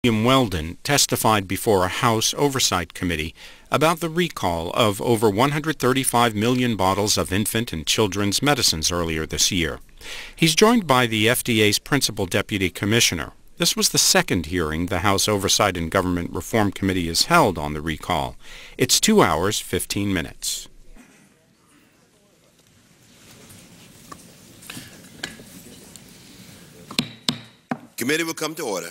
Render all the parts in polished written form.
William Weldon testified before a House Oversight Committee about the recall of over 135 million bottles of infant and children's medicines earlier this year. He's joined by the FDA's Principal Deputy Commissioner. This was the second hearing the House Oversight and Government Reform Committee has held on the recall. It's 2 hours, 15 minutes. Committee will come to order.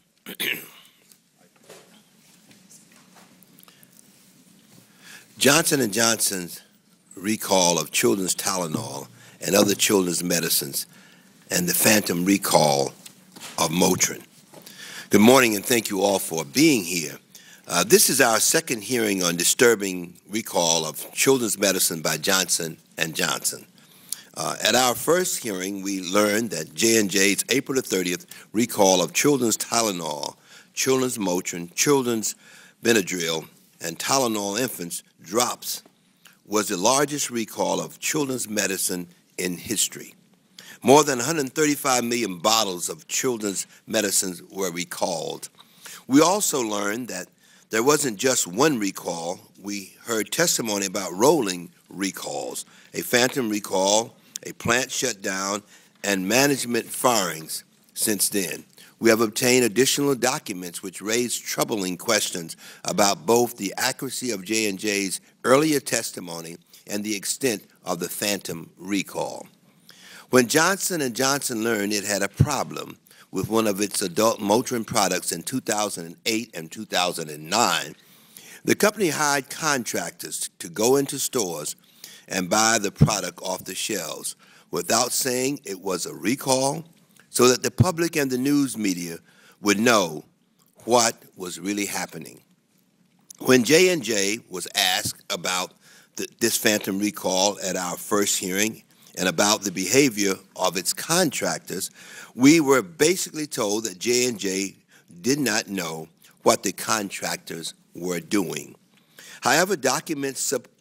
Johnson & Johnson's recall of children's Tylenol and other children's medicines and the phantom recall of Motrin. Good morning and thank you all for being here. This is our second hearing on disturbing recall of children's medicine by Johnson & Johnson. At our first hearing, we learned that J&J's April the 30th recall of children's Tylenol, children's Motrin, children's Benadryl, and Tylenol infants drops was the largest recall of children's medicine in history. More than 135 million bottles of children's medicines were recalled. We also learned that there wasn't just one recall. We heard testimony about rolling recalls, a phantom recall, a plant shutdown, and management firings since then. We have obtained additional documents which raise troubling questions about both the accuracy of J&J's earlier testimony and the extent of the phantom recall. When Johnson & Johnson learned it had a problem with one of its adult Motrin products in 2008 and 2009, the company hired contractors to go into stores and buy the product off the shelves without saying it was a recall, so that the public and the news media would know what was really happening. When J&J was asked about this phantom recall at our first hearing and about the behavior of its contractors, we were basically told that J&J did not know what the contractors were doing. However, documents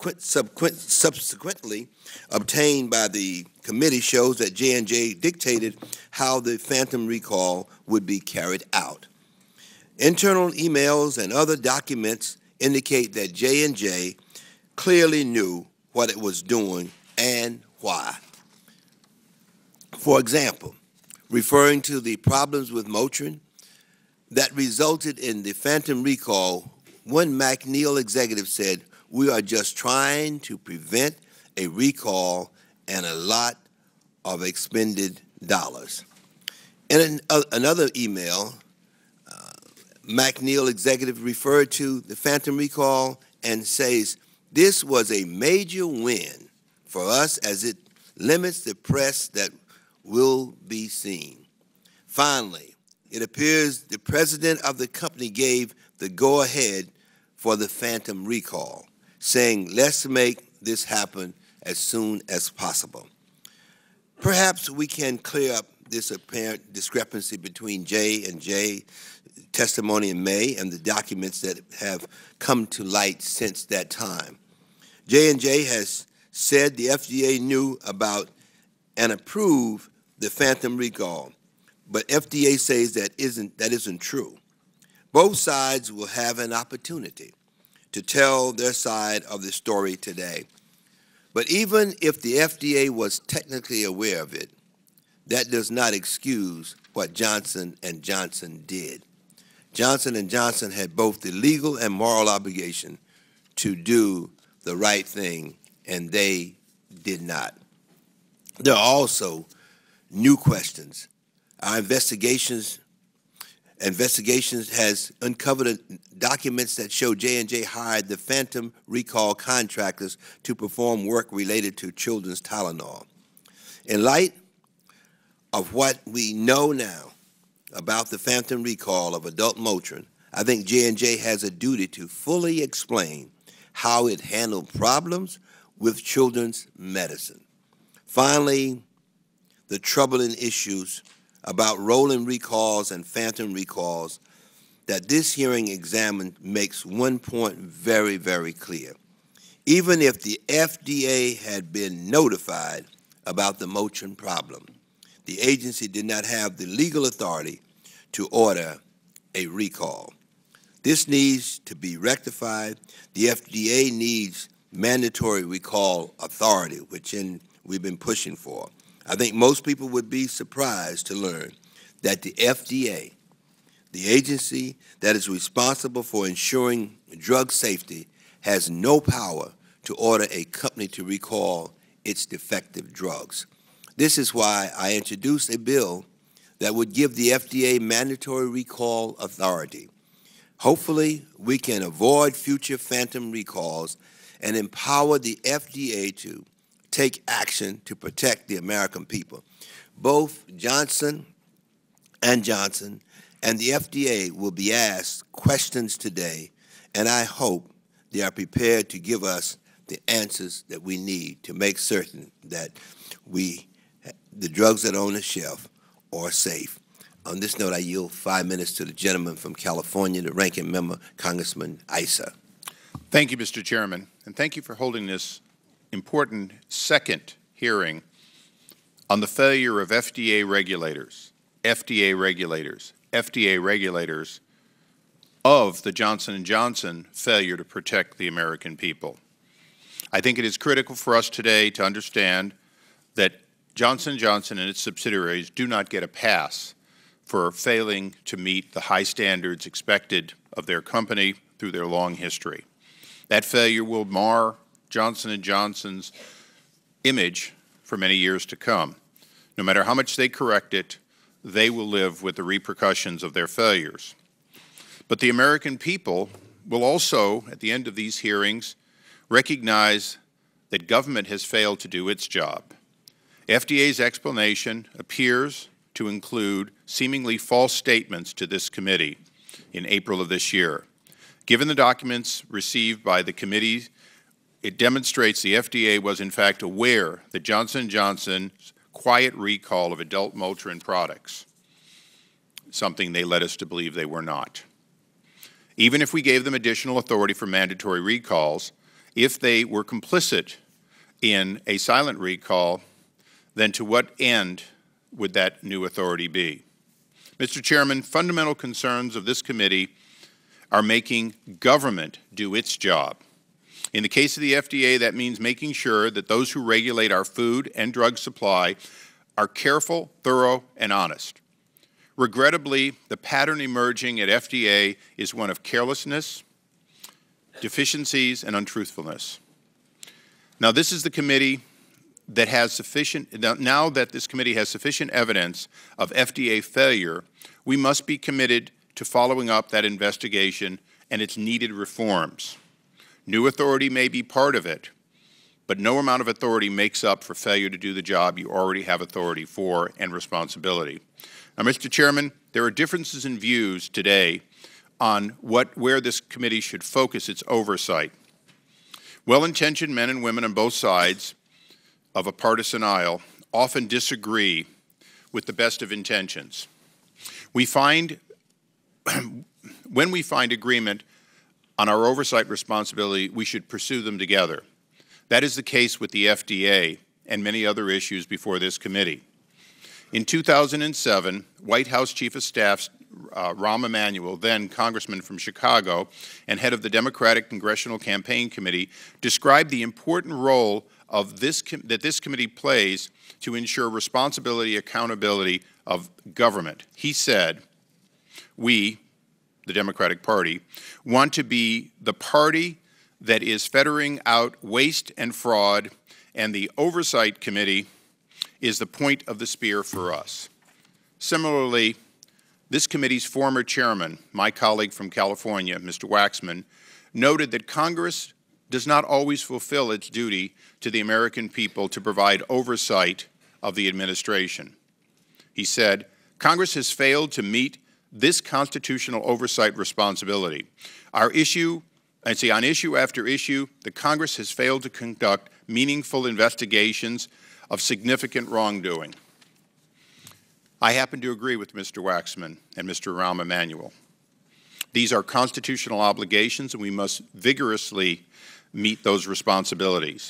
subsequently obtained by the committee shows that J&J dictated how the phantom recall would be carried out. Internal emails and other documents indicate that J&J clearly knew what it was doing and why. For example, referring to the problems with Motrin that resulted in the phantom recall, one McNeil executive said, "We are just trying to prevent a recall and a lot of expended dollars." In another email, McNeil executive referred to the phantom recall and says, "This was a major win for us as it limits the press that will be seen." Finally, it appears the president of the company gave the go-ahead for the phantom recall, saying, "Let's make this happen as soon as possible." Perhaps we can clear up this apparent discrepancy between J&J testimony in May and the documents that have come to light since that time. J&J has said the FDA knew about and approved the phantom recall, but FDA says that isn't true. Both sides will have an opportunity to tell their side of the story today. But even if the FDA was technically aware of it, that does not excuse what Johnson & Johnson did. Johnson & Johnson had both the legal and moral obligation to do the right thing, and they did not. There are also new questions. Our investigations has uncovered documents that show J&J hired the phantom recall contractors to perform work related to children's Tylenol. In light of what we know now about the phantom recall of adult Motrin, I think J&J has a duty to fully explain how it handled problems with children's medicine. Finally, the troubling issues about rolling recalls and phantom recalls that this hearing examined makes one point very, very clear. Even if the FDA had been notified about the Motrin problem, the agency did not have the legal authority to order a recall. This needs to be rectified. The FDA needs mandatory recall authority, which we've been pushing for. I think most people would be surprised to learn that the FDA, the agency that is responsible for ensuring drug safety, has no power to order a company to recall its defective drugs. This is why I introduced a bill that would give the FDA mandatory recall authority. Hopefully, we can avoid future phantom recalls and empower the FDA to take action to protect the American people. Both Johnson & Johnson and the FDA will be asked questions today, and I hope they are prepared to give us the answers that we need to make certain that the drugs that are on the shelf are safe. On this note, I yield 5 minutes to the gentleman from California, the ranking member, Congressman Issa. Thank you, Mr. Chairman, and thank you for holding this important second hearing on the failure of FDA regulators of the Johnson & Johnson failure to protect the American people. I think it is critical for us today to understand that Johnson & Johnson and its subsidiaries do not get a pass for failing to meet the high standards expected of their company through their long history. That failure will mar Johnson & Johnson's image for many years to come. No matter how much they correct it, they will live with the repercussions of their failures. But the American people will also, at the end of these hearings, recognize that government has failed to do its job. FDA's explanation appears to include seemingly false statements to this committee in April of this year. Given the documents received by the committee, it demonstrates the FDA was in fact aware that Johnson & Johnson's quiet recall of adult Motrin products, something they led us to believe they were not. Even if we gave them additional authority for mandatory recalls, if they were complicit in a silent recall, then to what end would that new authority be? Mr. Chairman, fundamental concerns of this committee are making government do its job. In the case of the FDA, that means making sure that those who regulate our food and drug supply are careful, thorough, and honest. Regrettably, the pattern emerging at FDA is one of carelessness, deficiencies, and untruthfulness. Now, this is the committee that has sufficient, now that this committee has sufficient evidence of FDA failure, we must be committed to following up that investigation and its needed reforms. New authority may be part of it, but no amount of authority makes up for failure to do the job you already have authority for and responsibility. Now, Mr. Chairman, there are differences in views today on where this committee should focus its oversight. Well-intentioned men and women on both sides of a partisan aisle often disagree with the best of intentions. When we find agreement on our oversight responsibility, we should pursue them together. That is the case with the FDA and many other issues before this committee. In 2007, White House Chief of Staff Rahm Emanuel, then Congressman from Chicago and head of the Democratic Congressional Campaign Committee, described the important role of that this committee plays to ensure responsibility, accountability of government. He said, "We, the Democratic Party, want to be the party that is ferreting out waste and fraud, and the Oversight Committee is the point of the spear for us." Similarly, this committee's former chairman, my colleague from California, Mr. Waxman, noted that Congress does not always fulfill its duty to the American people to provide oversight of the administration. He said, "Congress has failed to meet this constitutional oversight responsibility. On issue after issue, the Congress has failed to conduct meaningful investigations of significant wrongdoing." I happen to agree with Mr. Waxman and Mr. Rahm Emanuel. These are constitutional obligations, and we must vigorously meet those responsibilities.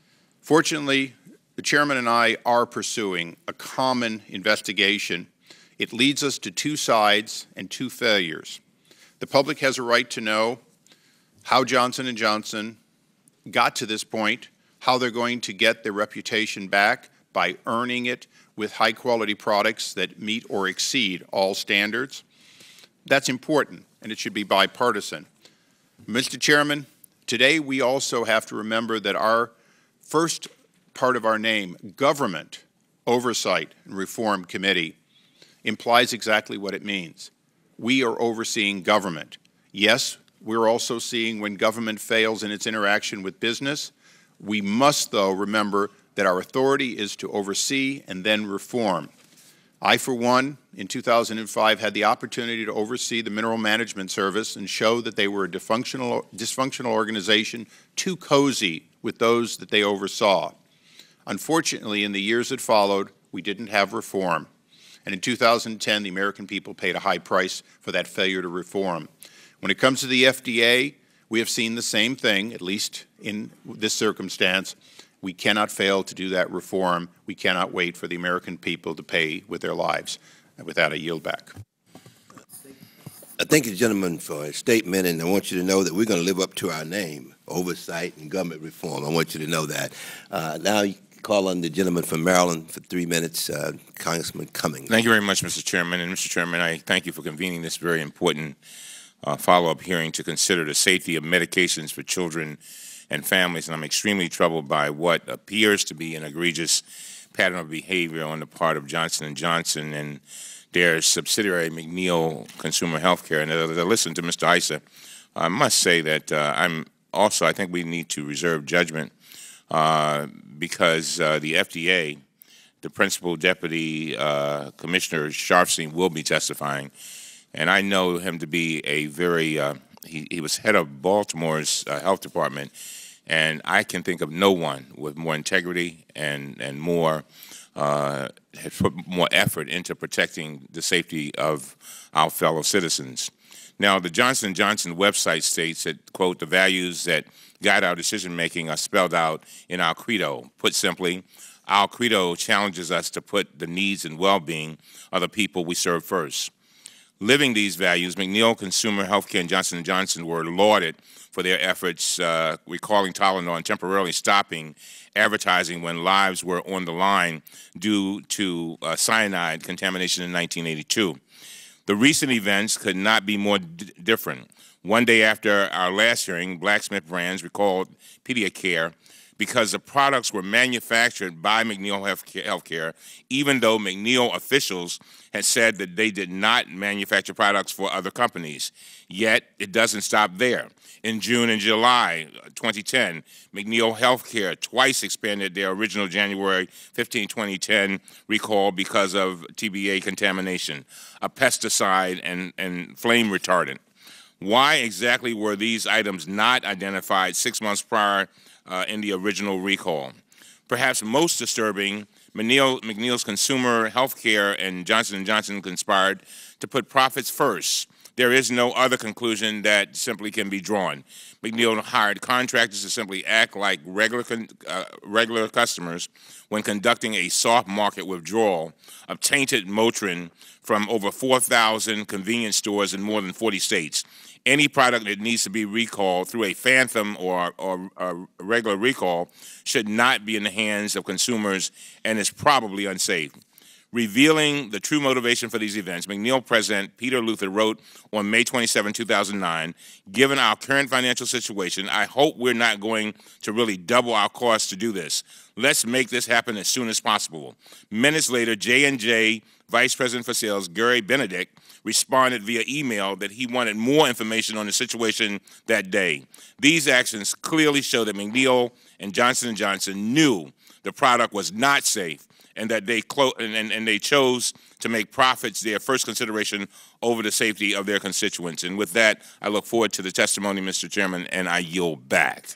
Fortunately, the Chairman and I are pursuing a common investigation It leads us to two sides and two failures. The public has a right to know how Johnson & Johnson got to this point, how they're going to get their reputation back by earning it with high-quality products that meet or exceed all standards. That's important, and it should be bipartisan. Mr. Chairman, today we also have to remember that our first part of our name, Government Oversight and Reform Committee, implies exactly what it means. We are overseeing government. Yes, we're also seeing when government fails in its interaction with business. We must, though, remember that our authority is to oversee and then reform. I, for one, in 2005, had the opportunity to oversee the Mineral Management Service and show that they were a dysfunctional organization, too cozy with those that they oversaw. Unfortunately, in the years that followed, we didn't have reform. And in 2010, the American people paid a high price for that failure to reform. When it comes to the FDA, we have seen the same thing, at least in this circumstance. We cannot fail to do that reform. We cannot wait for the American people to pay with their lives. And with that, I yield back. I thank the gentleman for his statement, and I want you to know that we're going to live up to our name, oversight and government reform. I want you to know that. Now, you call on the gentleman from Maryland for 3 minutes, Congressman Cummings. Thank you very much, Mr. Chairman. And Mr. Chairman, I thank you for convening this very important follow-up hearing to consider the safety of medications for children and families. And I'm extremely troubled by what appears to be an egregious pattern of behavior on the part of Johnson & Johnson and their subsidiary McNeil Consumer Healthcare. And as I listen to Mr. Issa, I must say that I think we need to reserve judgment because the FDA, the principal deputy commissioner Sharfstein, will be testifying, and I know him to be a very he was head of Baltimore's health department, and I can think of no one with more integrity and more has put more effort into protecting the safety of our fellow citizens. Now, the Johnson & Johnson website states that, quote, the values that guide our decision-making are spelled out in our credo. Put simply, our credo challenges us to put the needs and well-being of the people we serve first. Living these values, McNeil Consumer Healthcare and Johnson & Johnson were lauded for their efforts recalling Tylenol and temporarily stopping advertising when lives were on the line due to cyanide contamination in 1982. The recent events could not be more different. One day after our last hearing, Blacksmith Brands recalled Pediacare because the products were manufactured by McNeil Healthcare, even though McNeil officials had said that they did not manufacture products for other companies. Yet, it doesn't stop there. In June and July 2010, McNeil Healthcare twice expanded their original January 15, 2010 recall because of TBA contamination, a pesticide and flame retardant. Why exactly were these items not identified 6 months prior in the original recall? Perhaps most disturbing, McNeil's Consumer Healthcare and Johnson & Johnson conspired to put profits first. There is no other conclusion that simply can be drawn. McNeil hired contractors to simply act like regular customers when conducting a soft market withdrawal of tainted Motrin from over 4,000 convenience stores in more than 40 states. Any product that needs to be recalled through a phantom or a regular recall should not be in the hands of consumers and is probably unsafe. Revealing the true motivation for these events, McNeil President Peter Luther wrote on May 27, 2009, given our current financial situation, I hope we're not going to really double our costs to do this. Let's make this happen as soon as possible. Minutes later, J&J Vice President for Sales, Gary Benedict, responded via email that he wanted more information on the situation that day. These actions clearly show that McNeil and Johnson & Johnson knew the product was not safe and that they chose to make profits their first consideration over the safety of their constituents. And with that, I look forward to the testimony, Mr. Chairman, and I yield back.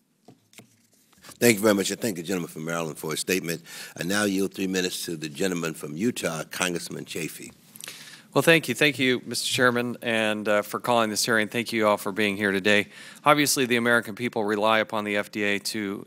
Thank you very much. I thank the gentleman from Maryland for his statement. I now yield 3 minutes to the gentleman from Utah, Congressman Chafee. Well, thank you, Mr. Chairman, and for calling this hearing. Thank you all for being here today. Obviously, the American people rely upon the FDA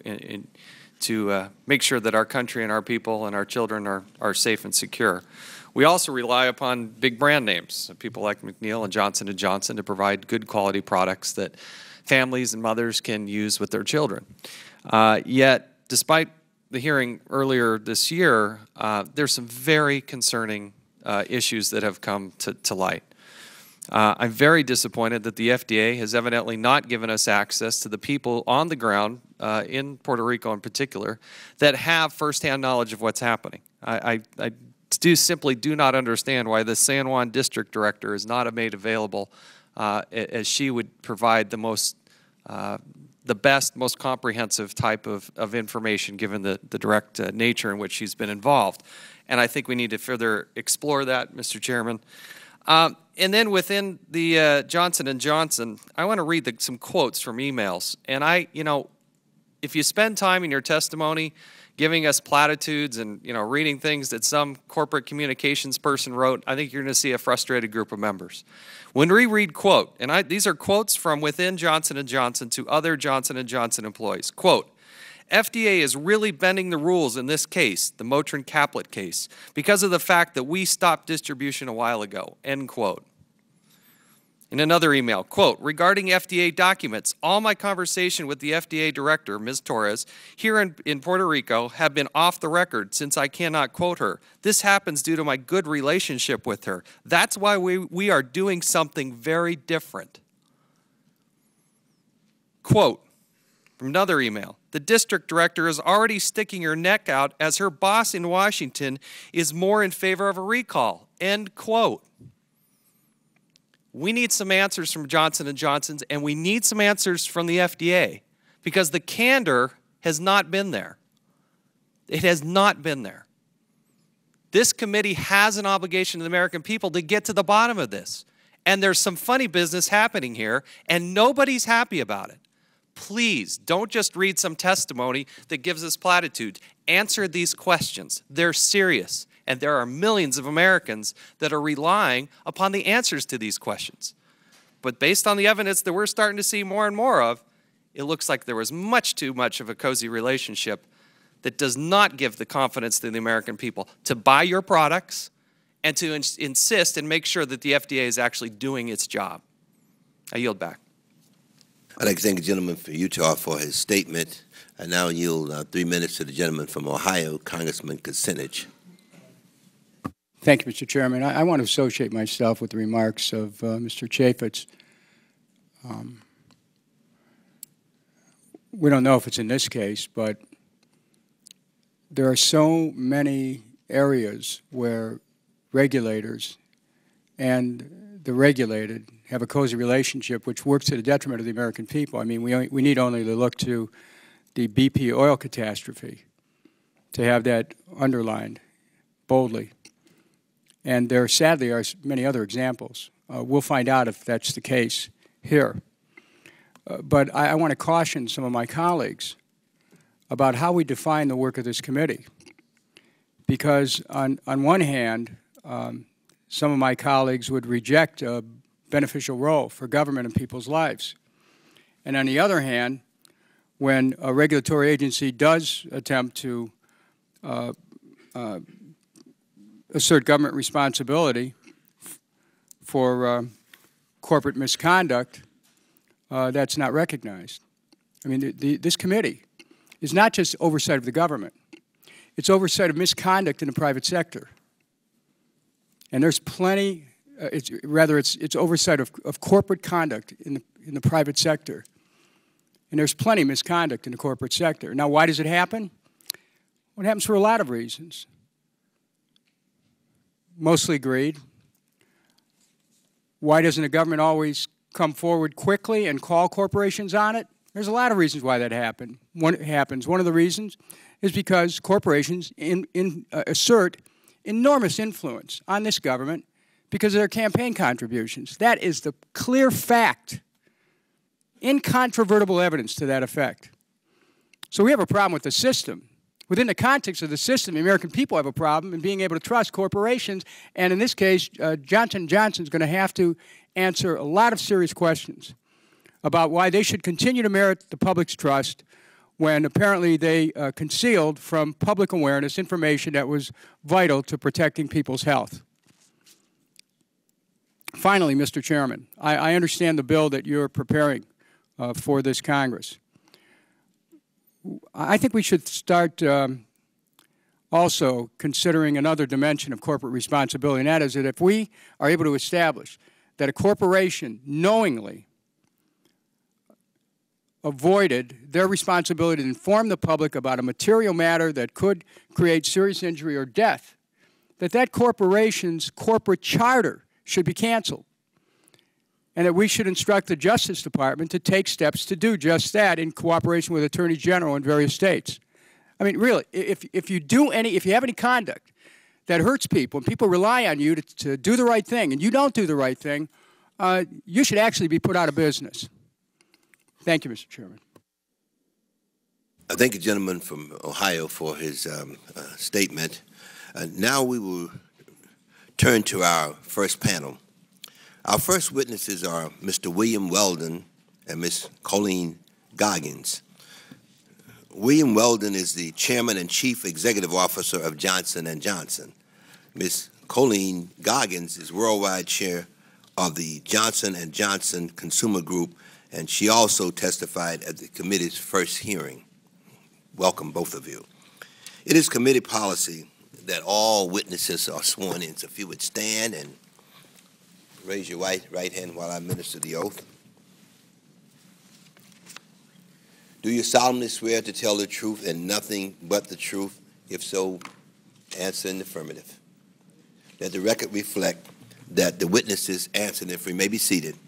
to make sure that our country and our people and our children are safe and secure. We also rely upon big brand names, people like McNeil and Johnson & Johnson, to provide good quality products that families and mothers can use with their children. Yet, despite the hearing earlier this year, there's some very concerning issues that have come to light. I'm very disappointed that the FDA has evidently not given us access to the people on the ground, in Puerto Rico in particular, that have firsthand knowledge of what's happening. I simply do not understand why the San Juan District Director is not made available, as she would provide the best, most comprehensive type of information given the direct nature in which she's been involved. And I think we need to further explore that, Mr. Chairman. And then within the Johnson & Johnson, I want to read some quotes from emails. And if you spend time in your testimony giving us platitudes and, reading things that some corporate communications person wrote, I think you're going to see a frustrated group of members. When we read quote, and these are quotes from within Johnson & Johnson to other Johnson & Johnson employees, quote, FDA is really bending the rules in this case, the Motrin Caplet case, because of the fact that we stopped distribution a while ago, end quote. In another email, quote, regarding FDA documents, all my conversation with the FDA director, Ms. Torres, here in Puerto Rico have been off the record since I cannot quote her. This happens due to my good relationship with her. That's why we are doing something very different. Quote, from another email, the district director is already sticking her neck out as her boss in Washington is more in favor of a recall, end quote. We need some answers from Johnson & Johnson's, and we need some answers from the FDA, because the candor has not been there. It has not been there. This committee has an obligation to the American people to get to the bottom of this. And there's some funny business happening here, and nobody's happy about it. Please, don't just read some testimony that gives us platitudes. Answer these questions. They're serious. And there are millions of Americans that are relying upon the answers to these questions. But based on the evidence that we're starting to see more and more of, it looks like there was much too much of a cozy relationship that does not give the confidence to the American people to buy your products and to insist and make sure that the FDA is actually doing its job. I yield back. I'd like to thank the gentleman from Utah for his statement. I now yield 3 minutes to the gentleman from Ohio, Congressman Kucinich. Thank you, Mr. Chairman. I want to associate myself with the remarks of Mr. Chaffetz. We don't know if it's in this case, but there are so many areas where regulators and the regulated have a cozy relationship which works to the detriment of the American people. I mean, we need only to look to the BP oil catastrophe to have that underlined boldly. And there sadly are many other examples. We'll find out if that's the case here. But I want to caution some of my colleagues about how we define the work of this committee. Because on one hand, some of my colleagues would reject a beneficial role for government in people's lives. And on the other hand, when a regulatory agency does attempt to assert government responsibility for corporate misconduct, that's not recognized. I mean, this committee is not just oversight of the government. It's oversight of misconduct in the private sector. And there's plenty, it's oversight of corporate conduct in the private sector. And there's plenty of misconduct in the corporate sector. Now, why does it happen? Well, it happens for a lot of reasons. Mostly greed. Why doesn't the government always come forward quickly and call corporations on it? There's a lot of reasons why that happens. One of the reasons is because corporations assert enormous influence on this government because of their campaign contributions. That is the clear fact, incontrovertible evidence to that effect. So we have a problem with the system. Within the context of the system, the American people have a problem in being able to trust corporations, and in this case, Johnson & Johnson is going to have to answer a lot of serious questions about why they should continue to merit the public's trust when apparently they concealed from public awareness information that was vital to protecting people's health. Finally, Mr. Chairman, I understand the bill that you're preparing for this Congress. I think we should start also considering another dimension of corporate responsibility, and that is that if we are able to establish that a corporation knowingly avoided their responsibility to inform the public about a material matter that could create serious injury or death, that corporation's corporate charter should be canceled, and that we should instruct the Justice Department to take steps to do just that in cooperation with Attorney General in various states. I mean, really, if you have any conduct that hurts people and people rely on you to do the right thing and you don't do the right thing, you should actually be put out of business. Thank you, Mr. Chairman. I thank the gentleman from Ohio for his statement. Now we will turn to our first panel. Our first witnesses are Mr. William Weldon and Ms. Colleen Goggins. William Weldon is the Chairman and Chief Executive Officer of Johnson & Johnson. Ms. Colleen Goggins is Worldwide Chair of the Johnson & Johnson Consumer Group, and she also testified at the committee's first hearing. Welcome, both of you. It is committee policy that all witnesses are sworn in. So if you would stand and raise your right hand while I administer the oath. Do you solemnly swear to tell the truth and nothing but the truth? If so, answer in the affirmative. Let the record reflect that the witnesses answered. If we may be seated.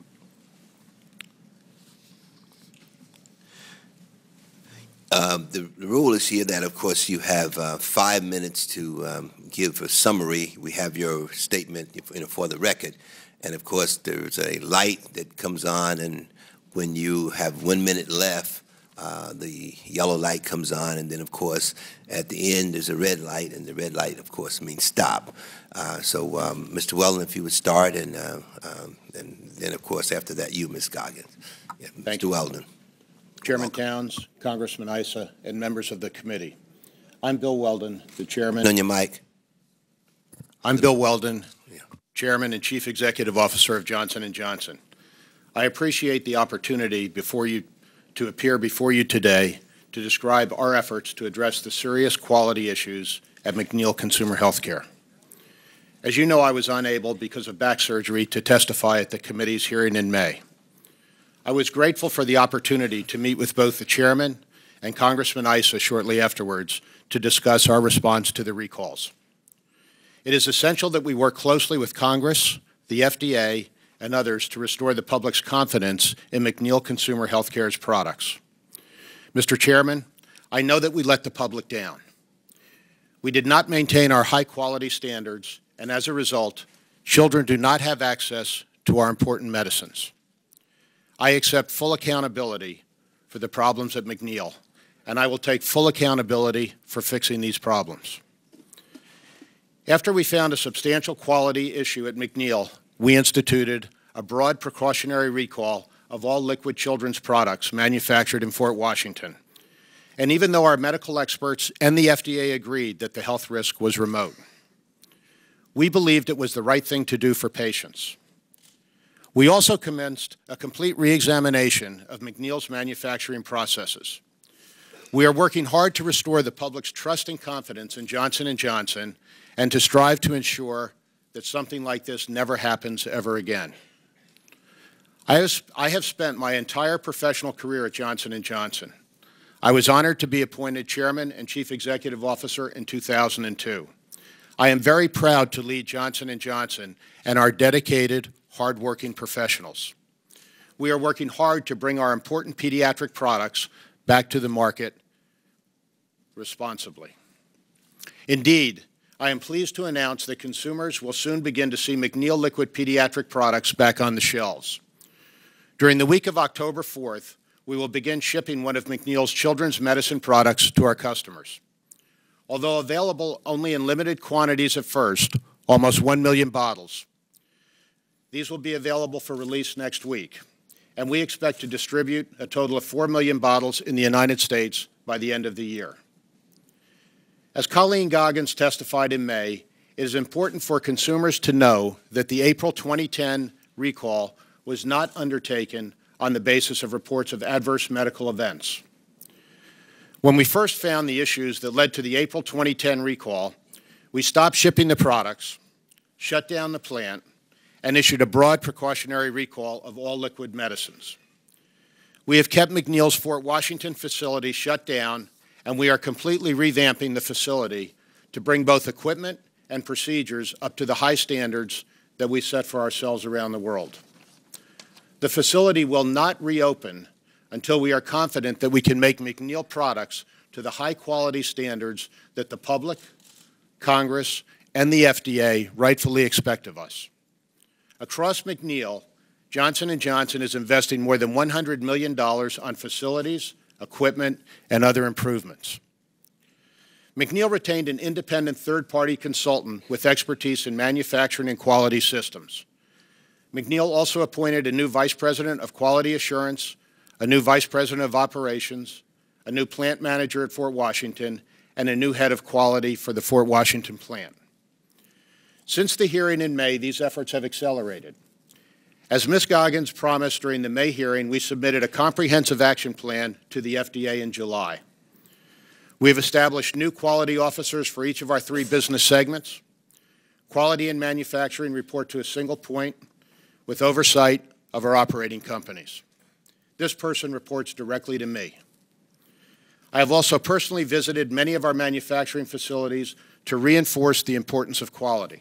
The rule is here that, of course, you have 5 minutes to give a summary. We have your statement for the record. And, of course, there's a light that comes on, and when you have 1 minute left, the yellow light comes on, and then, of course, at the end, there's a red light, and the red light, of course, means stop. So, Mr. Weldon, if you would start, and then, of course, after that, you, Ms. Goggins. Yeah, Mr. Weldon. Chairman Towns, Congressman Issa, and members of the committee. I'm Bill Weldon, the chairman. On your mic. I'm Bill Weldon, Chairman and Chief Executive Officer of Johnson & Johnson. I appreciate the opportunity to appear before you today to describe our efforts to address the serious quality issues at McNeil Consumer Healthcare. As you know, I was unable, because of back surgery, to testify at the committee's hearing in May. I was grateful for the opportunity to meet with both the chairman and Congressman Issa shortly afterwards to discuss our response to the recalls. It is essential that we work closely with Congress, the FDA, and others to restore the public's confidence in McNeil Consumer Healthcare's products. Mr. Chairman, I know that we let the public down. We did not maintain our high-quality standards, and as a result, children do not have access to our important medicines. I accept full accountability for the problems at McNeil, and I will take full accountability for fixing these problems. After we found a substantial quality issue at McNeil, we instituted a broad precautionary recall of all liquid children's products manufactured in Fort Washington. And even though our medical experts and the FDA agreed that the health risk was remote, we believed it was the right thing to do for patients. We also commenced a complete re-examination of McNeil's manufacturing processes. We are working hard to restore the public's trust and confidence in Johnson & Johnson and to strive to ensure that something like this never happens ever again. I have spent my entire professional career at Johnson & Johnson. I was honored to be appointed Chairman and Chief Executive Officer in 2002. I am very proud to lead Johnson & Johnson and our dedicated, hard-working professionals. We are working hard to bring our important pediatric products back to the market responsibly. Indeed, I am pleased to announce that consumers will soon begin to see McNeil liquid pediatric products back on the shelves. During the week of October 4th, we will begin shipping one of McNeil's children's medicine products to our customers. Although available only in limited quantities at first, almost 1 million bottles, these will be available for release next week, and we expect to distribute a total of 4 million bottles in the United States by the end of the year. As Colleen Goggins testified in May, it is important for consumers to know that the April 2010 recall was not undertaken on the basis of reports of adverse medical events. When we first found the issues that led to the April 2010 recall, we stopped shipping the products, shut down the plant, and issued a broad precautionary recall of all liquid medicines. We have kept McNeil's Fort Washington facility shut down, and we are completely revamping the facility to bring both equipment and procedures up to the high standards that we set for ourselves around the world. The facility will not reopen until we are confident that we can make McNeil products to the high-quality standards that the public, Congress, and the FDA rightfully expect of us. Across McNeil, Johnson & Johnson is investing more than $100 million on facilities, equipment, and other improvements. McNeil retained an independent third-party consultant with expertise in manufacturing and quality systems. McNeil also appointed a new Vice President of Quality Assurance, a new Vice President of Operations, a new plant manager at Fort Washington, and a new head of quality for the Fort Washington plant. Since the hearing in May, these efforts have accelerated. As Ms. Goggins promised during the May hearing, we submitted a comprehensive action plan to the FDA in July. We have established new quality officers for each of our 3 business segments. Quality and manufacturing report to a single point with oversight of our operating companies. This person reports directly to me. I have also personally visited many of our manufacturing facilities to reinforce the importance of quality.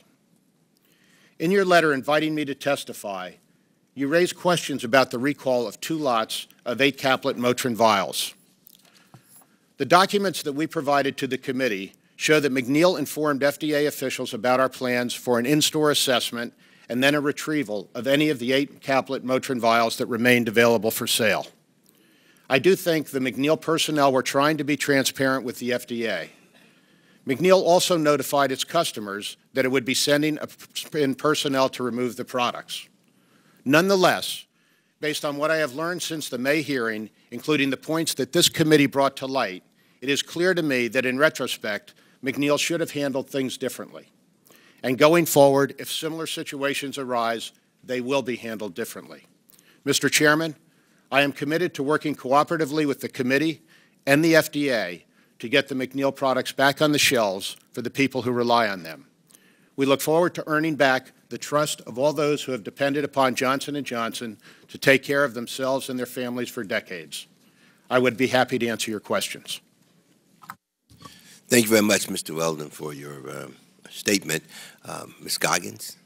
In your letter inviting me to testify, you raised questions about the recall of 2 lots of 8-caplet Motrin vials. The documents that we provided to the committee show that McNeil informed FDA officials about our plans for an in-store assessment and then a retrieval of any of the 8-caplet Motrin vials that remained available for sale. I do think the McNeil personnel were trying to be transparent with the FDA. McNeil also notified its customers that it would be sending in personnel to remove the products. Nonetheless, based on what I have learned since the May hearing, including the points that this committee brought to light, it is clear to me that in retrospect, McNeil should have handled things differently. And going forward, if similar situations arise, they will be handled differently. Mr. Chairman, I am committed to working cooperatively with the committee and the FDA to get the McNeil products back on the shelves for the people who rely on them. We look forward to earning back the trust of all those who have depended upon Johnson & Johnson to take care of themselves and their families for decades. I would be happy to answer your questions. Thank you very much, Mr. Weldon, for your statement. Ms. Goggins.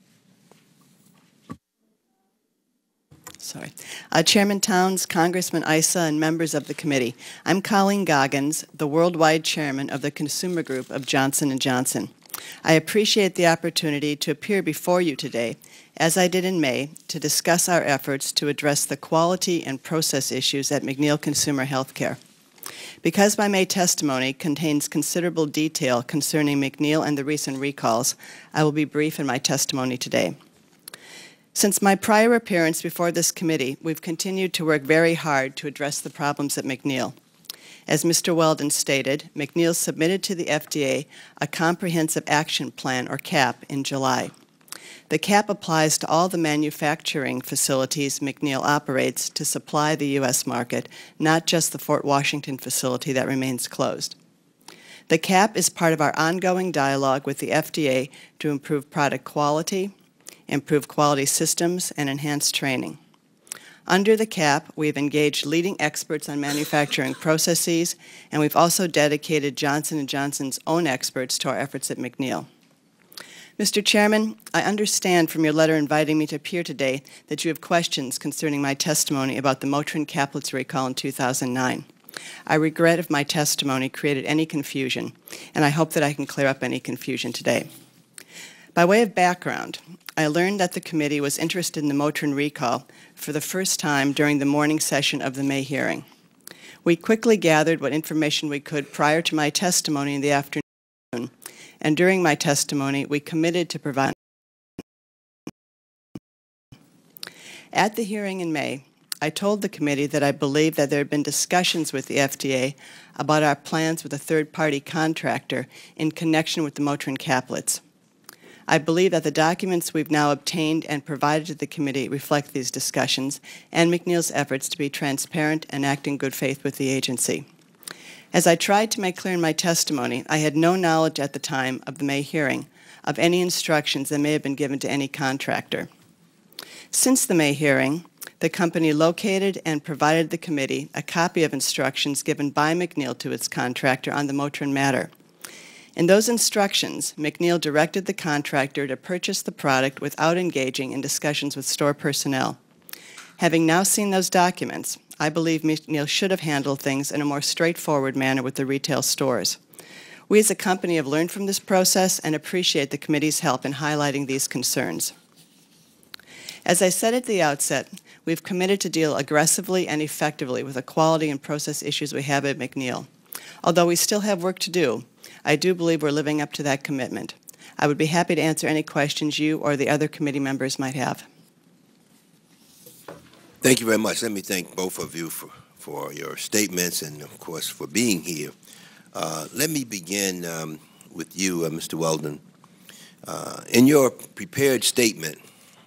Sorry. Chairman Towns, Congressman Issa, and members of the committee, I'm Colleen Goggins, the worldwide chairman of the consumer group of Johnson & Johnson. I appreciate the opportunity to appear before you today, as I did in May, to discuss our efforts to address the quality and process issues at McNeil Consumer Healthcare. Because my May testimony contains considerable detail concerning McNeil and the recent recalls, I will be brief in my testimony today. Since my prior appearance before this committee, we've continued to work very hard to address the problems at McNeil. As Mr. Weldon stated, McNeil submitted to the FDA a Comprehensive Action Plan, or CAP, in July. The CAP applies to all the manufacturing facilities McNeil operates to supply the U.S. market, not just the Fort Washington facility that remains closed. The CAP is part of our ongoing dialogue with the FDA to improve product quality, improve quality systems, and enhance training. Under the CAP, we've engaged leading experts on manufacturing processes, and we've also dedicated Johnson & Johnson's own experts to our efforts at McNeil. Mr. Chairman, I understand from your letter inviting me to appear today that you have questions concerning my testimony about the Motrin caplets recall in 2009. I regret if my testimony created any confusion, and I hope that I can clear up any confusion today. By way of background, I learned that the committee was interested in the Motrin recall for the first time during the morning session of the May hearing. We quickly gathered what information we could prior to my testimony in the afternoon, and during my testimony, we committed to provide. At the hearing in May, I told the committee that I believed that there had been discussions with the FDA about our plans with a third-party contractor in connection with the Motrin caplets. I believe that the documents we've now obtained and provided to the committee reflect these discussions and McNeil's efforts to be transparent and act in good faith with the agency. As I tried to make clear in my testimony, I had no knowledge at the time of the May hearing of any instructions that may have been given to any contractor. Since the May hearing, the company located and provided the committee a copy of instructions given by McNeil to its contractor on the Motrin matter. In those instructions, McNeil directed the contractor to purchase the product without engaging in discussions with store personnel. Having now seen those documents, I believe McNeil should have handled things in a more straightforward manner with the retail stores. We as a company have learned from this process and appreciate the committee's help in highlighting these concerns. As I said at the outset, we've committed to deal aggressively and effectively with the quality and process issues we have at McNeil. Although we still have work to do, I do believe we're living up to that commitment. I would be happy to answer any questions you or the other committee members might have. Thank you very much. Let me thank both of you for your statements and, of course, for being here. Let me begin with you, Mr. Weldon. In your prepared statement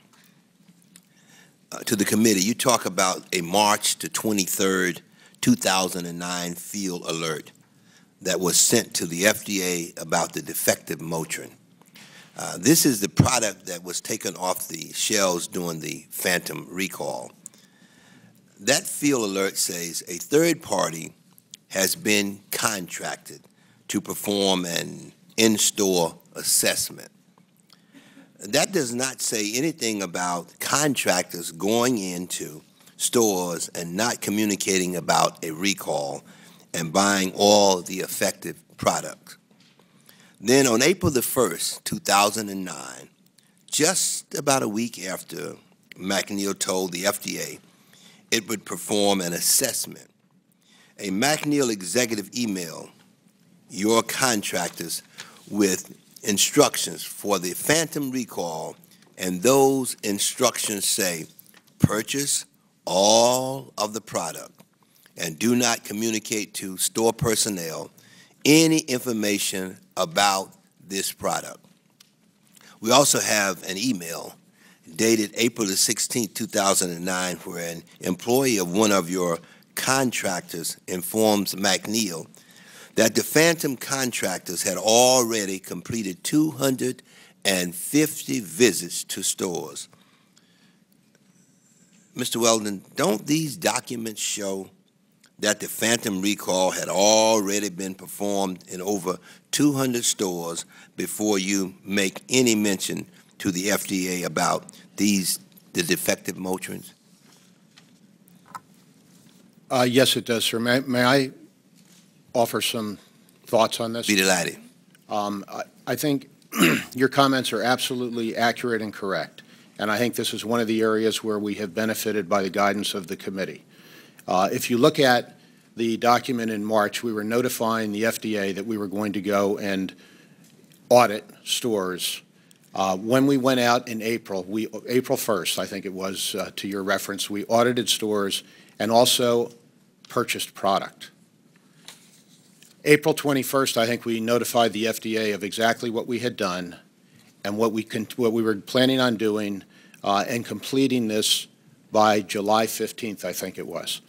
to the committee, you talk about a March the 23rd, 2009 field alert that was sent to the FDA about the defective Motrin. This is the product that was taken off the shelves during the phantom recall. That field alert says a third party has been contracted to perform an in-store assessment. That does not say anything about contractors going into stores and not communicating about a recall and buying all the affected product. Then on April the 1st, 2009, just about a week after McNeil told the FDA it would perform an assessment, a McNeil executive emailed your contractors with instructions for the phantom recall, and those instructions say, purchase all of the product and do not communicate to store personnel any information about this product. We also have an email dated April the 16th, 2009, where an employee of one of your contractors informs McNeil that the phantom contractors had already completed 250 visits to stores. Mr. Weldon, don't these documents show that the phantom recall had already been performed in over 200 stores before you make any mention to the FDA about the defective Motrins? Yes, it does, sir. May I offer some thoughts on this? Be delighted. I think your comments are absolutely accurate and correct, and I think this is one of the areas where we have benefited by the guidance of the committee. If you look at the document in March, we were notifying the FDA that we were going to go and audit stores. When we went out in April, April 1st, I think it was, to your reference, we audited stores and also purchased product. April 21st, I think we notified the FDA of exactly what we had done and what we were planning on doing and completing this by July 15th, I think it was.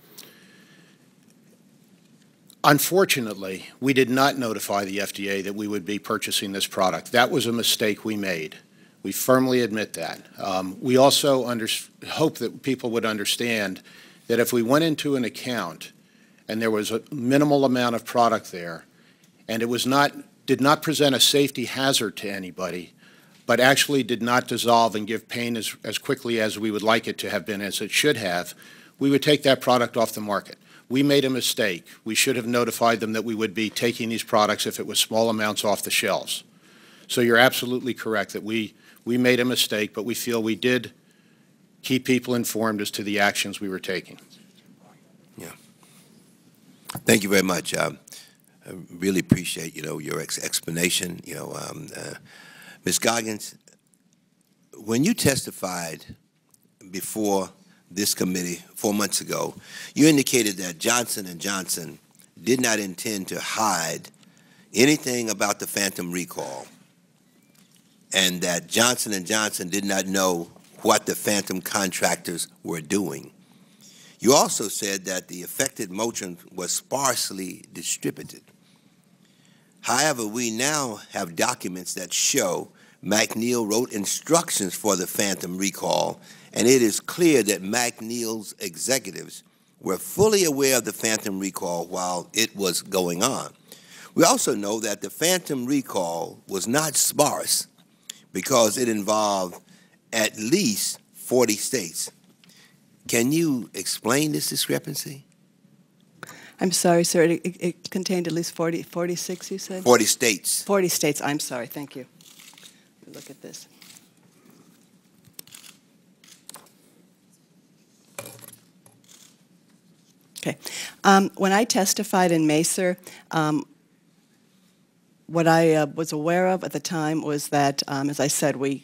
Unfortunately, we did not notify the FDA that we would be purchasing this product. That was a mistake we made. We firmly admit that. We also hope that people would understand that if we went into an account and there was a minimal amount of product there and it did not present a safety hazard to anybody, but actually did not dissolve and give pain as quickly as we would like it to have been, as it should have, we would take that product off the market. We made a mistake. We should have notified them that we would be taking these products if it was small amounts off the shelves. So you're absolutely correct that we made a mistake, but we feel we did keep people informed as to the actions we were taking. Yeah. Thank you very much. I really appreciate, your explanation. Ms. Goggins, when you testified before this committee 4 months ago, you indicated that Johnson & Johnson did not intend to hide anything about the phantom recall. and that Johnson & Johnson did not know what the phantom contractors were doing. You also said that the affected Motrin was sparsely distributed. However, we now have documents that show McNeil wrote instructions for the phantom recall, and it is clear that McNeil's executives were fully aware of the phantom recall while it was going on. We also know that the phantom recall was not sparse because it involved at least 40 states. Can you explain this discrepancy? I'm sorry, sir. It contained at least 46, you said? 40 states. 40 states. I'm sorry. Thank you. Let me look at this. Okay. When I testified in Mesa, what I was aware of at the time was that, as I said, we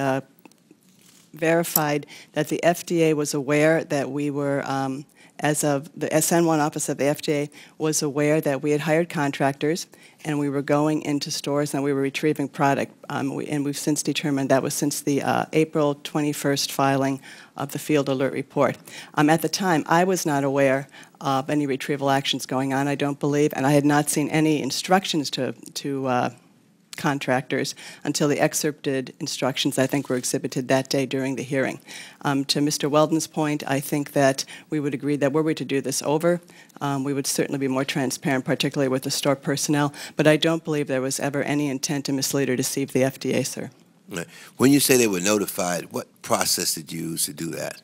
verified that the FDA was aware that we were, as of the SN1 office of the FDA, was aware that we had hired contractors and we were going into stores and we were retrieving product. And we've since determined that was since the April 21st filing of the field alert report. At the time, I was not aware of any retrieval actions going on, I don't believe, and I had not seen any instructions to contractors until the excerpted instructions, I think, were exhibited that day during the hearing. To Mr. Weldon's point, I think that we would agree that were we to do this over, we would certainly be more transparent, particularly with the store personnel, but I don't believe there was ever any intent to mislead or deceive the FDA, sir. Right. When you say they were notified, what process did you use to do that?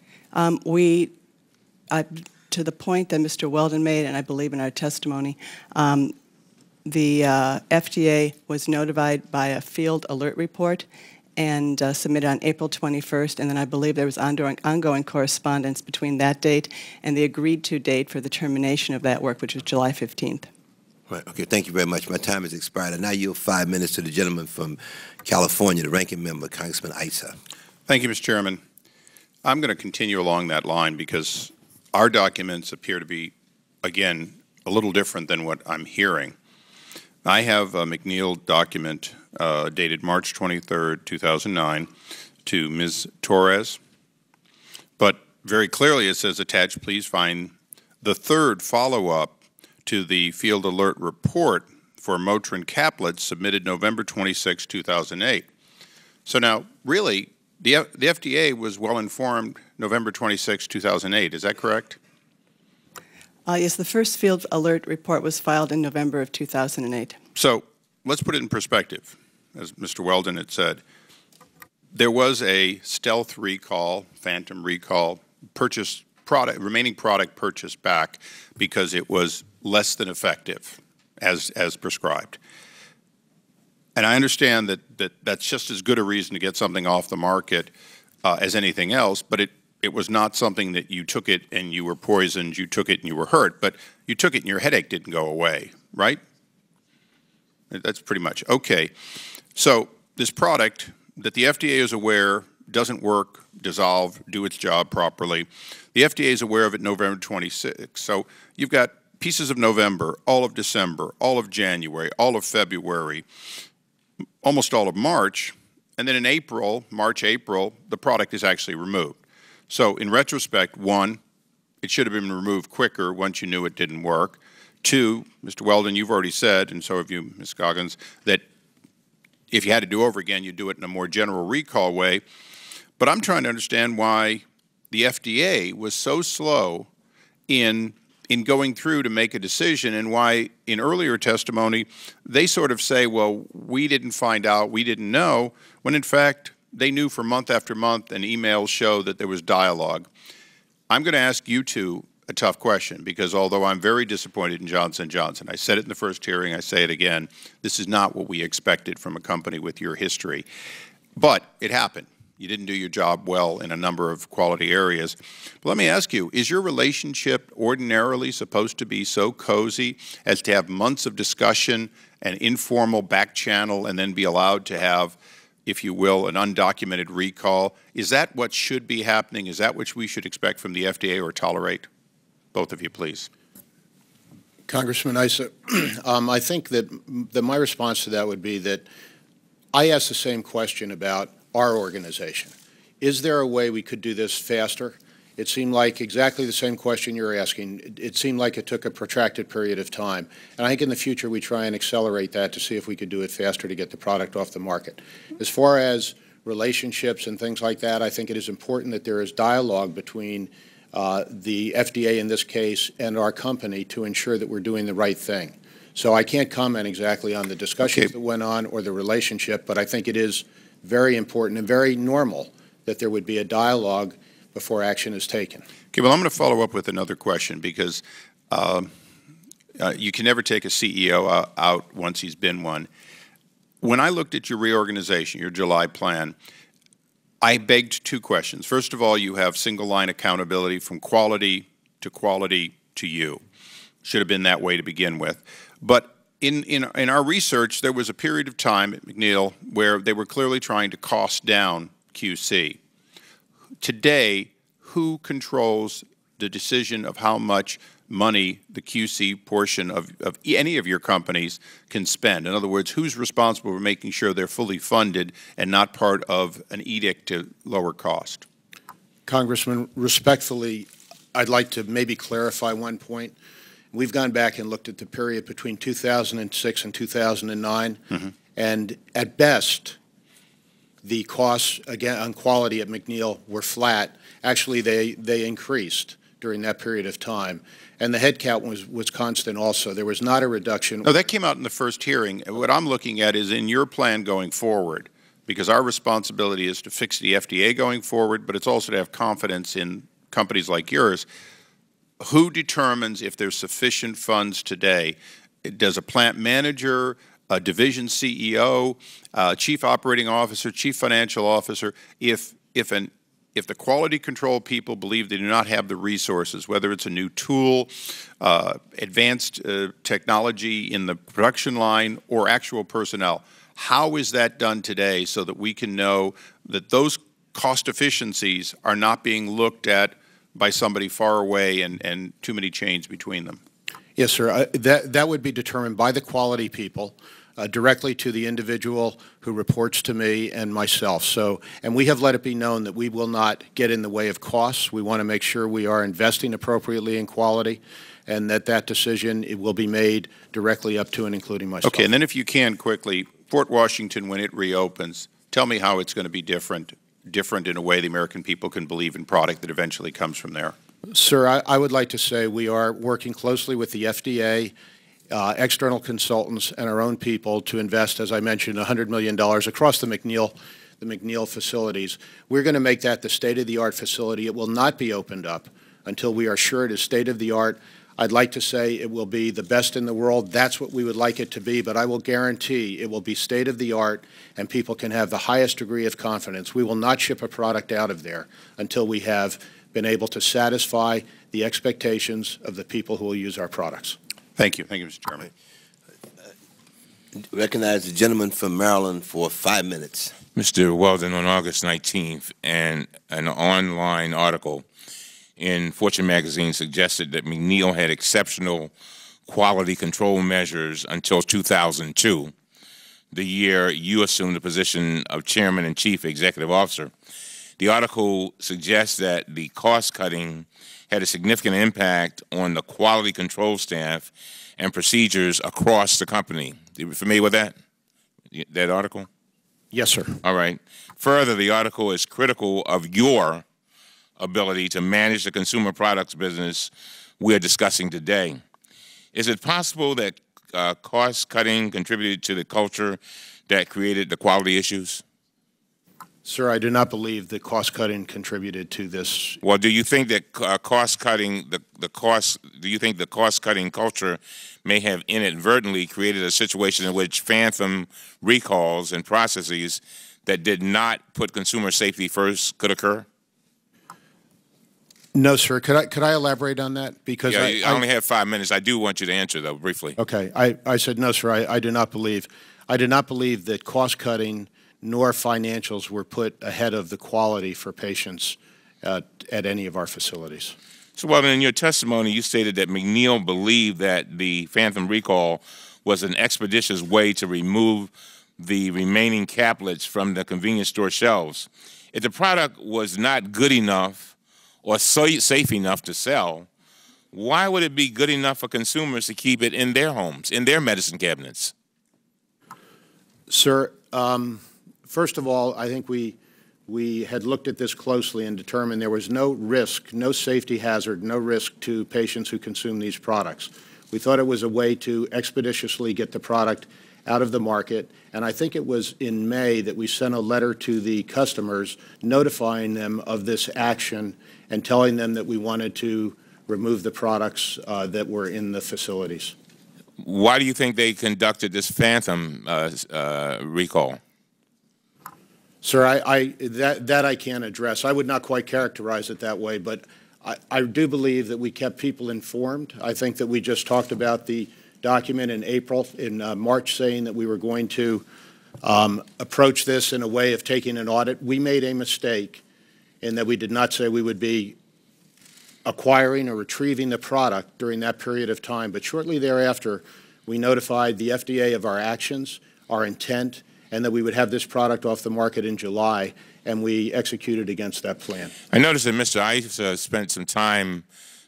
To the point that Mr. Weldon made, and I believe in our testimony, the FDA was notified by a field alert report and submitted on April 21st, and then I believe there was ongoing correspondence between that date and the agreed-to date for the termination of that work, which was July 15th. Right. Okay. Thank you very much. My time has expired. And now yield 5 minutes to the gentleman from California, the ranking member, Congressman Issa. Thank you, Mr. Chairman. I'm going to continue along that line because our documents appear to be, again, a little different than what I'm hearing. I have a McNeil document dated March 23rd, 2009 to Ms. Torres, but very clearly it says attached, please find the third follow-up to the field alert report for Motrin caplets submitted November 26, 2008. So now, really, the FDA was well informed November 26, 2008. Is that correct? Yes, the first field alert report was filed in November of 2008. So let's put it in perspective. As Mr. Weldon had said, there was a stealth recall, phantom recall, remaining product purchased back because it was less than effective as prescribed. And I understand that that's just as good a reason to get something off the market as anything else, but it was not something that you took it and you were poisoned, you took it and you were hurt, but you took it and your headache didn't go away, right? That's pretty much. Okay. So this product that the FDA is aware doesn't work, dissolve, do its job properly. The FDA is aware of it November 26. So you've got pieces of November, all of December, all of January, all of February, almost all of March, and then in April, March, April, the product is actually removed. So in retrospect, one, it should have been removed quicker once you knew it didn't work. Two, Mr. Weldon, you've already said, and so have you, Ms. Goggins, that if you had to do over again, you'd do it in a more general recall way. But I'm trying to understand why the FDA was so slow in going through to make a decision, and why in earlier testimony they sort of say, well, we didn't find out, we didn't know, when in fact they knew for month after month, and emails show that there was dialogue. I'm going to ask you two a tough question, because although I'm very disappointed in Johnson & Johnson, I said it in the first hearing, I say it again, this is not what we expected from a company with your history. But it happened. You didn't do your job well in a number of quality areas. But let me ask you, is your relationship ordinarily supposed to be so cozy as to have months of discussion and informal back channel and then be allowed to have, if you will, an undocumented recall? Is that what should be happening? Is that what we should expect from the FDA or tolerate? Both of you, please. Congressman Issa, I think that my response to that would be that I asked the same question about our organization. Is there a way we could do this faster? It seemed like exactly the same question you're asking. It seemed like it took a protracted period of time. And I think in the future we try and accelerate that to see if we could do it faster to get the product off the market. As far as relationships and things like that, I think it is important that there is dialogue between the FDA in this case and our company to ensure that we're doing the right thing. So I can't comment exactly on the discussions that went on or the relationship, but I think it is very important and very normal that there would be a dialogue before action is taken. Okay, well, I'm going to follow up with another question because you can never take a CEO out once he's been one. When I looked at your reorganization, your July plan, I begged two questions. First of all, you have single line accountability from quality to you. Should have been that way to begin with. But in our research, there was a period of time at McNeil where they were clearly trying to cost down QC. Today, who controls the decision of how much money the QC portion of any of your companies can spend? In other words, who's responsible for making sure they're fully funded and not part of an edict to lower cost? Congressman, respectfully, I'd like to maybe clarify one point. We've gone back and looked at the period between 2006 and 2009, and at best, the costs, again, on quality at McNeil were flat. Actually, they increased during that period of time. And the headcount was constant also. There was not a reduction. No, that came out in the first hearing. What I'm looking at is in your plan going forward, because our responsibility is to fix the FDA going forward, but it's also to have confidence in companies like yours. Who determines if there's sufficient funds today? Does a plant manager, a division CEO, chief operating officer, chief financial officer, if the quality control people believe they do not have the resources, whether it's a new tool, advanced technology in the production line, or actual personnel, how is that done today so that we can know that those cost efficiencies are not being looked at by somebody far away and too many chains between them? Yes, sir. That would be determined by the quality people, directly to the individual who reports to me and myself. So, and we have let it be known that we will not get in the way of costs. We want to make sure we are investing appropriately in quality, and that decision, it will be made directly up to and including myself. Okay, and then if you can quickly, Fort Washington, when it reopens, tell me how it's going to be different in a way the American people can believe in product that eventually comes from there. Sir, I would like to say we are working closely with the FDA, external consultants, and our own people to invest, as I mentioned, $100 million across the McNeil facilities. We're going to make that the state-of-the-art facility. It will not be opened up until we are sure it is state-of-the-art. I'd like to say it will be the best in the world. That's what we would like it to be, but I will guarantee it will be state-of-the-art and people can have the highest degree of confidence. We will not ship a product out of there until we have been able to satisfy the expectations of the people who will use our products. Thank you. Thank you, Mr. Chairman. Recognize the gentleman from Maryland for 5 minutes. Mr. Weldon, on August 19th, an online article in Fortune magazine suggested that McNeil had exceptional quality control measures until 2002, the year you assumed the position of Chairman and Chief Executive Officer. The article suggests that the cost-cutting had a significant impact on the quality control staff and procedures across the company. Are you familiar with that article? Yes, sir. All right. Further, the article is critical of your ability to manage the consumer products business we are discussing today. Is it possible that cost-cutting contributed to the culture that created the quality issues? Sir, I do not believe that cost-cutting contributed to this. Well, do you think that cost-cutting, do you think the cost-cutting culture may have inadvertently created a situation in which phantom recalls and processes that did not put consumer safety first could occur? No, sir. Could I elaborate on that? Because I only have 5 minutes. I do want you to answer, though, briefly. Okay. I said no, sir. I do not believe. I do not believe that cost-cutting nor financials were put ahead of the quality for patients at any of our facilities. So, well, in your testimony, you stated that McNeil believed that the phantom recall was an expeditious way to remove the remaining caplets from the convenience store shelves. If the product was not good enough or safe enough to sell, why would it be good enough for consumers to keep it in their homes, in their medicine cabinets? Sir, first of all, I think we had looked at this closely and determined there was no risk, no safety hazard, no risk to patients who consume these products. We thought it was a way to expeditiously get the product out of the market, and I think it was in May that we sent a letter to the customers notifying them of this action and telling them that we wanted to remove the products that were in the facilities. Why do you think they conducted this phantom recall? Sir, that I can't address. I would not quite characterize it that way, but I do believe that we kept people informed. I think that we just talked about the document in March, saying that we were going to approach this in a way of taking an audit. We made a mistake in that we did not say we would be acquiring or retrieving the product during that period of time, but shortly thereafter, we notified the FDA of our actions, our intent, and that we would have this product off the market in July, and we executed against that plan. I noticed that Mr. Issa spent some time,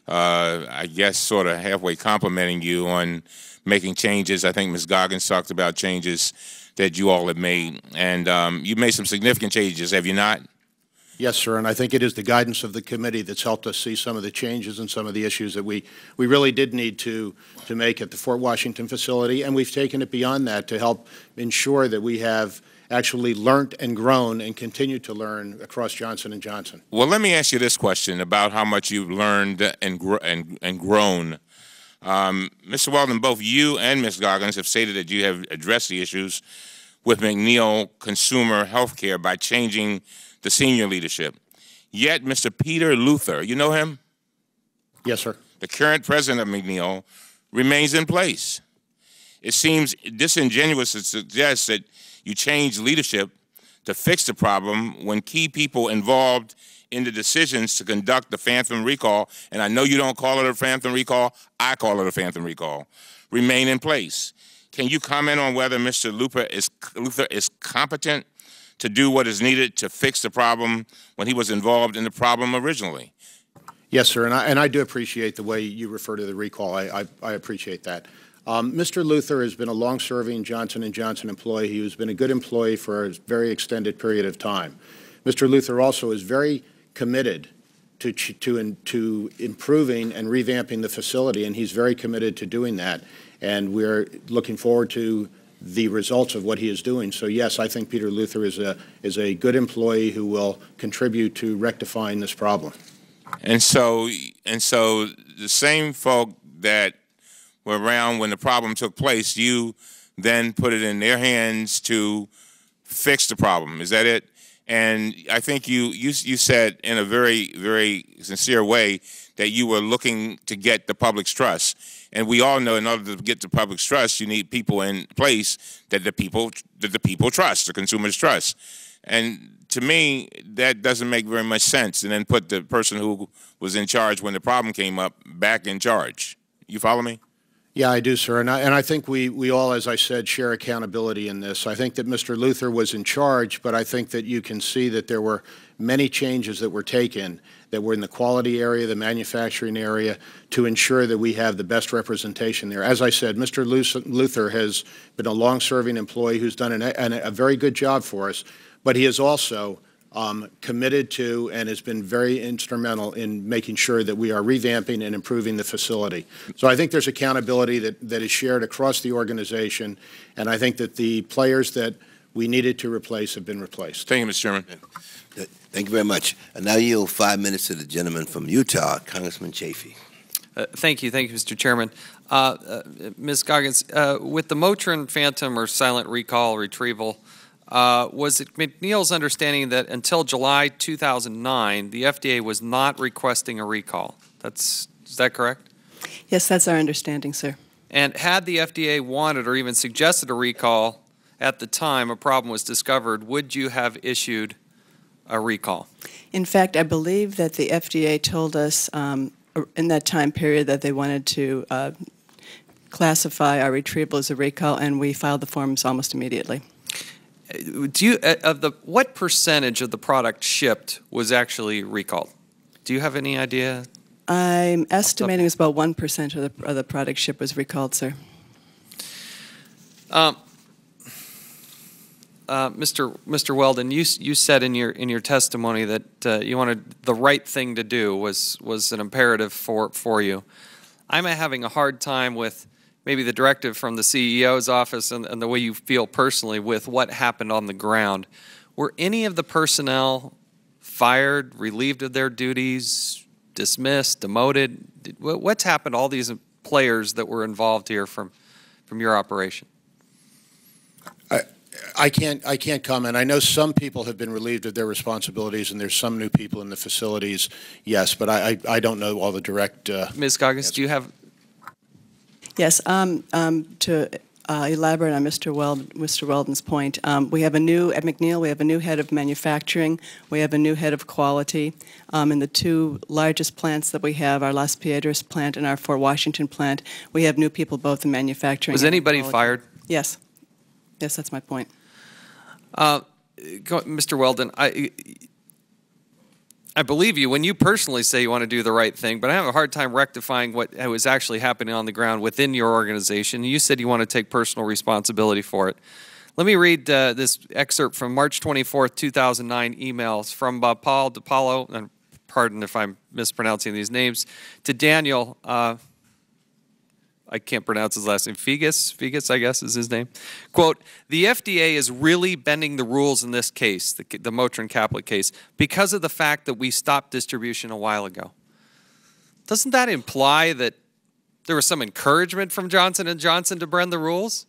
I guess, sort of halfway complimenting you on making changes. I think Ms. Goggins talked about changes that you all have made, and you made some significant changes, have you not? Yes, sir, and I think it is the guidance of the committee that's helped us see some of the changes and some of the issues that we really did need to make at the Fort Washington facility, and we've taken it beyond that to help ensure that we have actually learned and grown and continue to learn across Johnson & Johnson. Well, let me ask you this question about how much you've learned and grown. Mr. Weldon, both you and Ms. Goggins have stated that you have addressed the issues with McNeil Consumer Healthcare by changing the senior leadership. Yet, Mr. Peter Luther, you know him? Yes, sir. The current president of McNeil remains in place. It seems disingenuous to suggest that you change leadership to fix the problem when key people involved in the decisions to conduct the phantom recall, and I know you don't call it a phantom recall, I call it a phantom recall, remain in place. Can you comment on whether Mr. Luther is competent to do what is needed to fix the problem when he was involved in the problem originally? Yes, sir, and I do appreciate the way you refer to the recall. I appreciate that. Mr. Luther has been a long-serving Johnson & Johnson employee. He has been a good employee for a very extended period of time. Mr. Luther also is very committed to improving and revamping the facility, and he's very committed to doing that. And we're looking forward to the results of what he is doing. So yes, I think Peter Luther is a good employee who will contribute to rectifying this problem. And so the same folk that were around when the problem took place, you then put it in their hands to fix the problem. Is that it? And I think you said in a very, very sincere way that you were looking to get the public's trust. And we all know in order to get the public's trust, you need people in place that the people trust, the consumers trust. And to me, that doesn't make very much sense. And then put the person who was in charge when the problem came up back in charge. You follow me? Yeah, I do, sir. And I think we all, as I said, share accountability in this. I think that Mr. Luther was in charge, but I think that you can see that there were many changes that were taken that were in the quality area, the manufacturing area, to ensure that we have the best representation there. As I said, Mr. Luther has been a long-serving employee who's done a very good job for us, but he is also committed to and has been very instrumental in making sure that we are revamping and improving the facility. So I think there's accountability that is shared across the organization, and I think that the players that we needed to replace have been replaced. Thank you, Mr. Chairman. Thank you very much. And now yield 5 minutes to the gentleman from Utah, Congressman Chafee. Thank you, Mr. Chairman. Ms. Goggins, with the Motrin phantom or silent recall retrieval, was it McNeil's understanding that until July 2009, the FDA was not requesting a recall? Is that correct? Yes, that's our understanding, sir. And had the FDA wanted or even suggested a recall at the time a problem was discovered, would you have issued a recall? In fact, I believe that the FDA told us in that time period that they wanted to classify our retrieval as a recall, and we filed the forms almost immediately. do you what percentage of the product shipped was actually recalled? Do you have any idea? I'm estimating it's about 1% of the product shipped was recalled, sir. Mr. Weldon, you said in your testimony that you wanted the right thing to do was an imperative for you. I'm having a hard time with maybe the directive from the CEO's office and the way you feel personally with what happened on the ground. Were any of the personnel fired, relieved of their duties, dismissed, demoted? What's happened to all these players that were involved here from your operation? I can't comment. I know some people have been relieved of their responsibilities, and there's some new people in the facilities. Yes, but I don't know all the direct. Ms. Goggins, do you have? Yes. To elaborate on Mr. Weldon's point, we have a new at McNeil. We have a new head of manufacturing. We have a new head of quality. In the two largest plants that we have, our Las Piedras plant and our Fort Washington plant, we have new people both in manufacturing. Was anybody fired? Yes. Yes, that's my point. Mr. Weldon, I believe you when you personally say you want to do the right thing, but I have a hard time rectifying what was actually happening on the ground within your organization. You said you want to take personal responsibility for it. Let me read this excerpt from March 24th, 2009 emails from Paul DiPaolo, and pardon if I'm mispronouncing these names, to Daniel, I can't pronounce his last name, Figas, I guess is his name. Quote, the FDA is really bending the rules in this case, the Motrin Caplet case, because of the fact that we stopped distribution a while ago. Doesn't that imply that there was some encouragement from Johnson & Johnson to bend the rules?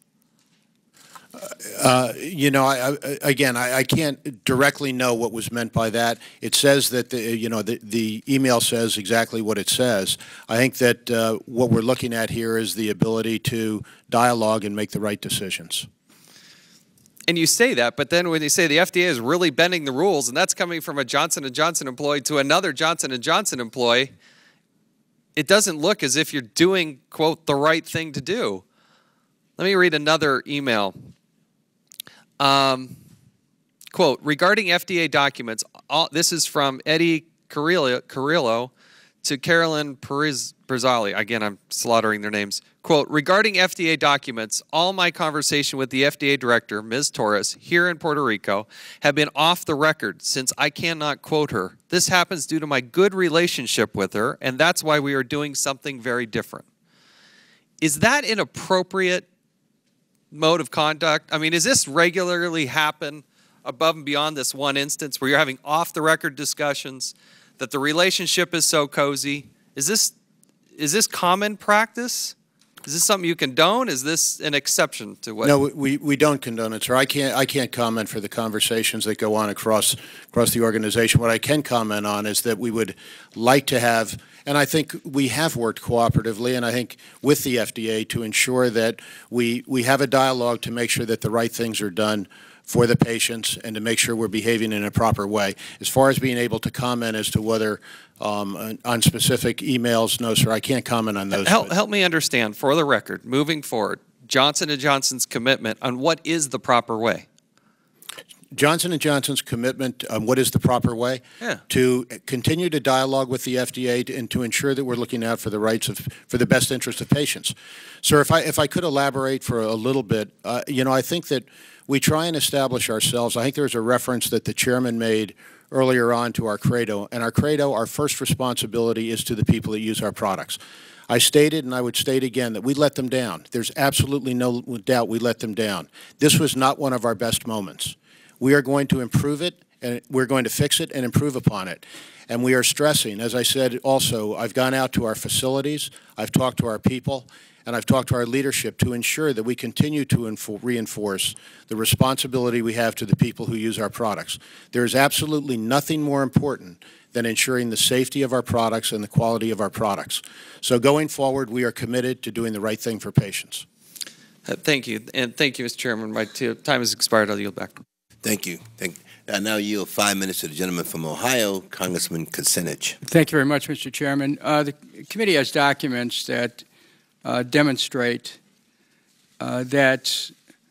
I can't directly know what was meant by that. It says that the email says exactly what it says. I think that what we're looking at here is the ability to dialogue and make the right decisions. And you say that, but then when you say the FDA is really bending the rules, and that's coming from a Johnson & Johnson employee to another Johnson & Johnson employee, it doesn't look as if you're doing, quote, the right thing to do. Let me read another email. Quote, regarding FDA documents, this is from Eddie Carrillo to Carolyn Berzali. Again, I'm slaughtering their names. Quote, regarding FDA documents, all my conversation with the FDA director, Ms. Torres, here in Puerto Rico, have been off the record since I cannot quote her. This happens due to my good relationship with her, and that's why we are doing something very different. Is that an appropriate mode of conduct? I mean, does this regularly happen above and beyond this one instance where you're having off-the-record discussions, that the relationship is so cozy? Is this common practice? Is this something you condone? Is this an exception to what? No, we don't condone it, sir. I can't comment for the conversations that go on across the organization. What I can comment on is that we would like to have, and I think we have worked cooperatively, and I think with the FDA to ensure that we have a dialogue to make sure that the right things are done for the patients and to make sure we're behaving in a proper way. As far as being able to comment as to whether on specific emails, no, sir, I can't comment on those. Help me understand, for the record, moving forward, Johnson & Johnson's commitment on what is the proper way. Johnson & Johnson's commitment on what is the proper way to continue to dialogue with the FDA and to ensure that we're looking out for the rights for the best interest of patients. Sir, if I could elaborate for a little bit, I think that we try and establish ourselves. I think there's a reference that the chairman made earlier on to our credo, and our credo, our first responsibility is to the people that use our products. I stated, and I would state again, that we let them down. There's absolutely no doubt we let them down. This was not one of our best moments. We are going to improve it, and we're going to fix it and improve upon it. And we are stressing, as I said also, I've gone out to our facilities, I've talked to our people, and I've talked to our leadership to ensure that we continue to reinforce the responsibility we have to the people who use our products. There is absolutely nothing more important than ensuring the safety of our products and the quality of our products. So going forward, we are committed to doing the right thing for patients. Thank you. And thank you, Mr. Chairman. My time has expired. I'll yield back. Thank you. I now yield 5 minutes to the gentleman from Ohio, Congressman Kucinich. Thank you very much, Mr. Chairman. The committee has documents that demonstrate that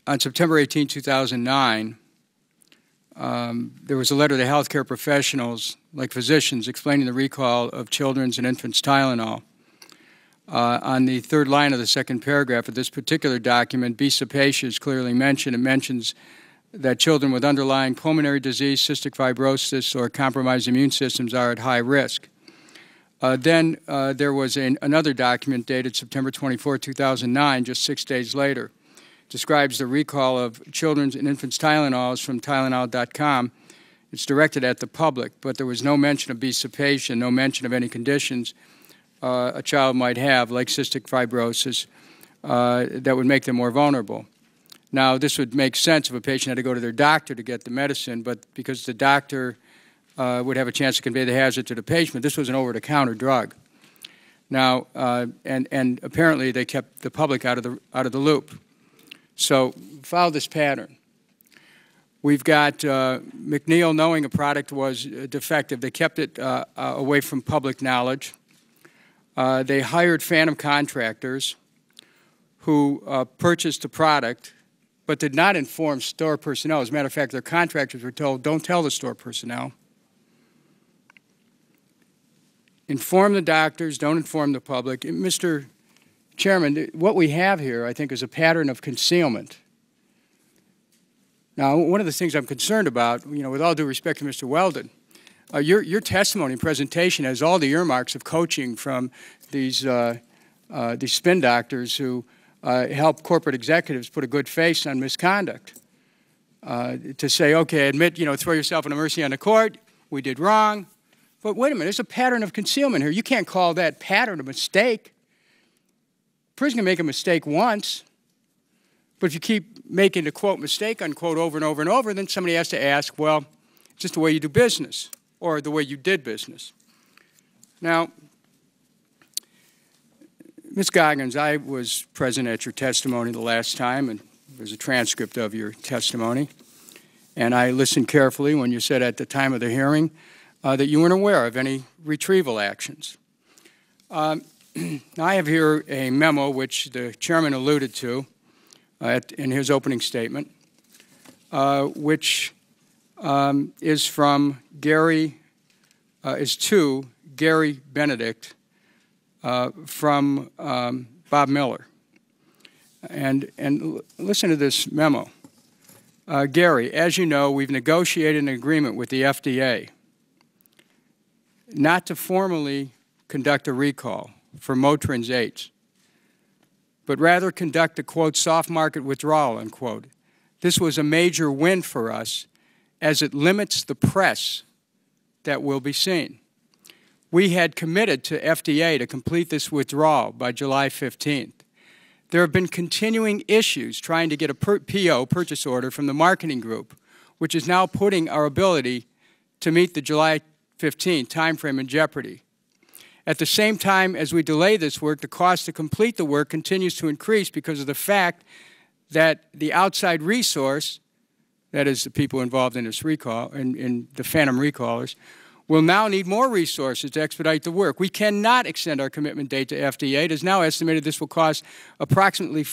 on September 18, 2009, there was a letter to healthcare professionals, like physicians, explaining the recall of children's and infants' Tylenol. On the third line of the second paragraph of this particular document, B. cepacia is clearly mentioned. It mentions that children with underlying pulmonary disease, cystic fibrosis, or compromised immune systems are at high risk. Then there was another document dated September 24, 2009, just 6 days later. Describes the recall of children's and infants' Tylenols from Tylenol.com. It's directed at the public, but there was no mention of B. cepacia, no mention of any conditions a child might have, like cystic fibrosis, that would make them more vulnerable. Now, this would make sense if a patient had to go to their doctor to get the medicine, but because the doctor would have a chance to convey the hazard to the patient, this was an over-the-counter drug. Now, and apparently they kept the public out of the loop. So follow this pattern. We've got McNeil knowing a product was defective. They kept it away from public knowledge. They hired phantom contractors who purchased the product but did not inform store personnel. As a matter of fact, their contractors were told, don't tell the store personnel. Inform the doctors, don't inform the public. And Mr. Chairman, what we have here, I think, is a pattern of concealment. Now, one of the things I'm concerned about, with all due respect to Mr. Weldon, your testimony and presentation has all the earmarks of coaching from these spin doctors who help corporate executives put a good face on misconduct. To say, okay, admit, throw yourself in a mercy on the court, we did wrong. But wait a minute, there's a pattern of concealment here. You can't call that pattern a mistake. A person can make a mistake once, but if you keep making the, quote, mistake, unquote, over and over and over, then somebody has to ask, well, it's just the way you do business, or the way you did business. Now, Ms. Goggins, I was present at your testimony the last time, and there's a transcript of your testimony. And I listened carefully when you said at the time of the hearing that you weren't aware of any retrieval actions. Now, I have here a memo which the chairman alluded to in his opening statement, which is from is to Gary Benedict from Bob Miller. And listen to this memo. Gary, as you know, we've negotiated an agreement with the FDA not to formally conduct a recall for Motrin's 8s, but rather conduct a, quote, soft market withdrawal, unquote. This was a major win for us as it limits the press that will be seen. We had committed to FDA to complete this withdrawal by July 15th. There have been continuing issues trying to get a PO, purchase order, from the marketing group, which is now putting our ability to meet the July 15th timeframe in jeopardy. At the same time as we delay this work, the cost to complete the work continues to increase because of the fact that the outside resource, that is the people involved in this recall, in the phantom recallers, will now need more resources to expedite the work. We cannot extend our commitment date to FDA. It is now estimated this will cost approximately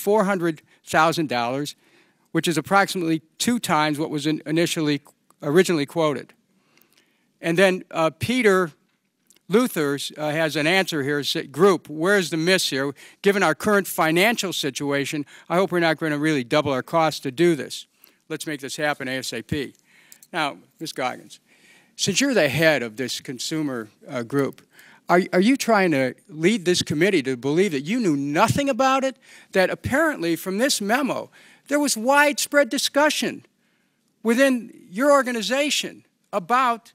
$400,000, which is approximately 2 times what was originally quoted. And then Peter Luthers has an answer here. Group, where's the miss here? Given our current financial situation, I hope we're not going to really double our costs to do this. Let's make this happen ASAP. Now, Ms. Goggins, since you're the head of this consumer group, are you trying to lead this committee to believe that you knew nothing about it? That apparently from this memo, there was widespread discussion within your organization about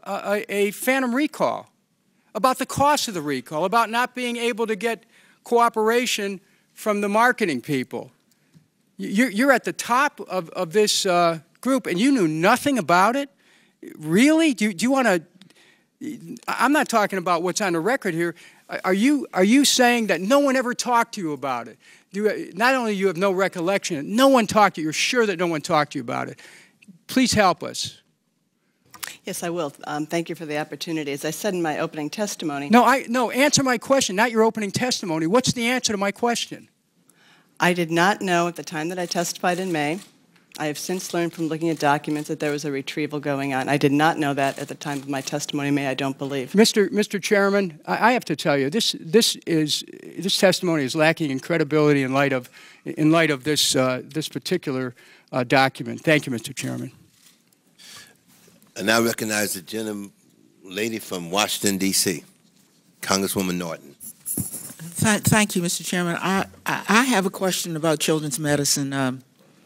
a phantom recall, about the cost of the recall, about not being able to get cooperation from the marketing people. You're at the top of this group, and you knew nothing about it? Really? Do you want to? I'm not talking about what's on the record here. Are you saying that no one ever talked to you about it? Not only you have no recollection, no one talked to you. You're sure that no one talked to you about it. Please help us. Yes, I will. Thank you for the opportunity. As I said in my opening testimony. No, answer my question, not your opening testimony. What's the answer to my question? I did not know at the time that I testified in May. I have since learned from looking at documents that there was a retrieval going on. I did not know that at the time of my testimony in May, I don't believe. Mr. Chairman, I have to tell you, this testimony is lacking in credibility in light of this particular document. Thank you, Mr. Chairman. I now recognize the lady from Washington, D.C., Congresswoman Norton. Thank you, Mr. Chairman. I have a question about children's medicine.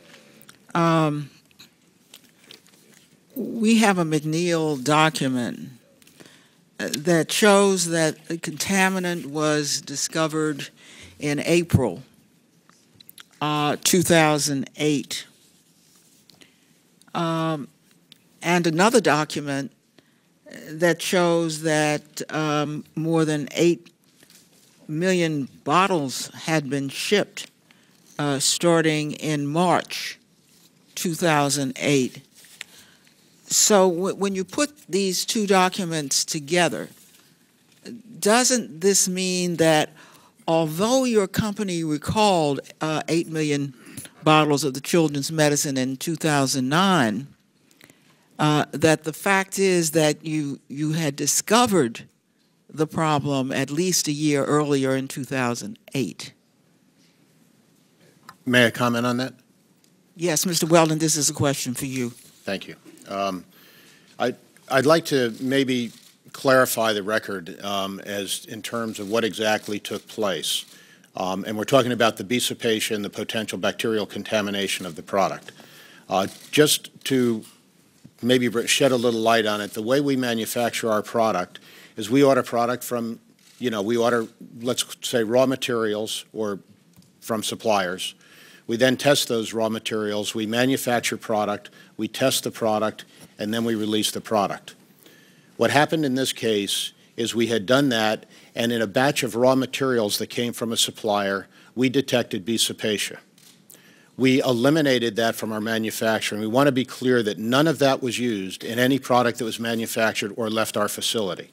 We have a McNeil document that shows that a contaminant was discovered in April 2008. And another document that shows that more than 8 million bottles had been shipped starting in March 2008. So when you put these two documents together, doesn't this mean that although your company recalled 8 million bottles of the children's medicine in 2009, that the fact is that you had discovered the problem at least a year earlier in 2008? May I comment on that? Yes, Mr. Weldon, this is a question for you. Thank you. I'd like to maybe clarify the record as in terms of what exactly took place. And we're talking about the Bisapacia and the potential bacterial contamination of the product. Just to maybe shed a little light on it, the way we manufacture our product is we order product from, we order, let's say, raw materials or from suppliers. We then test those raw materials, we manufacture product, we test the product, and then we release the product. What happened in this case is we had done that, and in a batch of raw materials that came from a supplier, we detected Bisapacia. We eliminated that from our manufacturing. We want to be clear that none of that was used in any product that was manufactured or left our facility.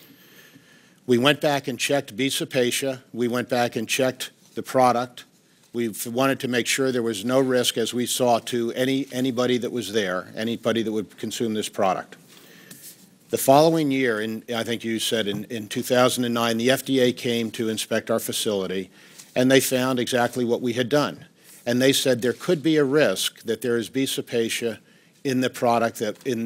We went back and checked Bisapacia. We went back and checked the product. We wanted to make sure there was no risk, as we saw, to anybody that was there, anybody that would consume this product. The following year, I think you said in 2009, the FDA came to inspect our facility, and they found exactly what we had done. And they said there could be a risk that there is Bisapacia in the product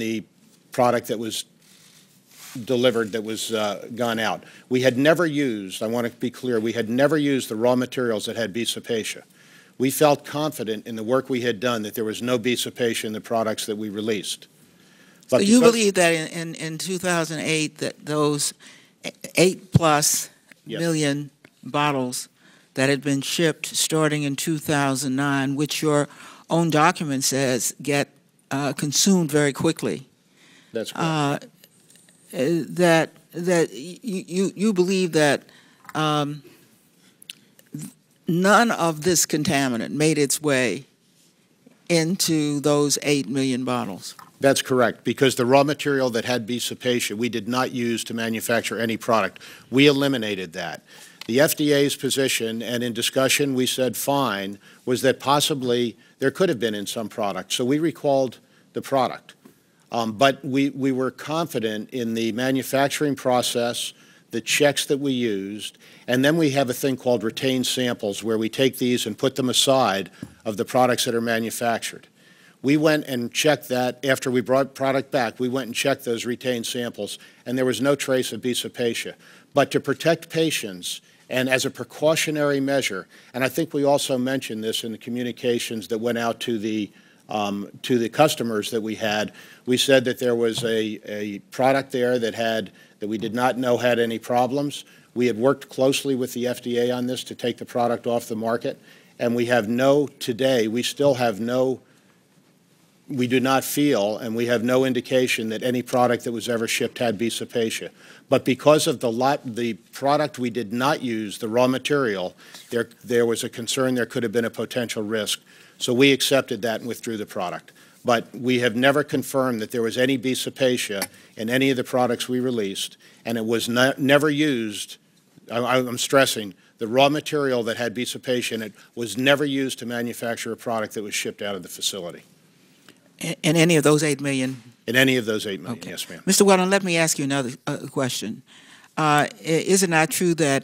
that was delivered, that was gone out. We had never used, I want to be clear, we had never used the raw materials that had Bisapacia. We felt confident in the work we had done that there was no Bisapacia in the products that we released. But so you believe that in 2008 that those 8+ million bottles that had been shipped starting in 2009, which your own document says get consumed very quickly. That's correct. That you believe that none of this contaminant made its way into those 8 million bottles. That's correct, because the raw material that had Bisapacia we did not use to manufacture any product. We eliminated that. The FDA's position, and in discussion we said fine, was that possibly there could have been in some products. So we recalled the product. But we were confident in the manufacturing process, the checks that we used, and then we have a thing called retained samples where we take these and put them aside of the products that are manufactured. We went and checked that after we brought product back. We went and checked those retained samples, and there was no trace of Bisapacia. But to protect patients and as a precautionary measure, and I think we also mentioned this in the communications that went out to the customers that we had, we said that there was a product there that we did not know had any problems. We had worked closely with the FDA on this to take the product off the market, and we have today, we still have we do not feel, and we have no indication that any product that was ever shipped had Bisapacia. But because of the product we did not use, the raw material, there was a concern there could have been a potential risk. So we accepted that and withdrew the product. But we have never confirmed that there was any Bisapacia in any of the products we released, and it was never used, I'm stressing, The raw material that had Bisopatient in it was never used to manufacture a product that was shipped out of the facility. In any of those 8 million? In any of those 8 million, Okay. yes, ma'am. Mr. Weldon, let me ask you another question. Is it not true that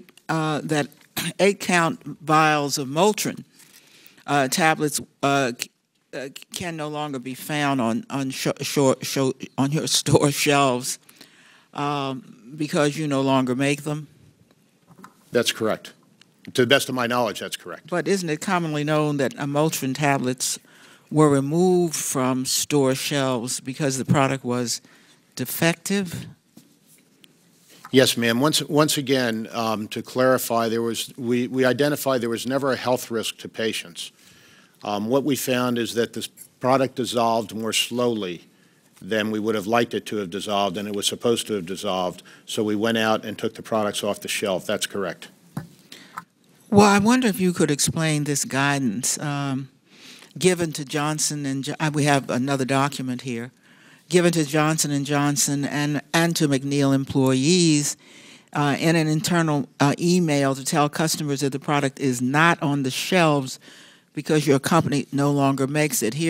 8-count vials of Motrin tablets can no longer be found on your store shelves because you no longer make them? That's correct. To the best of my knowledge, that's correct. But isn't it commonly known that Motrin tablets were removed from store shelves because the product was defective? Yes, ma'am. Once again, to clarify, we identified there was never a health risk to patients. What we found is that this product dissolved more slowly than we would have liked it to have dissolved, and it was supposed to have dissolved. So we went out and took the products off the shelf. That's correct. Well, I wonder if you could explain this guidance given to Johnson and we have another document here, given to Johnson & Johnson and to McNeil employees in an internal email to tell customers that the product is not on the shelves because your company no longer makes it.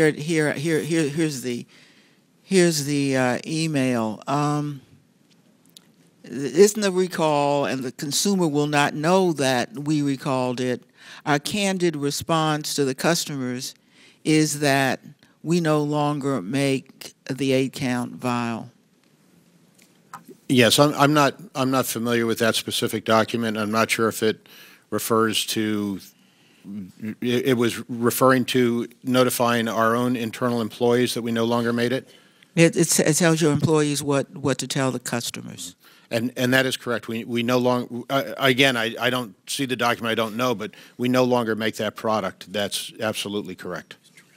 Here's the email. Isn't a recall, and the consumer will not know that we recalled it. Our candid response to the customers is that we no longer make the 8-count vial. Yes, I'm not familiar with that specific document. I'm not sure if it refers to. It was referring to notifying our own internal employees that we no longer made it. It tells your employees what to tell the customers. And that is correct. We no longer, again, I don't see the document, I don't know, but we no longer make that product. That's absolutely correct.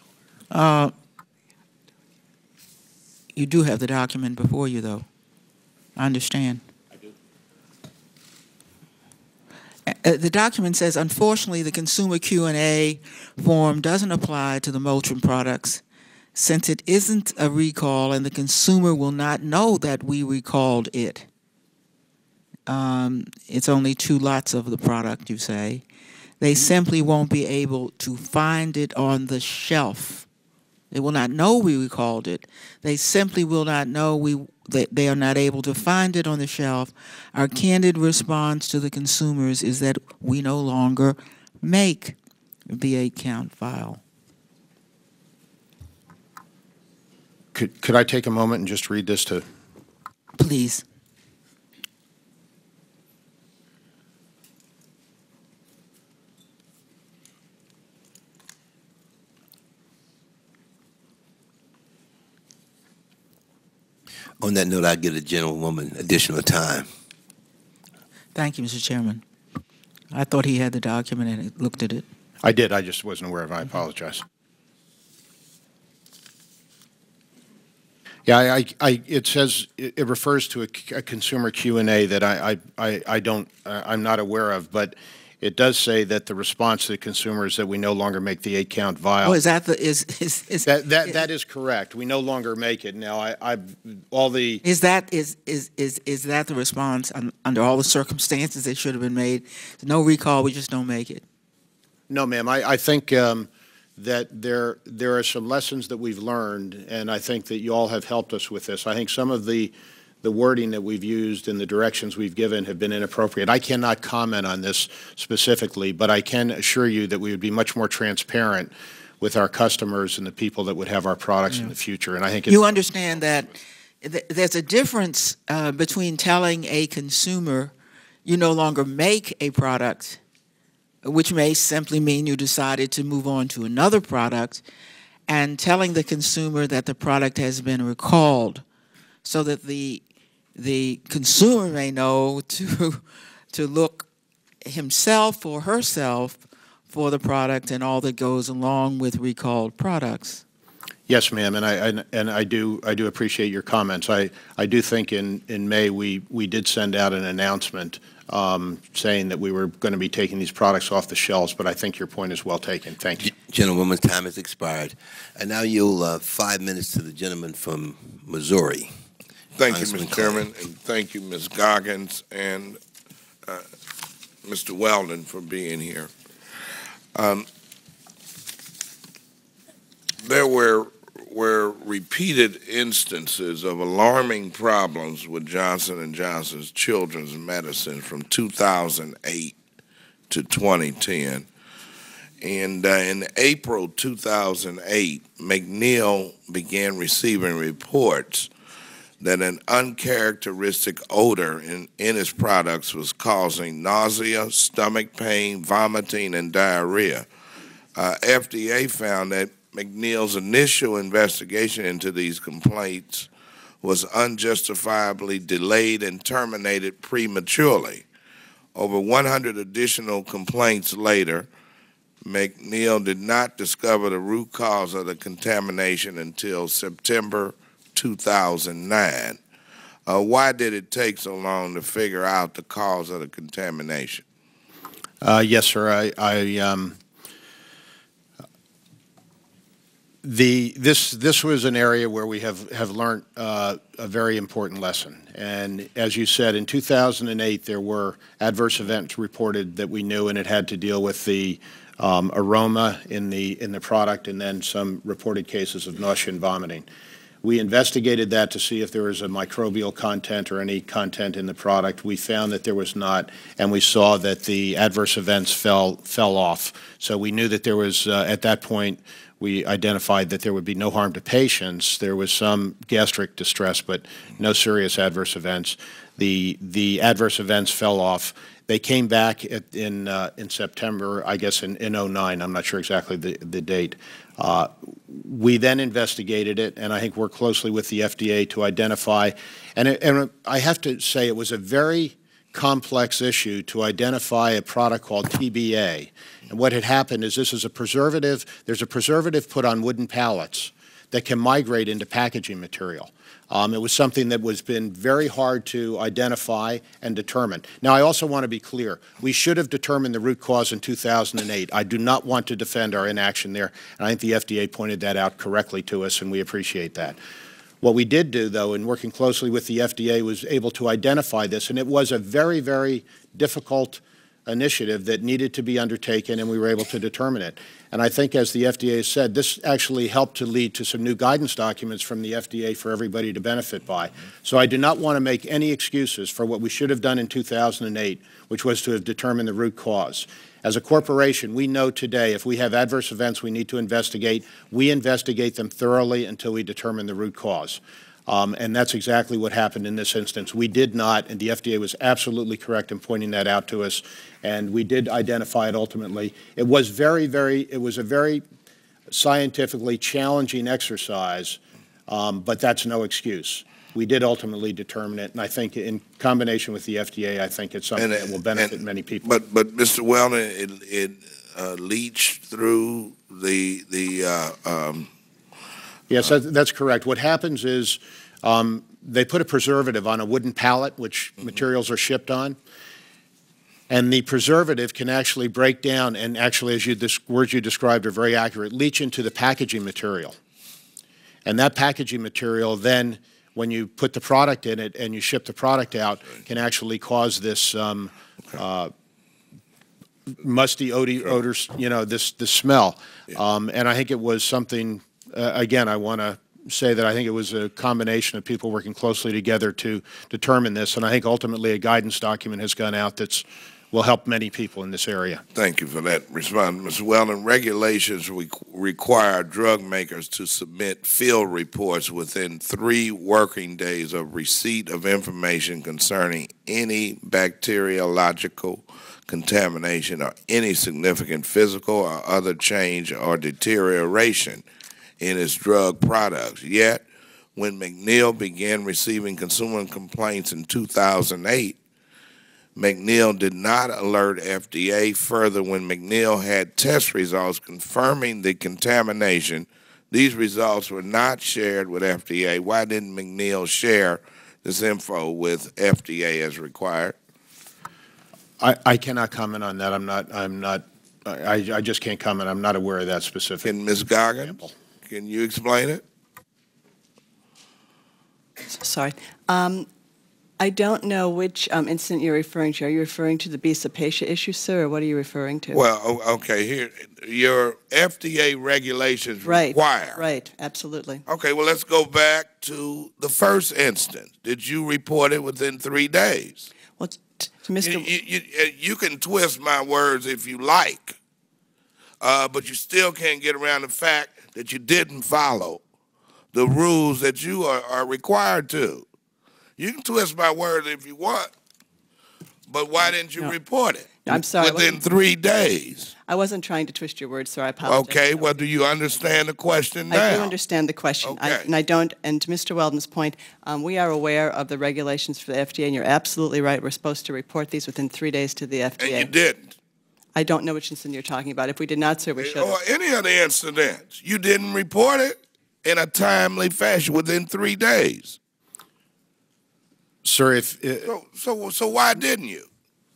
You do have the document before you, though. I understand. I do. The document says, unfortunately, the consumer Q&A form doesn't apply to the Motrin products since it isn't a recall and the consumer will not know that we recalled it. It's only 2 lots of the product, you say. They simply won't be able to find it on the shelf. They will not know we recalled it. They simply will not know they are not able to find it on the shelf. Our candid response to the consumers is that we no longer make the 8-count vial. Could I take a moment and just read this to? Please. On that note, I give the gentlewoman additional time. Thank you, Mr. Chairman. I thought he had the document and looked at it. I did. I just wasn't aware of it. I apologize. Yeah, it says it refers to a consumer Q&A that I'm not aware of, but it does say that the response to the consumer is that we no longer make the 8-count vial. Oh, is that the that is correct? We no longer make it now. Is that the response under all the circumstances that should have been made? No recall. We just don't make it. No, ma'am. I think that there are some lessons that we've learned, and I think that you all have helped us with this. I think some of the wording that we've used and the directions we've given have been inappropriate. I cannot comment on this specifically, but I can assure you that we would be much more transparent with our customers and the people that would have our products in the future. And I think you understand that there's a difference between telling a consumer you no longer make a product, which may simply mean you decided to move on to another product, and telling the consumer that the product has been recalled so that the consumer may know to look himself or herself for the product and all that goes along with recalled products. Yes, ma'am, and I do appreciate your comments. I do think in May we did send out an announcement saying that we were going to be taking these products off the shelves, but I think your point is well taken. Thank you. Gentlewoman's time has expired. And now you'll 5 minutes to the gentleman from Missouri. Thank you, Mr. Chairman, and thank you, Ms. Goggins and Mr. Weldon for being here. There were repeated instances of alarming problems with Johnson & Johnson's children's medicine from 2008 to 2010. And in April 2008, McNeil began receiving reports that an uncharacteristic odor in its products was causing nausea, stomach pain, vomiting, and diarrhea. FDA found that McNeil's initial investigation into these complaints was unjustifiably delayed and terminated prematurely. Over 100 additional complaints later, McNeil did not discover the root cause of the contamination until September 2009. Why did it take so long to figure out the cause of the contamination? Yes, sir. This was an area where we have learned a very important lesson. And as you said, in 2008, there were adverse events reported that we knew, and it had to deal with the aroma in the product, and then some reported cases of nausea and vomiting. We investigated that to see if there was a microbial content or any content in the product. We found that there was not, and we saw that the adverse events fell off. So we knew that there was, at that point, we identified that there would be no harm to patients. There was some gastric distress, but no serious adverse events. The adverse events fell off. They came back in September, I guess in 09. I'm not sure exactly the date. We then investigated it, and I think worked closely with the FDA to identify. And I have to say it was a very complex issue to identify a product called TBA. And what had happened is this is a preservative. There's a preservative put on wooden pallets that can migrate into packaging material. It was something that was been very hard to identify and determine. Now, I also want to be clear. We should have determined the root cause in 2008. I do not want to defend our inaction there, and I think the FDA pointed that out correctly to us, and we appreciate that. What we did do, though, in working closely with the FDA, was able to identify this, and it was a very, very difficult initiative that needed to be undertaken, and we were able to determine it. And I think, as the FDA said, this actually helped to lead to some new guidance documents from the FDA for everybody to benefit by. So I do not want to make any excuses for what we should have done in 2008, which was to have determined the root cause. As a corporation, we know today if we have adverse events we need to investigate, we investigate them thoroughly until we determine the root cause. And that's exactly what happened in this instance. We did not, and the FDA was absolutely correct in pointing that out to us, and we did identify it ultimately. It was it was a very scientifically challenging exercise, but that's no excuse. We did ultimately determine it, and I think in combination with the FDA, I think it's something that will benefit many people. But Mr. Weldon, it leached through the Yes, that's correct. What happens is they put a preservative on a wooden pallet, which materials are shipped on, and the preservative can actually break down and actually, as words you described are very accurate, leach into the packaging material. And that packaging material then, when you put the product in it and you ship the product out, can actually cause this musty odor, this smell. Yeah. And I think it was something. Again, I want to say that I think it was a combination of people working closely together to determine this, and I think ultimately a guidance document has gone out that will help many people in this area. Thank you for that response, Mr. Weldon. Regulations require drug makers to submit field reports within 3 working days of receipt of information concerning any bacteriological contamination or any significant physical or other change or deterioration in its drug products. Yet, when McNeil began receiving consumer complaints in 2008, McNeil did not alert FDA. Further, when McNeil had test results confirming the contamination, these results were not shared with FDA. Why didn't McNeil share this info with FDA as required? I cannot comment on that. I just can't comment. I'm not aware of that specific. And Ms. Goggins? Can you explain it? Sorry. I don't know which incident you're referring to. Are you referring to the B. cepacia issue, sir, or what are you referring to? Well, okay, here, your FDA regulations Right, require. right, absolutely. Okay, well, let's go back to the first instance. Did you report it within 3 days? Well, to Mr. You can twist my words if you like, but you still can't get around the fact that you didn't follow the rules that you are required to. You can twist my words if you want, but why didn't you report it? I'm sorry. Within 3 days. I wasn't trying to twist your words, sir. I apologize. Okay, well, do you understand the question now? I do understand the question. Okay. And I don't, and to Mr. Weldon's point, we are aware of the regulations for the FDA, and you're absolutely right. We're supposed to report these within 3 days to the FDA. And you didn't. I don't know which incident you're talking about. If we did not, sir, we should have. Or any of the incidents. You didn't report it in a timely fashion within 3 days. Sir, if So why didn't you?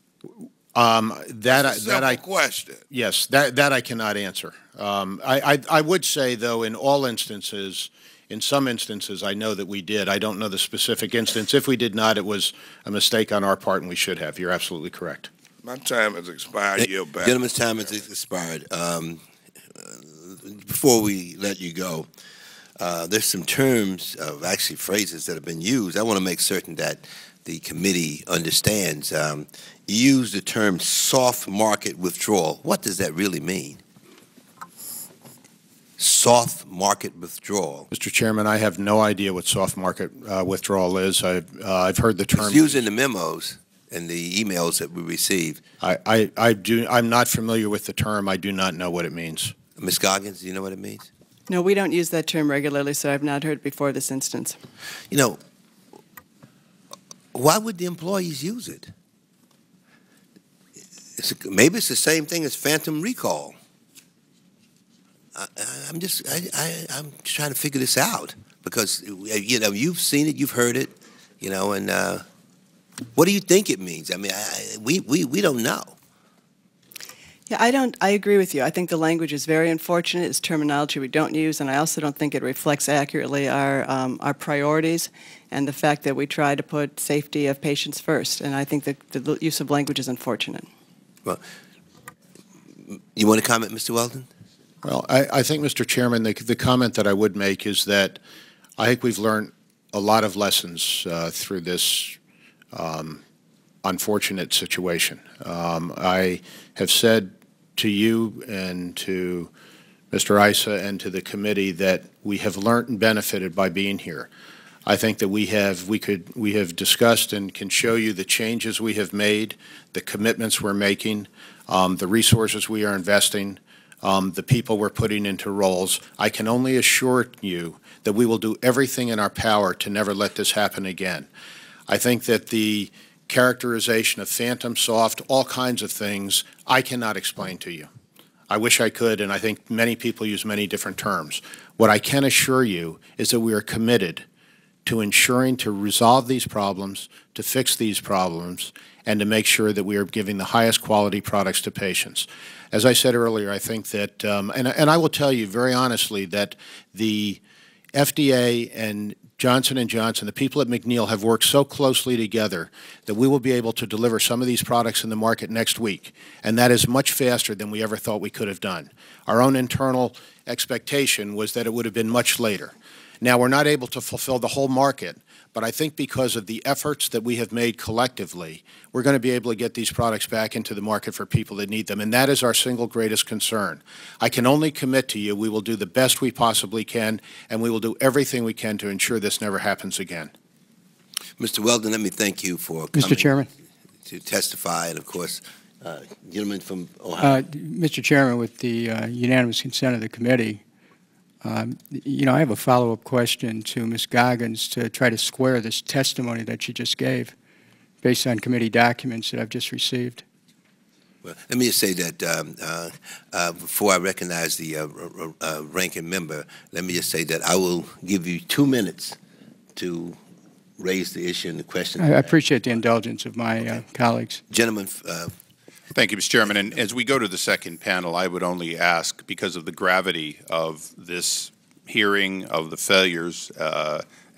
Question. Yes, that I cannot answer. I would say, though, in all instances, in some instances, I know that we did. I don't know the specific instance. If we did not, it was a mistake on our part, and we should have. You're absolutely correct. My time has expired. Yield back. Gentleman's time has expired. Before we let you go, there's some terms, actually phrases that have been used. I want to make certain that the committee understands. You use the term soft market withdrawal. What does that really mean? Soft market withdrawal. Mr. Chairman, I have no idea what soft market withdrawal is. I've heard the term. It's used in the memos and the emails that we received. I'm not familiar with the term. I do not know what it means. Ms. Goggins, do you know what it means? No, we don't use that term regularly, so I've not heard it before this instance. You know, why would the employees use it? Maybe it's the same thing as phantom recall. I'm trying to figure this out because, you know, you've seen it, you've heard it, you know, and what do you think it means? I mean, we don't know. Yeah, I agree with you. I think the language is very unfortunate. It's terminology we don't use, and I also don't think it reflects accurately our priorities and the fact that we try to put safety of patients first. And I think that the use of language is unfortunate. Well, you want to comment, Mr. Weldon? Well, I think, Mr. Chairman, the comment that I would make is that I think we've learned a lot of lessons through this unfortunate situation. I have said to you and to Mr. Issa and to the committee that we have learned and benefited by being here. I think that we have discussed and can show you the changes we have made, the commitments we're making, the resources we are investing, the people we're putting into roles. I can only assure you that we will do everything in our power to never let this happen again. I think that the characterization of phantom, soft, all kinds of things, I cannot explain to you. I wish I could, and I think many people use many different terms. What I can assure you is that we are committed to ensuring to resolve these problems, to fix these problems, and to make sure that we are giving the highest quality products to patients. As I said earlier, I think that, and I will tell you very honestly that the FDA and Johnson & Johnson, the people at McNeil have worked so closely together that we will be able to deliver some of these products in the market next week, and that is much faster than we ever thought we could have done. Our own internal expectation was that it would have been much later. Now, we're not able to fulfill the whole market, but I think because of the efforts that we have made collectively, we're going to be able to get these products back into the market for people that need them, and that is our single greatest concern. I can only commit to you we will do the best we possibly can, and we will do everything we can to ensure this never happens again. Mr. Weldon, let me thank you for coming Mr. Chairman. to testify, and of course, gentleman from Ohio. Mr. Chairman, with the unanimous consent of the committee, you know, I have a follow-up question to Ms. Goggins to try to square this testimony that she just gave based on committee documents that I've just received. Well, let me just say that before I recognize the ranking member, let me just say that I will give you 2 minutes to raise the issue and the question. I appreciate the indulgence of my colleagues. Gentlemen. Thank you, Mr. Chairman. And as we go to the second panel, I would only ask, because of the gravity of this hearing, of the failures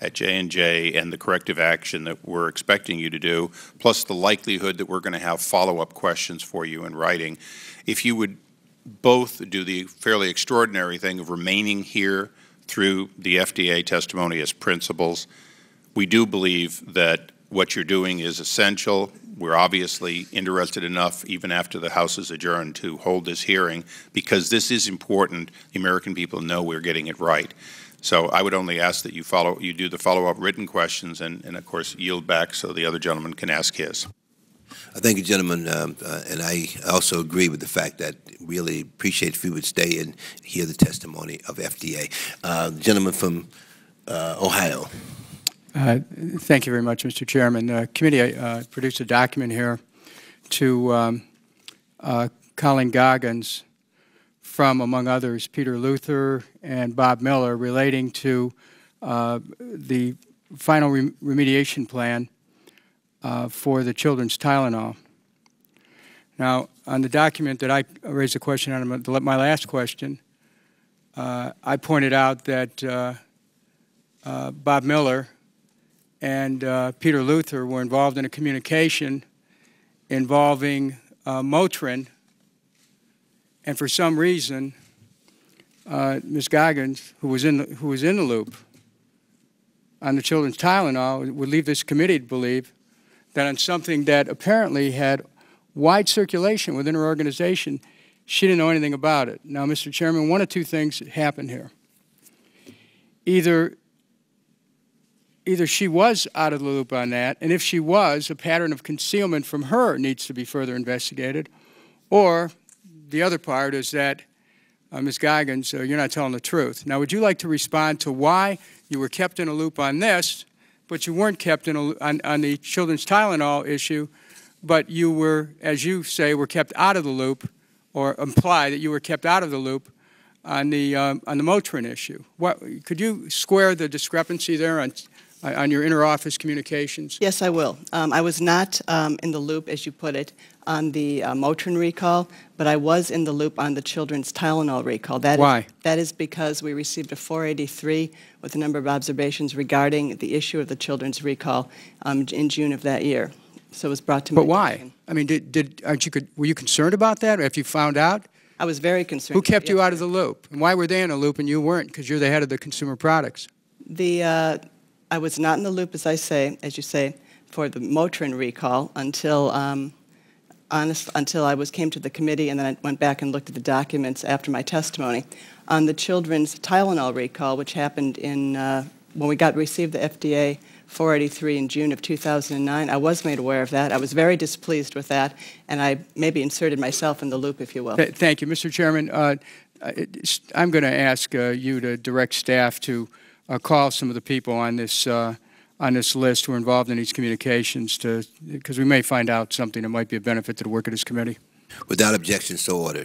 at J&J and the corrective action that we're expecting you to do, plus the likelihood that we're going to have follow-up questions for you in writing, if you would both do the fairly extraordinary thing of remaining here through the FDA testimony as principals. We do believe that what you're doing is essential. We're obviously interested enough, even after the House is adjourned, to hold this hearing because this is important. The American people know we're getting it right. So I would only ask that you do the follow-up written questions and of course, yield back so the other gentleman can ask his. Thank you, gentlemen, and I also agree with the fact that really appreciate if you would stay and hear the testimony of FDA. The gentleman from Ohio. Thank you very much, Mr. Chairman. The committee produced a document here to Colin Goggins from, among others, Peter Luther and Bob Miller relating to the final remediation plan for the children's Tylenol. Now, on the document that I raised a question on, my last question, I pointed out that Bob Miller and Peter Luther were involved in a communication involving Motrin, and for some reason, Ms. Goggins, who was in the loop on the children's Tylenol, would leave this committee to believe that on something that apparently had wide circulation within her organization, she didn't know anything about it. Now, Mr. Chairman, one of two things happened here. Either she was out of the loop on that, and if she was, a pattern of concealment from her needs to be further investigated, or the other part is that, Ms. Goggins, you're not telling the truth. Now, would you like to respond to why you were kept in a loop on this, but you weren't kept in on the children's Tylenol issue, but you were, as you say, were kept out of the loop, or imply that you were kept out of the loop on the Motrin issue? Could you square the discrepancy there on your inter-office communications? Yes, I will. I was not in the loop, as you put it, on the Motrin recall, but I was in the loop on the children's Tylenol recall. Why? That is because we received a 483 with a number of observations regarding the issue of the children's recall in June of that year. So it was brought to my attention. But why? I mean, were you concerned about that after you found out? I was very concerned. Who kept you out of the loop? And why were they in a loop and you weren't? Because you're the head of the consumer products. I was not in the loop, as you say, for the Motrin recall until I came to the committee, and then I went back and looked at the documents after my testimony. On the children's Tylenol recall, which happened when we received the FDA 483 in June of 2009, I was made aware of that. I was very displeased with that, and I maybe inserted myself in the loop, if you will. Thank you, Mr. Chairman. I'm going to ask you to direct staff to call some of the people on this list who are involved in these communications, because we may find out something that might be a benefit to the work of this committee. Without objection, so ordered.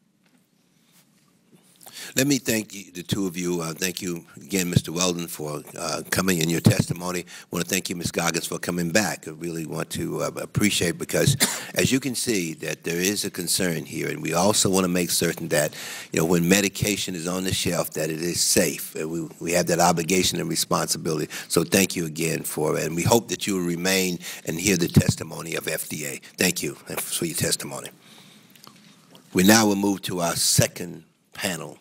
Let me thank the two of you. Thank you again, Mr. Weldon, for coming in your testimony. I want to thank you, Ms. Goggins, for coming back. I really want to appreciate, because as you can see, that there is a concern here, and we also want to make certain that, when medication is on the shelf, that it is safe. We have that obligation and responsibility. So thank you again and we hope that you will remain and hear the testimony of FDA. Thank you for your testimony. We now will move to our second panel.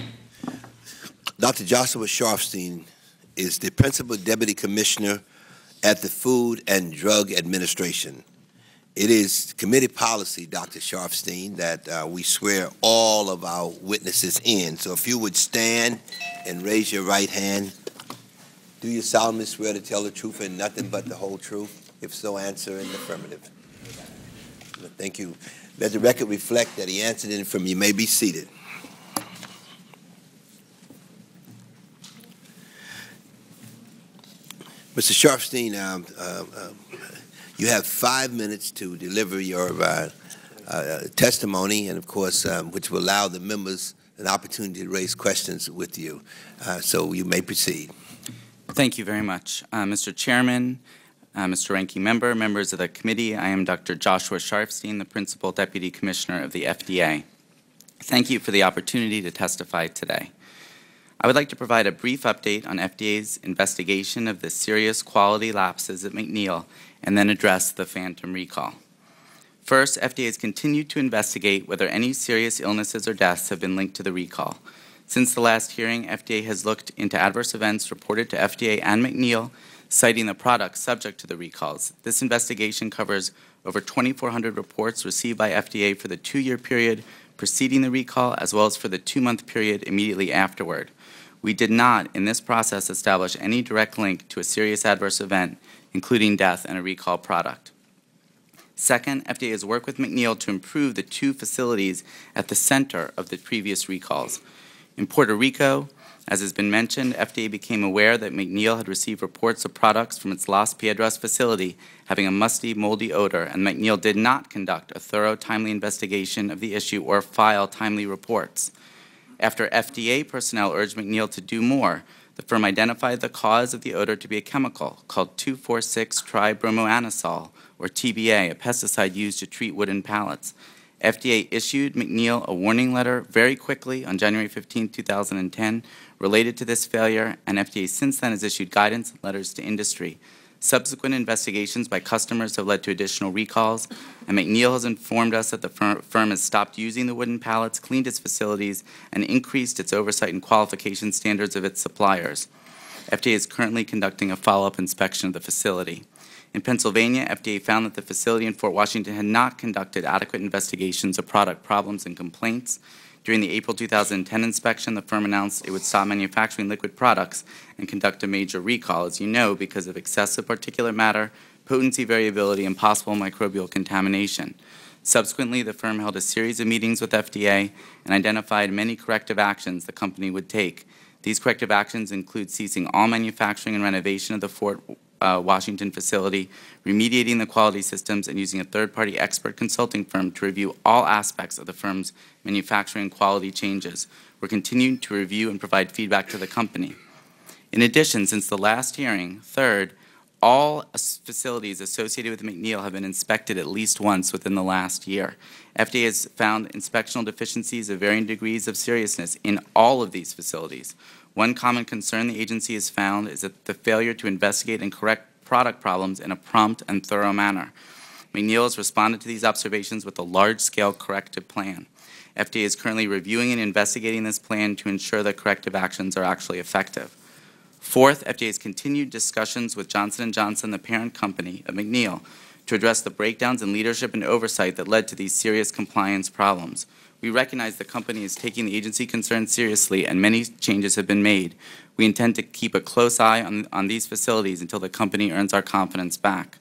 Dr. Joshua Sharfstein is the Principal Deputy Commissioner at the Food and Drug Administration. It is committee policy, Dr. Sharfstein, that we swear all of our witnesses in. So if you would stand and raise your right hand. Do you solemnly swear to tell the truth and nothing but the whole truth? If so, answer in the affirmative. Thank you. Let the record reflect that he answered in from. You may be seated. Mr. Sharfstein, you have 5 minutes to deliver your testimony, and of course, which will allow the members an opportunity to raise questions with you. So you may proceed. Thank you very much. Mr. Chairman, Mr. Ranking Member, members of the committee, I am Dr. Joshua Sharfstein, the Principal Deputy Commissioner of the FDA. Thank you for the opportunity to testify today. I would like to provide a brief update on FDA's investigation of the serious quality lapses at McNeil and then address the phantom recall. First, FDA has continued to investigate whether any serious illnesses or deaths have been linked to the recall. Since the last hearing, FDA has looked into adverse events reported to FDA and McNeil, citing the products subject to the recalls. This investigation covers over 2,400 reports received by FDA for the 2-year period preceding the recall, as well as for the 2-month period immediately afterward. We did not, in this process, establish any direct link to a serious adverse event, including death and a recall product. Second, FDA has worked with McNeil to improve the 2 facilities at the center of the previous recalls. In Puerto Rico, as has been mentioned, FDA became aware that McNeil had received reports of products from its Las Piedras facility having a musty, moldy odor, and McNeil did not conduct a thorough, timely investigation of the issue or file timely reports. After FDA personnel urged McNeil to do more, the firm identified the cause of the odor to be a chemical called 2,4,6-tribromoanisole, or TBA, a pesticide used to treat wooden pallets. FDA issued McNeil a warning letter very quickly on January 15, 2010, related to this failure, and FDA since then has issued guidance and letters to industry. Subsequent investigations by customers have led to additional recalls, and McNeil has informed us that the firm has stopped using the wooden pallets, cleaned its facilities, and increased its oversight and qualification standards of its suppliers. FDA is currently conducting a follow-up inspection of the facility. In Pennsylvania, FDA found that the facility in Fort Washington had not conducted adequate investigations of product problems and complaints. During the April 2010 inspection, the firm announced it would stop manufacturing liquid products and conduct a major recall, as you know, because of excessive particulate matter, potency variability, and possible microbial contamination. Subsequently, the firm held a series of meetings with FDA and identified many corrective actions the company would take. These corrective actions include ceasing all manufacturing and renovation of the Fort Washington facility, remediating the quality systems, and using a third-party expert consulting firm to review all aspects of the firm's manufacturing quality changes. We're continuing to review and provide feedback to the company. In addition, since the last hearing, third, all facilities associated with McNeil have been inspected at least once within the last year. FDA has found inspectional deficiencies of varying degrees of seriousness in all of these facilities. One common concern the agency has found is that the failure to investigate and correct product problems in a prompt and thorough manner. McNeil has responded to these observations with a large-scale corrective plan. FDA is currently reviewing and investigating this plan to ensure that corrective actions are actually effective. Fourth, FDA has continued discussions with Johnson & Johnson, the parent company of McNeil, to address the breakdowns in leadership and oversight that led to these serious compliance problems. We recognize the company is taking the agency concerns seriously, and many changes have been made. We intend to keep a close eye on these facilities until the company earns our confidence back.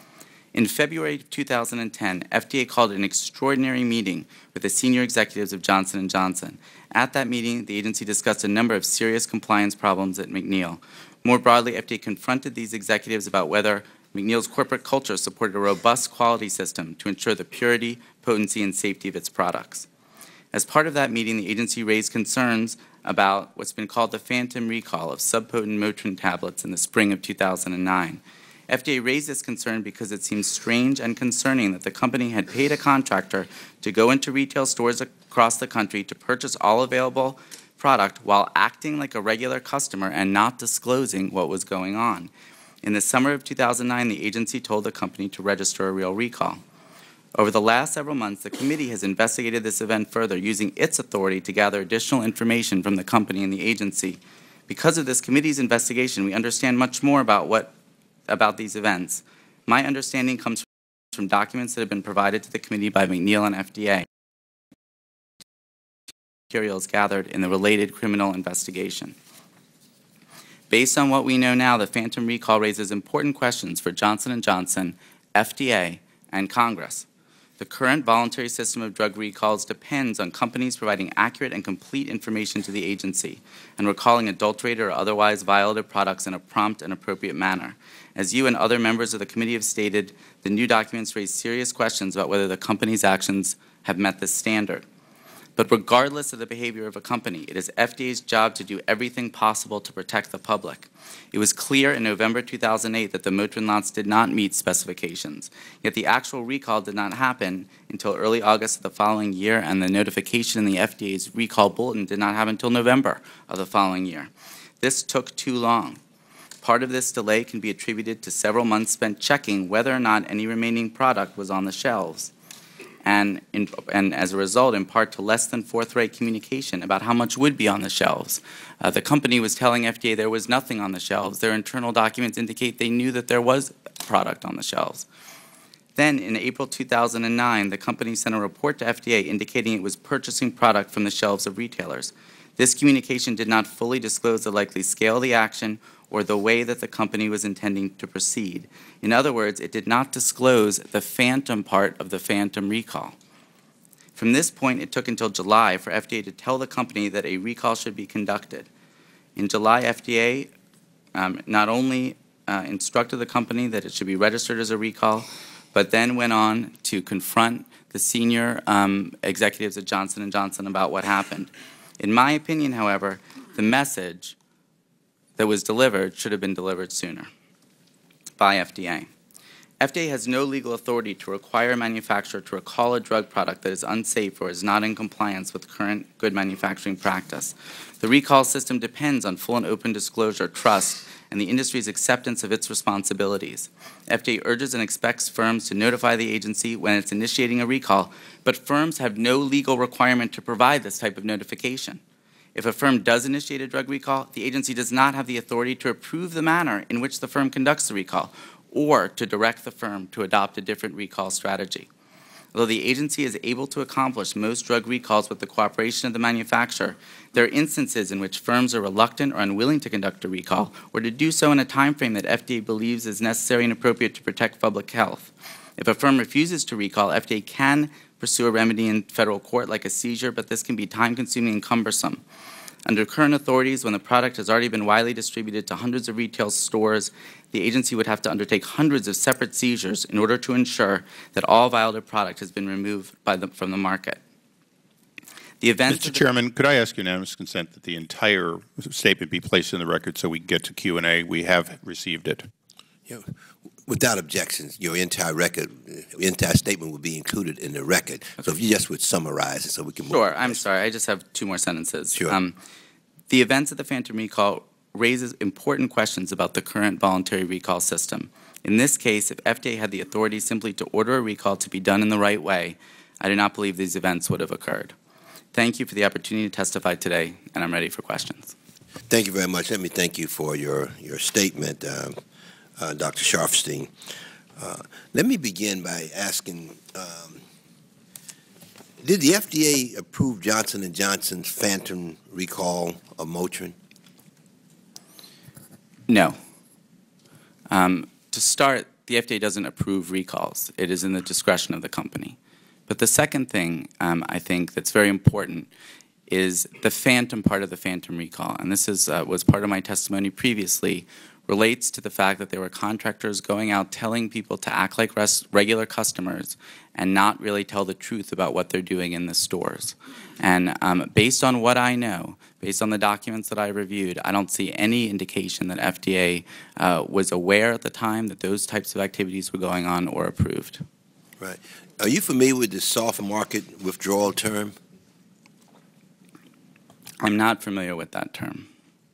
In February 2010, FDA called an extraordinary meeting with the senior executives of Johnson & Johnson. At that meeting, the agency discussed a number of serious compliance problems at McNeil. More broadly, FDA confronted these executives about whether McNeil's corporate culture supported a robust quality system to ensure the purity, potency, and safety of its products. As part of that meeting, the agency raised concerns about what's been called the phantom recall of subpotent Motrin tablets in the spring of 2009. FDA raised this concern because it seems strange and concerning that the company had paid a contractor to go into retail stores across the country to purchase all available product while acting like a regular customer and not disclosing what was going on. In the summer of 2009, the agency told the company to register a real recall. Over the last several months, the committee has investigated this event further, using its authority to gather additional information from the company and the agency. Because of this committee's investigation, we understand much more about what about these events. My understanding comes from documents that have been provided to the committee by McNeil and FDA, materials gathered in the related criminal investigation. Based on what we know now, the phantom recall raises important questions for Johnson & Johnson, FDA, and Congress. The current voluntary system of drug recalls depends on companies providing accurate and complete information to the agency and recalling adulterated or otherwise violative products in a prompt and appropriate manner. As you and other members of the committee have stated, the new documents raise serious questions about whether the company's actions have met this standard. But regardless of the behavior of a company, it is FDA's job to do everything possible to protect the public. It was clear in November 2008 that the Motrin lots did not meet specifications, yet the actual recall did not happen until early August of the following year, and the notification in the FDA's recall bulletin did not happen until November of the following year. This took too long. Part of this delay can be attributed to several months spent checking whether or not any remaining product was on the shelves. And as a result, in part to less than forthright communication about how much would be on the shelves. The company was telling FDA there was nothing on the shelves. Their internal documents indicate they knew that there was product on the shelves. Then, in April 2009, the company sent a report to FDA indicating it was purchasing product from the shelves of retailers. This communication did not fully disclose the likely scale of the action or the way that the company was intending to proceed. In other words, it did not disclose the phantom part of the phantom recall. From this point, it took until July for FDA to tell the company that a recall should be conducted. In July, FDA not only instructed the company that it should be registered as a recall, but then went on to confront the senior executives at Johnson & Johnson about what happened. In my opinion, however, the message that was delivered should have been delivered sooner by FDA. FDA has no legal authority to require a manufacturer to recall a drug product that is unsafe or is not in compliance with current good manufacturing practice. The recall system depends on full and open disclosure, trust, and the industry's acceptance of its responsibilities. FDA urges and expects firms to notify the agency when it's initiating a recall, but firms have no legal requirement to provide this type of notification. If a firm does initiate a drug recall, the agency does not have the authority to approve the manner in which the firm conducts the recall or to direct the firm to adopt a different recall strategy. Although the agency is able to accomplish most drug recalls with the cooperation of the manufacturer, there are instances in which firms are reluctant or unwilling to conduct a recall or to do so in a time frame that FDA believes is necessary and appropriate to protect public health. If a firm refuses to recall, FDA can pursue a remedy in federal court like a seizure, but this can be time-consuming and cumbersome. Under current authorities, when the product has already been widely distributed to hundreds of retail stores, the agency would have to undertake hundreds of separate seizures in order to ensure that all violative product has been removed from the market. Mr. Chairman, could I ask unanimous consent that the entire statement be placed in the record so we can get to Q&A? We have received it. Without objections, your entire statement will be included in the record. Okay. So if you just would summarize it so we can move on. Sure. I'm sorry. I just have two more sentences. Sure. The events of the phantom recall raises important questions about the current voluntary recall system. In this case, if FDA had the authority simply to order a recall to be done in the right way, I do not believe these events would have occurred. Thank you for the opportunity to testify today, and I'm ready for questions. Thank you very much. Let me thank you for your statement, Dr. Sharfstein. Let me begin by asking, did the FDA approve Johnson & Johnson's phantom recall of Motrin? No. To start, the FDA doesn't approve recalls. It is in the discretion of the company. But the second thing I think that's very important is the phantom part of the phantom recall. And this was part of my testimony previously, relates to the fact that there were contractors going out telling people to act like regular customers and not really tell the truth about what they're doing in the stores. And based on what I know, based on the documents that I reviewed, I don't see any indication that FDA was aware at the time that those types of activities were going on or approved. Right. Are you familiar with the soft market withdrawal term? I'm not familiar with that term.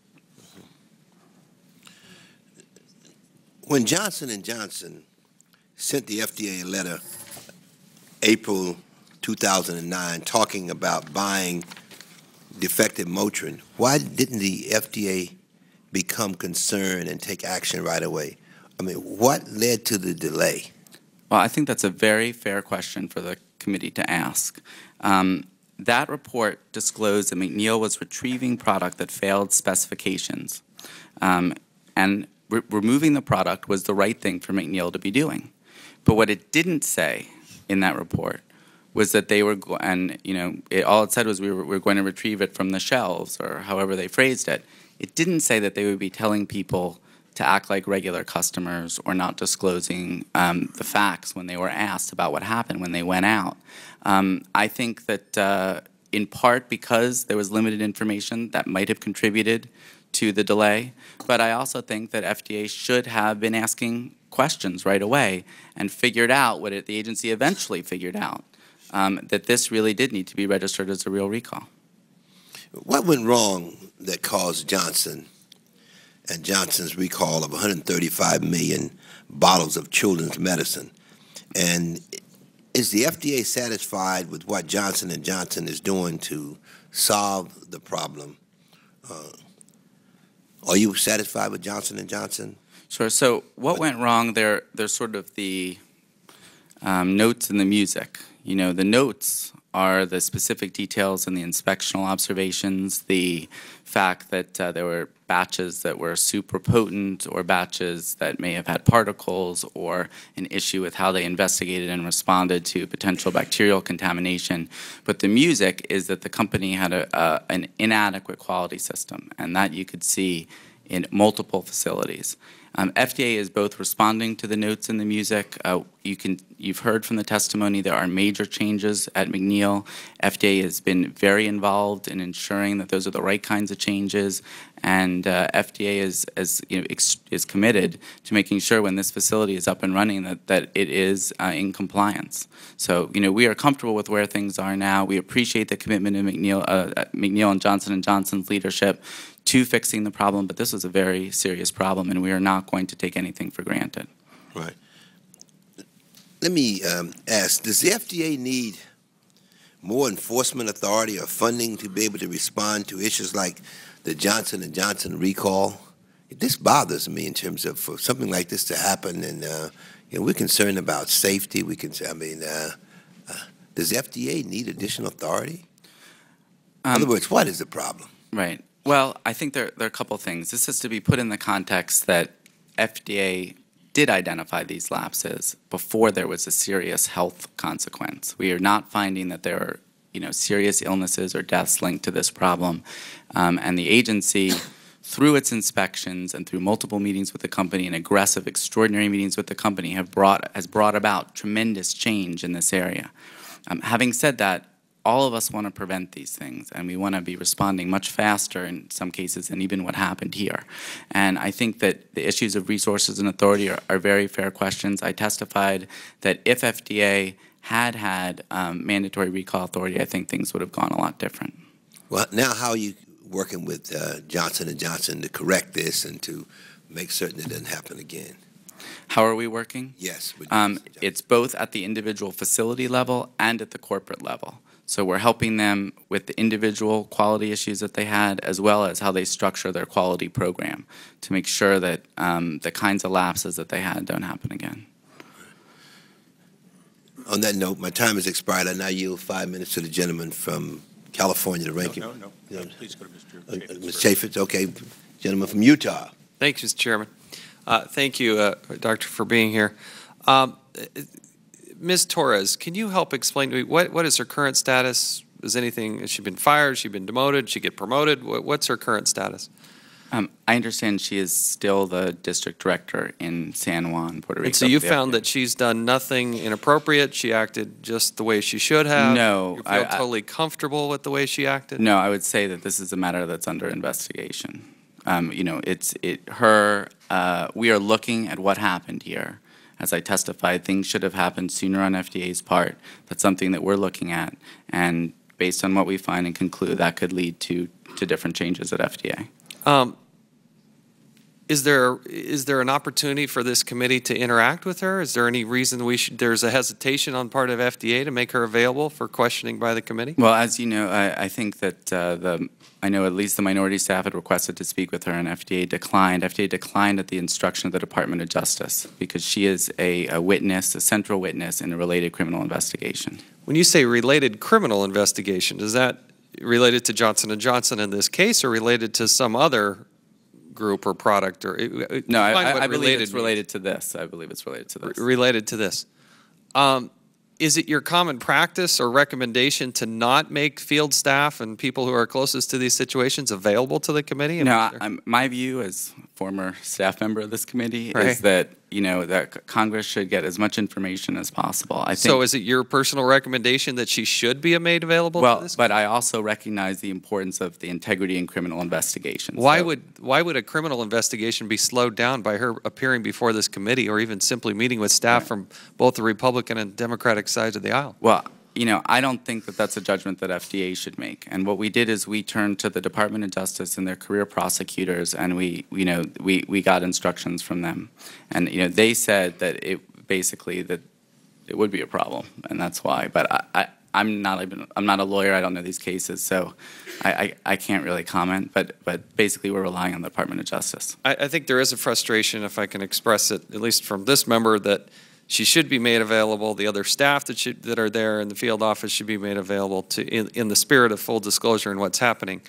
When Johnson & Johnson sent the FDA a letter April 2009 talking about buying defective Motrin, why didn't the FDA become concerned and take action right away? I mean, what led to the delay? Well, I think that's a very fair question for the committee to ask. That report disclosed that McNeil was retrieving product that failed specifications, and removing the product was the right thing for McNeil to be doing. But what it didn't say in that report was that they were, all it said was we were going to retrieve it from the shelves, or however they phrased it. It didn't say that they would be telling people to act like regular customers or not disclosing the facts when they were asked about what happened when they went out. I think that in part because there was limited information that might have contributed to the delay, but I also think that FDA should have been asking questions right away and figured out what the agency eventually figured out, that this really did need to be registered as a real recall. What went wrong that caused Johnson and Johnson's recall of 135 million bottles of children's medicine? And is the FDA satisfied with what Johnson & Johnson is doing to solve the problem? Are you satisfied with Johnson & Johnson? Sure. So what went wrong there? There's sort of the notes in the music. You know, the notes are the specific details and the inspectional observations, the fact that there were batches that were super potent or batches that may have had particles or an issue with how they investigated and responded to potential bacterial contamination. But the music is that the company had an inadequate quality system, and that you could see in multiple facilities. FDA is both responding to the notes in the music. You've heard from the testimony there are major changes at McNeil. FDA has been very involved in ensuring that those are the right kinds of changes, and FDA is committed to making sure when this facility is up and running that it is in compliance. So we are comfortable with where things are now. We appreciate the commitment of McNeil and Johnson & Johnson's leadership to fixing the problem, but this is a very serious problem, and we are not going to take anything for granted. Right. Let me ask, does the FDA need more enforcement authority or funding to be able to respond to issues like the Johnson & Johnson recall? This bothers me in terms of for something like this to happen, and we're concerned about safety. Does the FDA need additional authority? In other words, what is the problem? Right. Well, I think there are a couple things. This has to be put in the context that FDA did identify these lapses before there was a serious health consequence. We are not finding that there are serious illnesses or deaths linked to this problem, and the agency, through its inspections and through multiple meetings with the company and aggressive, extraordinary meetings with the company, has brought about tremendous change in this area. Having said that, all of us want to prevent these things, and we want to be responding much faster in some cases than even what happened here. And I think that the issues of resources and authority are very fair questions. I testified that if FDA had mandatory recall authority, I think things would have gone a lot different. Well, now how are you working with Johnson & Johnson to correct this and to make certain it doesn't happen again? How are we working? Yes. It's both at the individual facility level and at the corporate level. So we're helping them with the individual quality issues that they had, as well as how they structure their quality program to make sure that the kinds of lapses that they had don't happen again. On that note, my time has expired. I now yield 5 minutes to the gentleman from California, the ranking. No. Please go to Mr. Chaffetz. Ms. Chaffetz, okay. Gentleman from Utah. Thank you, Mr. Chairman. Thank you, Doctor, for being here. Ms. Torres, can you help explain to me what is her current status? Has she been fired? Has she been demoted? Did she get promoted? What's her current status? I understand she is still the district director in San Juan, Puerto Rico. And so you found that she's done nothing inappropriate? She acted just the way she should have? No. You feel totally comfortable with the way she acted? No, I would say that this is a matter that's under investigation. We are looking at what happened here. As I testified, things should have happened sooner on FDA's part. That's something that we're looking at, and based on what we find and conclude, that could lead to different changes at FDA. Is there an opportunity for this committee to interact with her? Is there any reason there's a hesitation on part of FDA to make her available for questioning by the committee? Well, as you know, I think that I know at least the minority staff had requested to speak with her, and FDA declined. FDA declined at the instruction of the Department of Justice because she is a witness, a central witness in a related criminal investigation. When you say related criminal investigation, is that related to Johnson & Johnson in this case or related to some other group or product? Or no, I believe it's related to this. I believe it's related to this. Related to this. Is it your common practice or recommendation to not make field staff and people who are closest to these situations available to the committee? No, my view as former staff member of this committee is that, that Congress should get as much information as possible. I think, so is it your personal recommendation that she should be made available to this? But I also recognize the importance of the integrity in criminal investigations. Why would a criminal investigation be slowed down by her appearing before this committee or even simply meeting with staff from both the Republican and Democratic sides of the aisle? Well, I don't think that that's a judgment that FDA should make. And what we did is we turned to the Department of Justice and their career prosecutors, and we got instructions from them. And they said that it would be a problem, and that's why. But I'm not a lawyer. I don't know these cases, so I can't really comment. But basically, we're relying on the Department of Justice. I think there is a frustration, if I can express it, at least from this member, that she should be made available. The other staff that are there in the field office should be made available in the spirit of full disclosure in what's happening.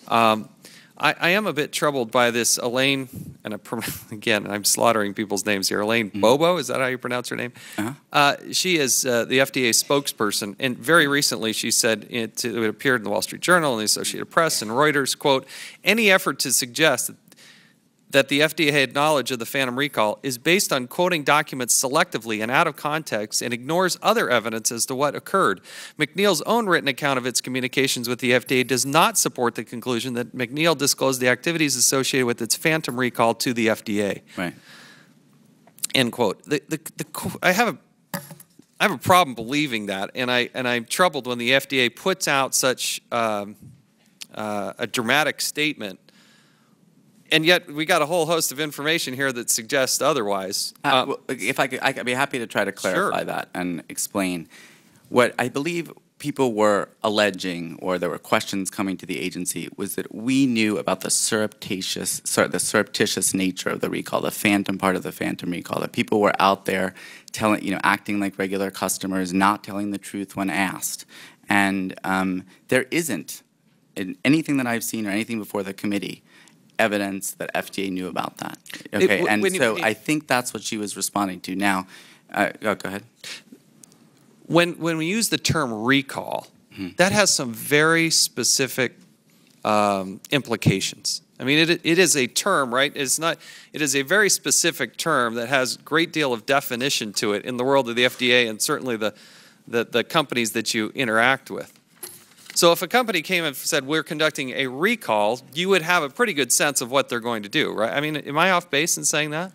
I am a bit troubled by this Elaine, and again, I'm slaughtering people's names here. Elaine Bobo, is that how you pronounce her name? She is the FDA spokesperson, and very recently she said it appeared in the Wall Street Journal and the Associated Press and Reuters, quote, any effort to suggest that the FDA had knowledge of the phantom recall is based on quoting documents selectively and out of context and ignores other evidence as to what occurred. McNeil's own written account of its communications with the FDA does not support the conclusion that McNeil disclosed the activities associated with its phantom recall to the FDA. Right. End quote. I have a problem believing that, and I'm troubled when the FDA puts out such a dramatic statement. And yet, we got a whole host of information here that suggests otherwise. Well, if I'd be happy to try to clarify that and explain. What I believe people were alleging, or there were questions coming to the agency, was that we knew about the surreptitious nature of the recall, the phantom part of the phantom recall. That people were out there acting like regular customers, not telling the truth when asked. And there isn't, in anything that I've seen or anything before the committee, evidence that FDA knew about that. Okay, I think that's what she was responding to. Now, go ahead. When we use the term recall, that has some very specific implications. I mean, it is a term, right? It is a very specific term that has a great deal of definition to it in the world of the FDA and certainly the companies that you interact with. So if a company came and said, we're conducting a recall, you would have a pretty good sense of what they're going to do, right? I mean, am I off base in saying that?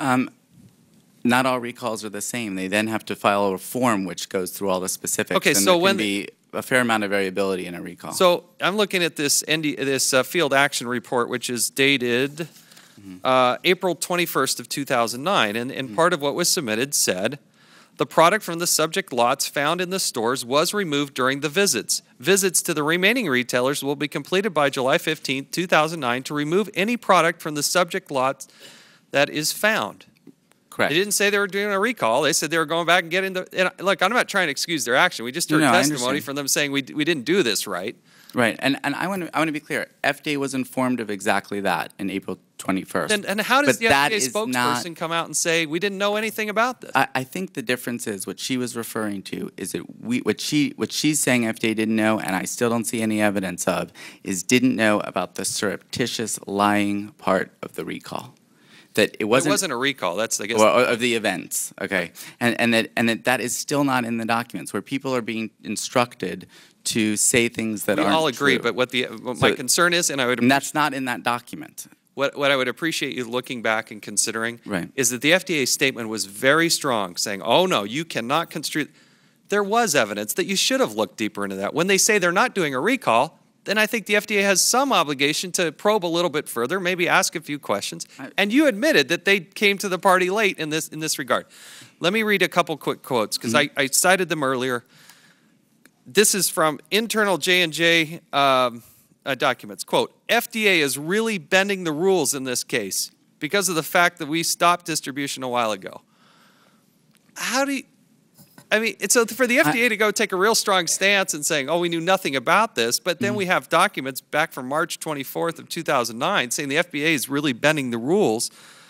Not all recalls are the same. They then have to file a form which goes through all the specifics. Okay, and so there can be a fair amount of variability in a recall. So I'm looking at this field action report, which is dated April 21st of 2009, and part of what was submitted said, the product from the subject lots found in the stores was removed during the visits. Visits to the remaining retailers will be completed by July 15, 2009 to remove any product from the subject lots that is found. Correct. They didn't say they were doing a recall. They said they were going back and getting the... And look, I'm not trying to excuse their action. We just heard testimony from them saying we didn't do this right. Right, and I want to be clear. FDA was informed of exactly that in April 21st. And how does the FDA spokesperson come out and say we didn't know anything about this? I think the difference is what she was referring to is that what she's saying FDA didn't know, and I still don't see any evidence of, is didn't know about the surreptitious lying part of the recall. That it wasn't a recall. That's, I guess, of the events. Okay, and that is still not in the documents where people are being instructed to say things that aren't true. We all agree, but what my concern is, and that's not in that document. What I would appreciate you looking back and considering right. is that the FDA statement was very strong, saying, "Oh no, you cannot construe." There was evidence that you should have looked deeper into that. When they say they're not doing a recall, then I think the FDA has some obligation to probe a little bit further, maybe ask a few questions. And you admitted that they came to the party late in this regard. Let me read a couple quick quotes, because I cited them earlier. This is from internal J&J documents. Quote, FDA is really bending the rules in this case because of the fact that we stopped distribution a while ago. How do you... I mean, so for the FDA to go take a real strong stance and saying, oh, we knew nothing about this, but then we have documents back from March 24th of 2009 saying the FDA is really bending the rules.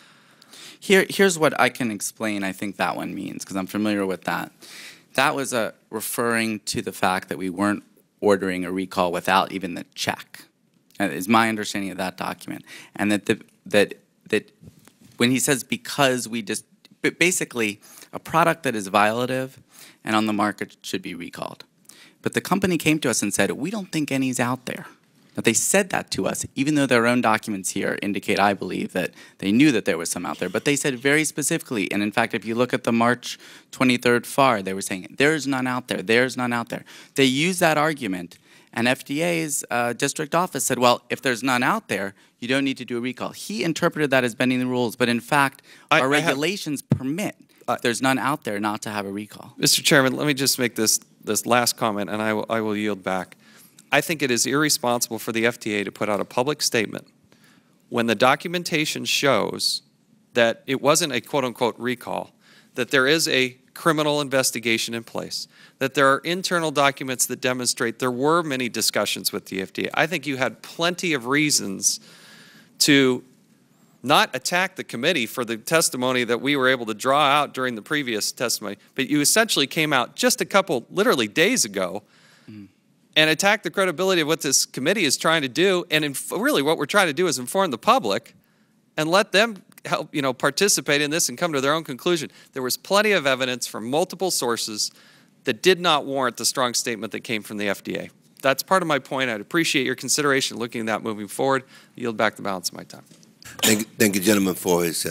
Here's what I can explain I think that one means, because I'm familiar with that. That was referring to the fact that we weren't ordering a recall without even the check, is my understanding of that document. And that when he says because we just, basically a product that is violative and on the market should be recalled. But the company came to us and said, we don't think any's out there. Now, they said that to us, even though their own documents here indicate, I believe, that they knew that there was some out there. But they said very specifically, and in fact, if you look at the March 23rd FAR, they were saying, there's none out there, there's none out there. They used that argument, and FDA's district office said, well, if there's none out there, you don't need to do a recall. He interpreted that as bending the rules, but in fact, our regulations permit, if there's none out there, not to have a recall. Mr. Chairman, let me just make this last comment, and I will yield back. I think it is irresponsible for the FDA to put out a public statement when the documentation shows that it wasn't a quote-unquote recall, that there is a criminal investigation in place, that there are internal documents that demonstrate there were many discussions with the FDA. I think you had plenty of reasons to not attack the committee for the testimony that we were able to draw out during the previous testimony, but you essentially came out just a couple, literally days ago, and attack the credibility of what this committee is trying to do. And really what we're trying to do is inform the public and let them help, participate in this and come to their own conclusion. There was plenty of evidence from multiple sources that did not warrant the strong statement that came from the FDA. That's part of my point. I'd appreciate your consideration looking at that moving forward. I yield back the balance of my time. Thank you, gentleman, for his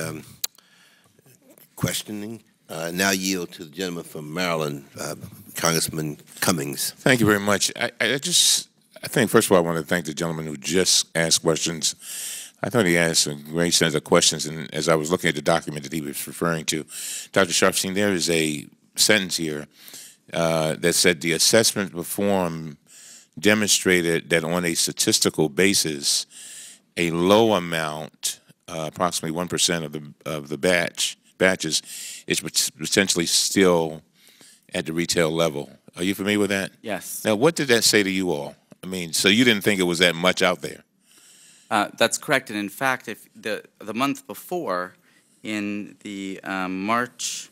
questioning. Now yield to the gentleman from Maryland, Congressman Cummings. Thank you very much. I think, first of all, I want to thank the gentleman who just asked questions. I thought he asked a great set of questions, and as I was looking at the document that he was referring to, Dr. Sharfstein, there is a sentence here that said the assessment performed demonstrated that on a statistical basis, a low amount, approximately 1% of the batches, is potentially still at the retail level. Are you familiar with that? Yes. Now, what did that say to you all? I mean, so you didn't think it was that much out there? That's correct. And in fact, if the month before, in the March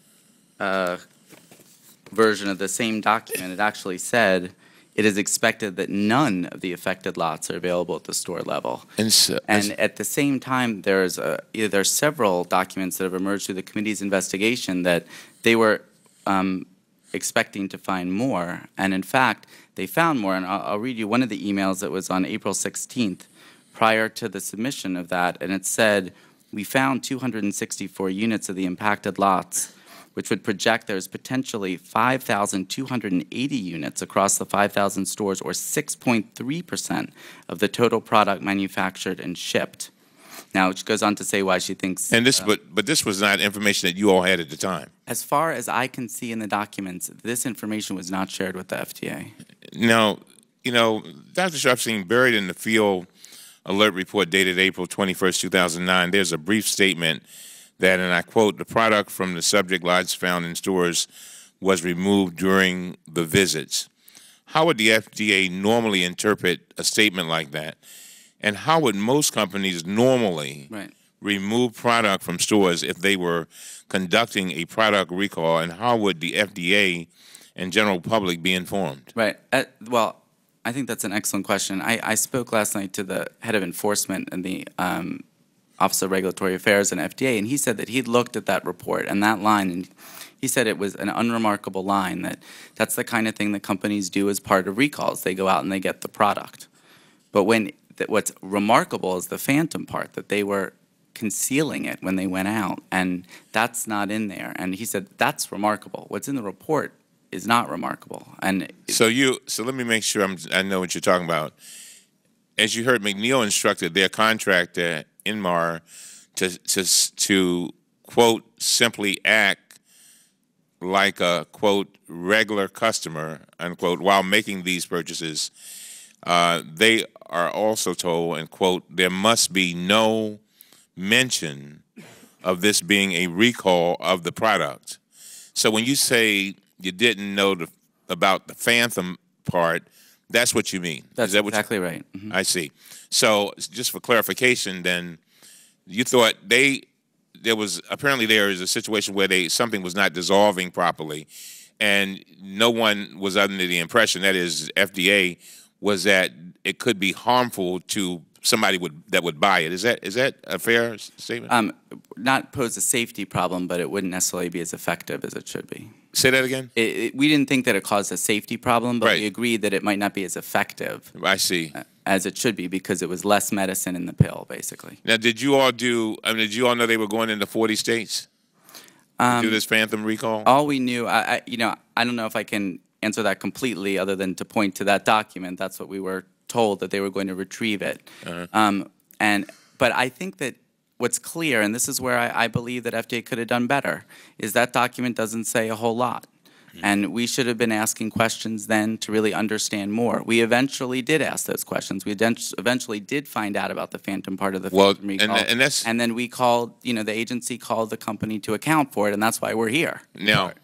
version of the same document, it actually said it is expected that none of the affected lots are available at the store level. And at the same time, there's several documents that have emerged through the committee's investigation that they were expecting to find more. And in fact, they found more. And I'll read you one of the emails that was on April 16th prior to the submission of that. And it said, we found 264 units of the impacted lots, which would project there's potentially 5,280 units across the 5,000 stores, or 6.3% of the total product manufactured and shipped. Now, which goes on to say why she thinks... And this, but this was not information that you all had at the time. As far as I can see in the documents, this information was not shared with the FDA. Now, Dr. Sharfstein, buried in the field alert report dated April 21st, 2009, there's a brief statement that, and I quote, the product from the subject lots found in stores was removed during the visits. How would the FDA normally interpret a statement like that? And how would most companies normally remove product from stores if they were conducting a product recall? And how would the FDA and general public be informed? Right. Well, I think that's an excellent question. I spoke last night to the head of enforcement and the Office of Regulatory Affairs and FDA, and he said that he'd looked at that report and that line, and he said it was an unremarkable line, that's the kind of thing that companies do as part of recalls. They go out and they get the product. But what's remarkable is the phantom part, that they were concealing it when they went out, and that's not in there. And he said that's remarkable. What's in the report is not remarkable. And so let me make sure I know what you're talking about. as you heard, McNeil instructed their contractor, Inmar, to quote, simply act like a, quote, regular customer, unquote, while making these purchases. They are also told, and quote, there must be no mention of this being a recall of the product. So when you say you didn't know about the phantom part, that's what you mean. That's Is that what exactly right. Mm-hmm. I see. So just for clarification, then, you thought there is a situation where something was not dissolving properly, and no one was under the impression, that is FDA, was that it could be harmful to somebody that would buy it. Is that a fair statement? Not pose a safety problem, but it wouldn't necessarily be as effective as it should be. Say that again? We didn't think that it caused a safety problem, but right. we agreed that it might not be as effective. I see. As it should be, because it was less medicine in the pill, basically. Now, did you all know they were going into 40 states to do this phantom recall? All we knew, I don't know if I can answer that completely other than to point to that document. That's what we were told, that they were going to retrieve it. Uh-huh. But I think that what's clear, and this is where I believe that FDA could have done better, is that document doesn't say a whole lot. And we should have been asking questions then to really understand more. We eventually did ask those questions. We eventually did find out about the phantom part of the phantom recall. And then we called, the agency called the company to account for it, and that's why we're here. Now,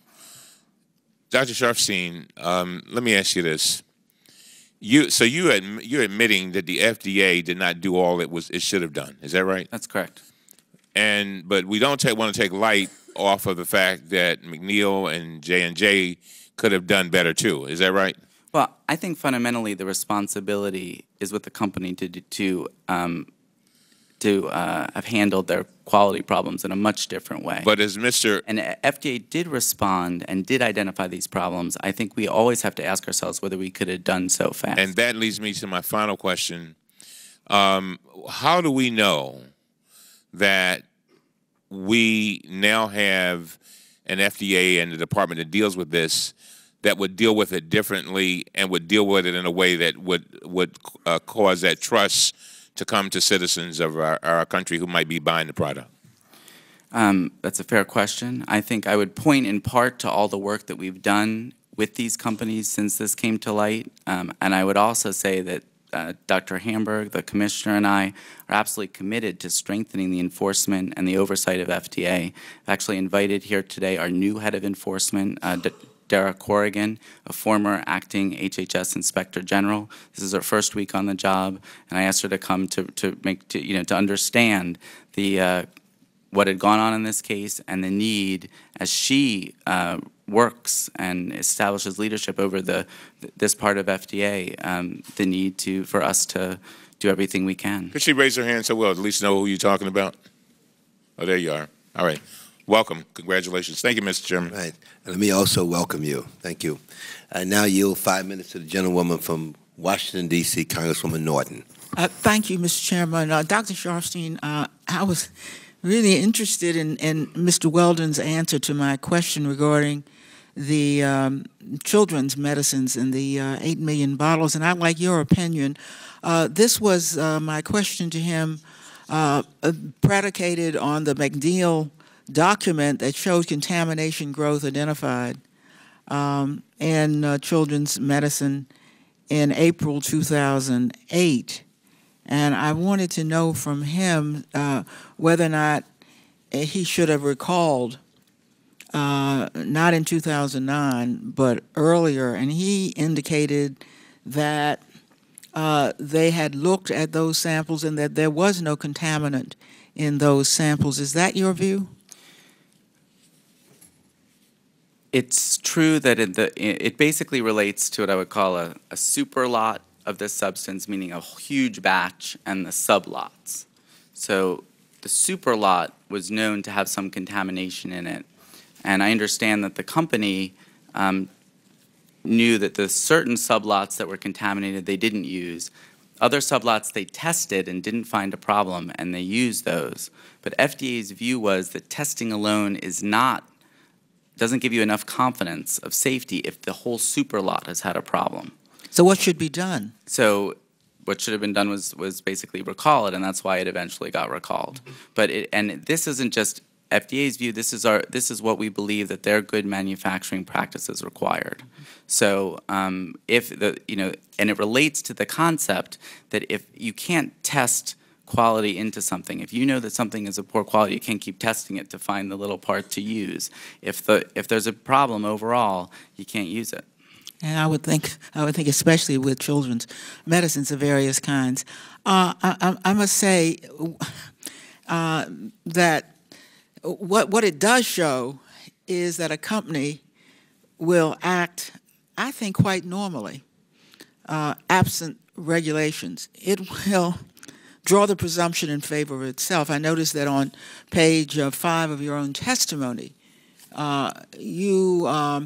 Dr. Sharfstein, let me ask you this. You're admitting that the FDA did not do all it should have done. Is that right? That's correct. But we don't want to take light off of the fact that McNeil and J&J could have done better too. Is that right? Well, I think fundamentally the responsibility is with the company to have handled their quality problems in a much different way. But as And FDA did respond and did identify these problems. I think we always have to ask ourselves whether we could have done so fast. And that leads me to my final question. How do we know that we now have an FDA and the department that deals with this that would deal with it differently and would deal with it in a way that would cause that trust to come to citizens of our country who might be buying the product? That's a fair question. I think I would point in part to all the work that we've done with these companies since this came to light. And I would also say that Dr. Hamburg, the commissioner, and I are absolutely committed to strengthening the enforcement and the oversight of FDA. I've actually invited here today our new head of enforcement, Dara Corrigan, a former acting HHS Inspector General. This is her first week on the job, and I asked her to come to understand what had gone on in this case and the need, as she works and establishes leadership over this part of FDA, the need for us to do everything we can. Could she raise her hand so we'll at least know who you're talking about? Oh, there you are. All right. Welcome. Congratulations. Thank you, Mr. Chairman. Right. And let me also welcome you. Thank you. I now yield 5 minutes to the gentlewoman from Washington, D.C., Congresswoman Norton. Thank you, Mr. Chairman. Dr. Sharfstein, I was really interested in Mr. Weldon's answer to my question regarding the children's medicines and the 8 million bottles, and I'd like your opinion. This was my question to him, predicated on the McNeil document that shows contamination growth identified in children's medicine in April 2008. And I wanted to know from him whether or not he should have recalled, not in 2009, but earlier. And he indicated that they had looked at those samples and that there was no contaminant in those samples. Is that your view? It's true that it basically relates to what I would call a super lot of this substance, meaning a huge batch, and the sublots. So the super lot was known to have some contamination in it. And I understand that the company knew that the certain sublots that were contaminated they didn't use. Other sublots they tested and didn't find a problem, and they used those. But FDA's view was that testing alone doesn't give you enough confidence of safety if the whole super lot has had a problem. So what should be done? So what should have been done was basically recall it, and that's why it eventually got recalled. But and this isn't just FDA's view. This is what we believe that their good manufacturing practices required. So if and it relates to the concept that if you can't test quality into something, if you know that something is of poor quality, you can't keep testing it to find the little part to use. If there's a problem overall, you can't use it. And I would think especially with children's medicines of various kinds. I must say that what it does show is that a company will act, I think, quite normally, absent regulations. It will draw the presumption in favor of itself. I noticed that on page 5 of your own testimony, you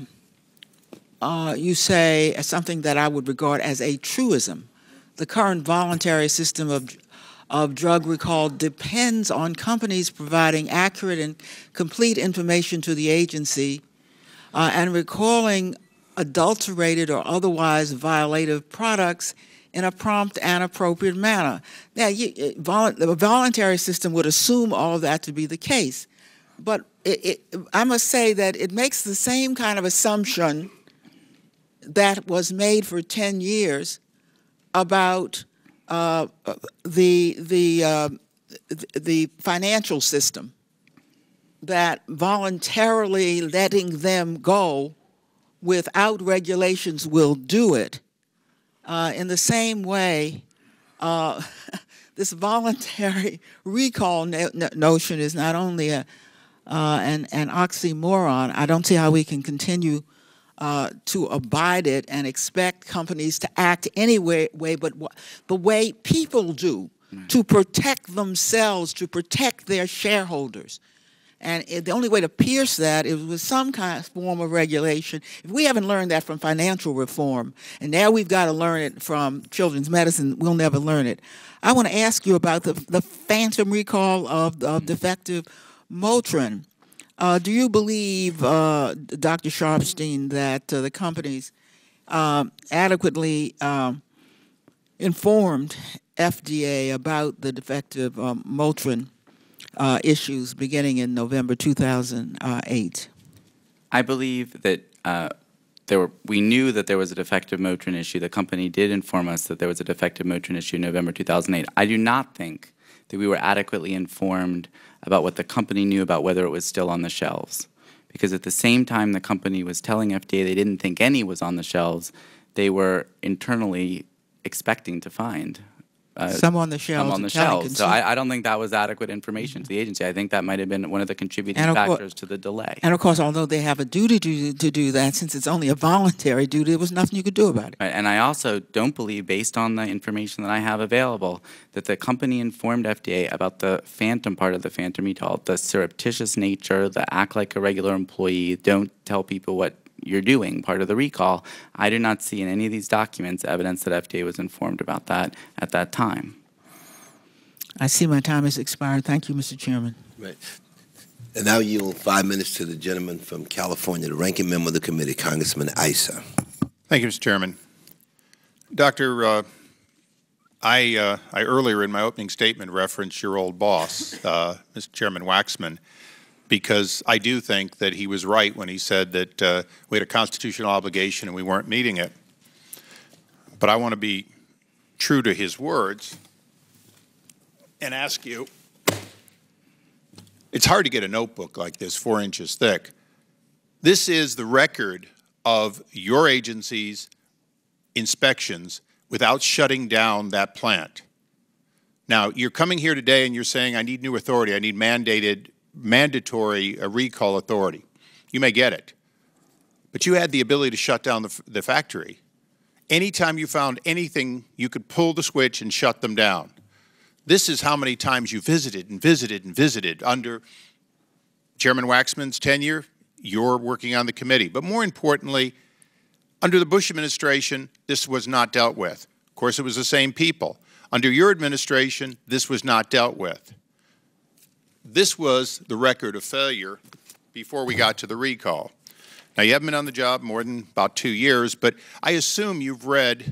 say something that I would regard as a truism. The current voluntary system of drug recall depends on companies providing accurate and complete information to the agency and recalling adulterated or otherwise violative products in a prompt and appropriate manner. Now, the voluntary system would assume all of that to be the case, but I must say that it makes the same kind of assumption that was made for 10 years about the financial system, that voluntarily letting them go without regulations will do it. In the same way, this voluntary recall notion is not only an oxymoron. I don't see how we can continue to abide it and expect companies to act any way but the way people do, to protect themselves, to protect their shareholders. And the only way to pierce that is with some kind of form of regulation. If we haven't learned that from financial reform, and now we've got to learn it from children's medicine, we'll never learn it. I want to ask you about the phantom recall of defective Motrin. Do you believe, Dr. Sharpstein, that the companies adequately informed FDA about the defective Motrin issues beginning in November 2008? I believe that we knew that there was a defective Motrin issue. The company did inform us that there was a defective Motrin issue in November 2008. I do not think that we were adequately informed about what the company knew about whether it was still on the shelves. Because at the same time the company was telling FDA they didn't think any was on the shelves, they were internally expecting to find some on the shelves. Some on the shelves. So I don't think that was adequate information to the agency. I think that might have been one of the contributing factors to the delay. And of course, although they have a duty to do that, since it's only a voluntary duty, there was nothing you could do about it. Right. And I also don't believe, based on the information that I have available, that the company informed FDA about the phantom part of the phantom recall, the surreptitious nature, the act like a regular employee, don't tell people what you're doing, part of the recall. I do not see in any of these documents evidence that FDA was informed about that at that time. I see my time has expired. Thank you, Mr. Chairman. Right. And now yield 5 minutes to the gentleman from California, the ranking member of the committee, Congressman Issa. Thank you, Mr. Chairman. Doctor, I earlier in my opening statement referenced your old boss, Mr. Chairman Waxman, because I do think that he was right when he said that we had a constitutional obligation and we weren't meeting it. But I want to be true to his words and ask you, it's hard to get a notebook like this 4 inches thick. This is the record of your agency's inspections without shutting down that plant. Now, you're coming here today and you're saying, I need new authority, I need mandatory recall authority. You may get it. But you had the ability to shut down the factory. Anytime you found anything, you could pull the switch and shut them down. This is how many times you visited and visited and visited. Under Chairman Waxman's tenure, you're working on the committee. But more importantly, under the Bush administration, this was not dealt with. Of course, it was the same people. Under your administration, this was not dealt with. This was the record of failure before we got to the recall. Now, you haven't been on the job more than about 2 years, but I assume you've read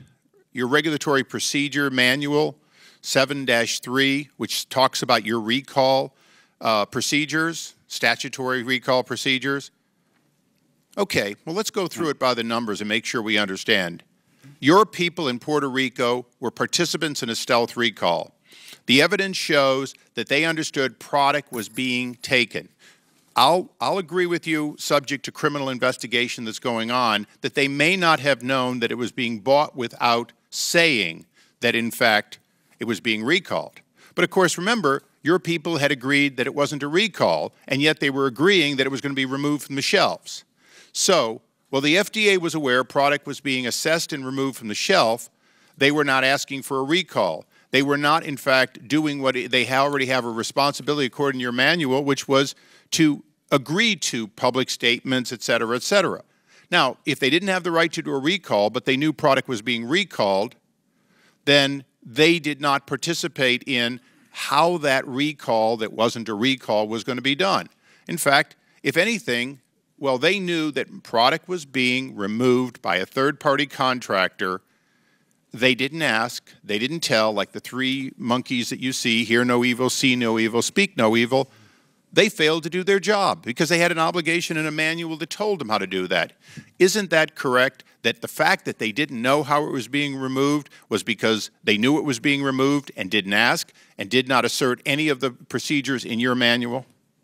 your regulatory procedure manual, 7-3, which talks about your recall procedures, statutory recall procedures? Okay, well, let's go through it by the numbers and make sure we understand. Your people in Puerto Rico were participants in a stealth recall. The evidence shows that they understood product was being taken. I'll agree with you, subject to criminal investigation that's going on, that they may not have known that it was being bought without saying that, in fact, it was being recalled. But, of course, remember, your people had agreed that it wasn't a recall, and yet they were agreeing that it was going to be removed from the shelves. So, while the FDA was aware product was being assessed and removed from the shelf, they were not asking for a recall. They were not, in fact, doing what they already have a responsibility according to your manual, which was to agree to public statements, et cetera, et cetera. Now, if they didn't have the right to do a recall, but they knew product was being recalled, then they did not participate in how that recall that wasn't a recall was going to be done. In fact, if anything, well, they knew that product was being removed by a third-party contractor. They didn't ask, they didn't tell, like the three monkeys that you see, hear no evil, see no evil, speak no evil. They failed to do their job because they had an obligation and a manual that told them how to do that. Isn't that correct, that the fact that they didn't know how it was being removed was because they knew it was being removed and didn't ask and did not assert any of the procedures in your manual?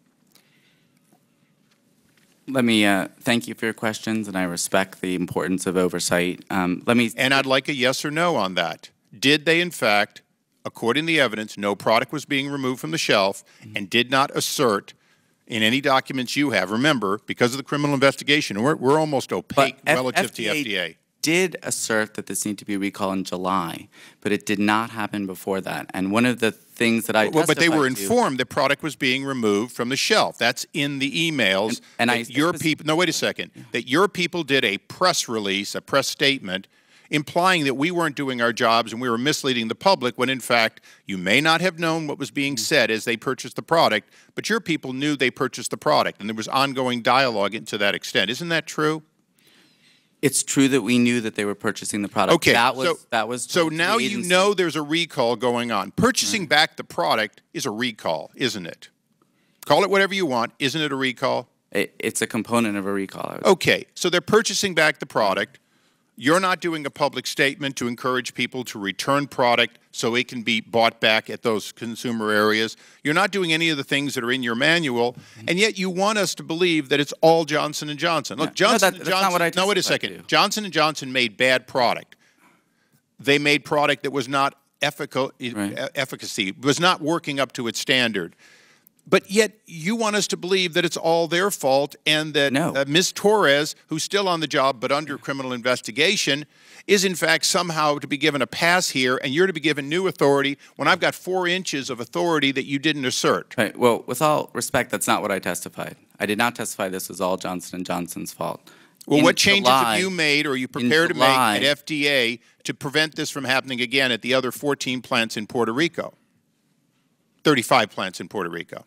Let me thank you for your questions, and I respect the importance of oversight. And I'd like a yes or no on that. Did they, in fact, according to the evidence, no product was being removed from the shelf and did not assert in any documents you have? Remember, because of the criminal investigation, we're almost opaque relative to the FDA. Did assert that this needed to be recalled in July, but it did not happen before that. And one of the things that I testified but they were informed that product was being removed from the shelf. That's in the emails. And your people. No, wait a second. That your people did a press release, a press statement, implying that we weren't doing our jobs and we were misleading the public when, in fact, you may not have known what was being said as they purchased the product, but your people knew they purchased the product, and there was ongoing dialogue to that extent. Isn't that true? It's true that we knew that they were purchasing the product. Okay, that was so now you know there's a recall going on. Purchasing back the product is a recall, isn't it? Call it whatever you want. Isn't it a recall? It's a component of a recall. Okay, so they're purchasing back the product. You're not doing a public statement to encourage people to return product so it can be bought back at those consumer areas. You're not doing any of the things that are in your manual, and yet you want us to believe that it's all Johnson & Johnson. Look, Johnson & Johnson, not what I no, wait a second. To. Johnson & Johnson made bad product. They made product that was not efficacy, was not working up to its standard. But yet you want us to believe that it's all their fault and that Ms. Torres, who's still on the job but under criminal investigation, is in fact somehow to be given a pass here, and you're to be given new authority when I've got 4 inches of authority that you didn't assert. Right. Well, with all respect, that's not what I testified. I did not testify this was all Johnson & Johnson's fault. Well, what changes have you made or are you prepared to make at FDA to prevent this from happening again at the other 14 plants in Puerto Rico? 35 plants in Puerto Rico.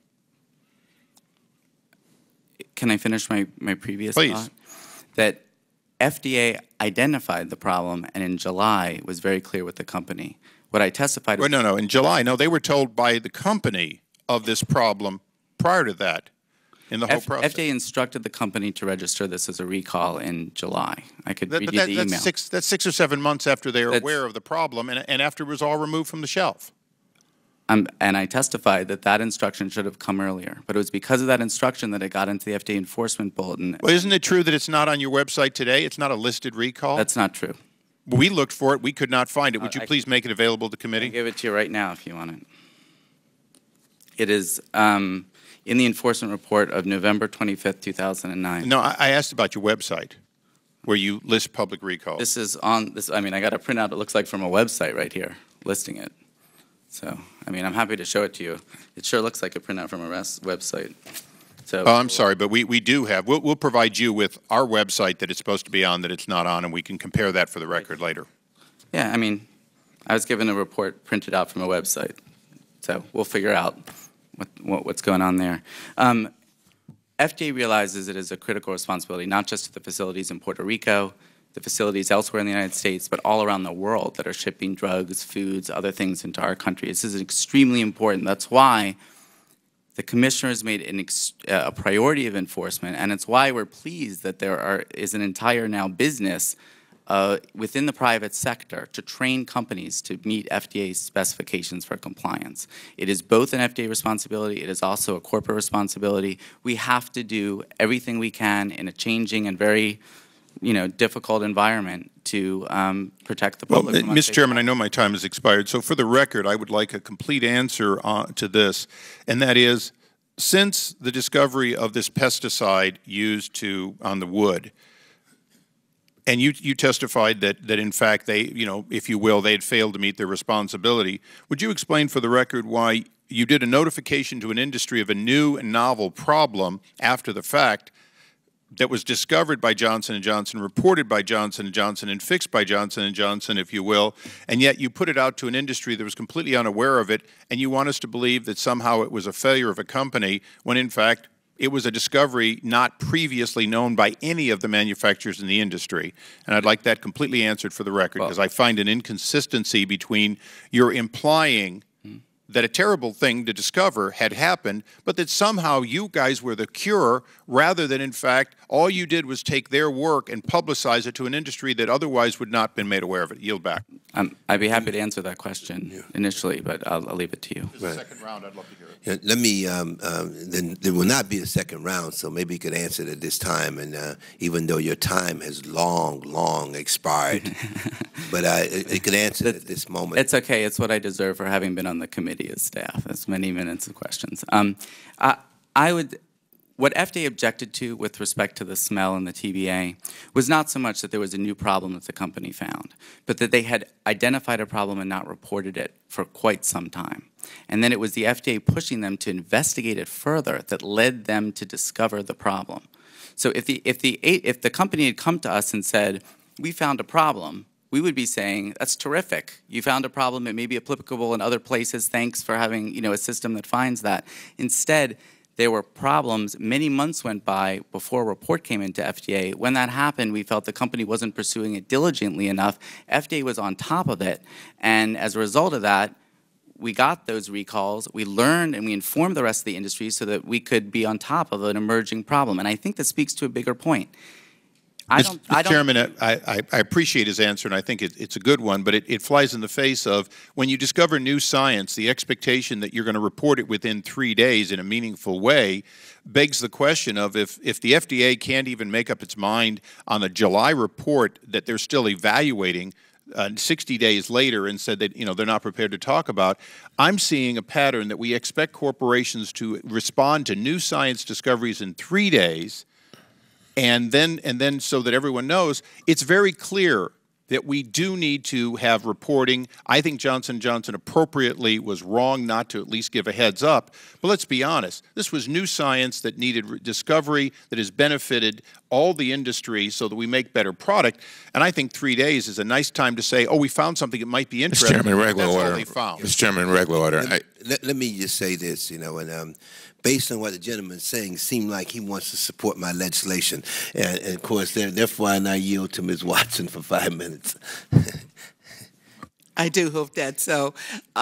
Can I finish my previous Please. thought? That FDA identified the problem and in July was very clear with the company. What I testified was... No, in July. No, they were told by the company of this problem prior to that in the whole process. FDA instructed the company to register this as a recall in July. I could read you the email. That's 6 or 7 months after they were aware of the problem and after it was all removed from the shelf. And I testified that that instruction should have come earlier. But it was because of that instruction that it got into the FDA enforcement bulletin. Well, isn't it true that it's not on your website today? It's not a listed recall? That's not true. We looked for it. We could not find it. Would you please make it available to the committee? I'll give it to you right now if you want it. It is in the enforcement report of November 25th, 2009. No, I asked about your website where you list public recalls. This is on this. I mean, I got a printout. It looks like from a website right here listing it. So, I mean, I'm happy to show it to you. It sure looks like a printout from a website. So, oh, I'm sorry, but we do have. We'll provide you with our website that it's supposed to be on that it's not on, and we can compare that for the record later. Yeah, I mean, I was given a report printed out from a website. So we'll figure out what's going on there. FDA realizes it is a critical responsibility, not just to the facilities in Puerto Rico, the facilities elsewhere in the United States, but all around the world that are shipping drugs, foods, other things into our country. This is extremely important. That's why the Commissioner has made a priority of enforcement, and it's why we're pleased that there is an entire now business within the private sector to train companies to meet FDA specifications for compliance. It is both an FDA responsibility, it is also a corporate responsibility. We have to do everything we can in a changing and very difficult environment to protect the public. Well, Mr. Chairman, I know my time has expired, so for the record, I would like a complete answer to this, and that is, since the discovery of this pesticide used on the wood, and you testified that in fact they, if you will, they had failed to meet their responsibility. Would you explain for the record why you did a notification to an industry of a new and novel problem after the fact that was discovered by Johnson & Johnson, reported by Johnson & Johnson, and fixed by Johnson & Johnson, if you will, and yet you put it out to an industry that was completely unaware of it, and you want us to believe that somehow it was a failure of a company when in fact it was a discovery not previously known by any of the manufacturers in the industry. And I'd like that completely answered for the record, because I find an inconsistency between your implying that a terrible thing to discover had happened, but that somehow you guys were the cure, rather than, in fact, all you did was take their work and publicize it to an industry that otherwise would not have been made aware of it. Yield back. I'd be happy to answer that question initially, but I'll leave it to you. There's a second round. I'd love to hear it. Let me, then there will not be a second round, so maybe you could answer it at this time, and even though your time has long expired, but you could answer it at this moment. It's okay. It's what I deserve for having been on the committee as staff. It's many minutes of questions. What FDA objected to with respect to the smell and the TBA was not so much that there was a new problem that the company found, but that they had identified a problem and not reported it for quite some time. And then it was the FDA pushing them to investigate it further that led them to discover the problem. So if the company had come to us and said, we found a problem, we would be saying, that's terrific. You found a problem. It may be applicable in other places. Thanks for having a system that finds that. Instead, there were problems. Many months went by before a report came into FDA. When that happened, we felt the company wasn't pursuing it diligently enough. FDA was on top of it. And as a result of that, we got those recalls. We learned and we informed the rest of the industry so that we could be on top of an emerging problem. And I think that speaks to a bigger point. Mr. Chairman, I appreciate his answer, and I think it's a good one, but it flies in the face of when you discover new science, the expectation that you're going to report it within 3 days in a meaningful way begs the question of if the FDA can't even make up its mind on a July report that they're still evaluating 60 days later and said that they're not prepared to talk about. I'm seeing a pattern that we expect corporations to respond to new science discoveries in 3 days. And then so that everyone knows, it's very clear that we do need to have reporting. I think Johnson & Johnson appropriately was wrong not to at least give a heads up. But let's be honest, this was new science that needed discovery that has benefited all the industry so that we make better product. And I think 3 days is a nice time to say, oh, we found something that might be interesting. Mr. Chairman, regular That's order. all they found. Mr. Chairman, regular order. Let me just say this, and based on what the gentleman's saying, it seemed like he wants to support my legislation. And of course, therefore, I yield to Ms. Watson for 5 minutes. I do hope that so.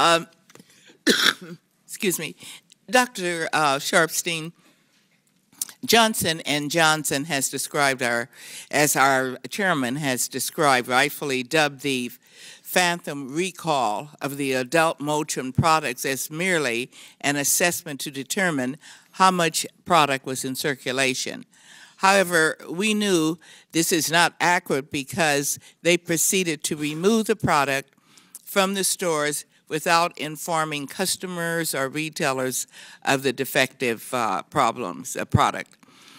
Excuse me. Dr. Sharpstein, Johnson & Johnson has described as our chairman has described, rightfully dubbed the phantom recall of the adult Motrin products as merely an assessment to determine how much product was in circulation. However, we knew this is not accurate because they proceeded to remove the product from the stores without informing customers or retailers of the defective product.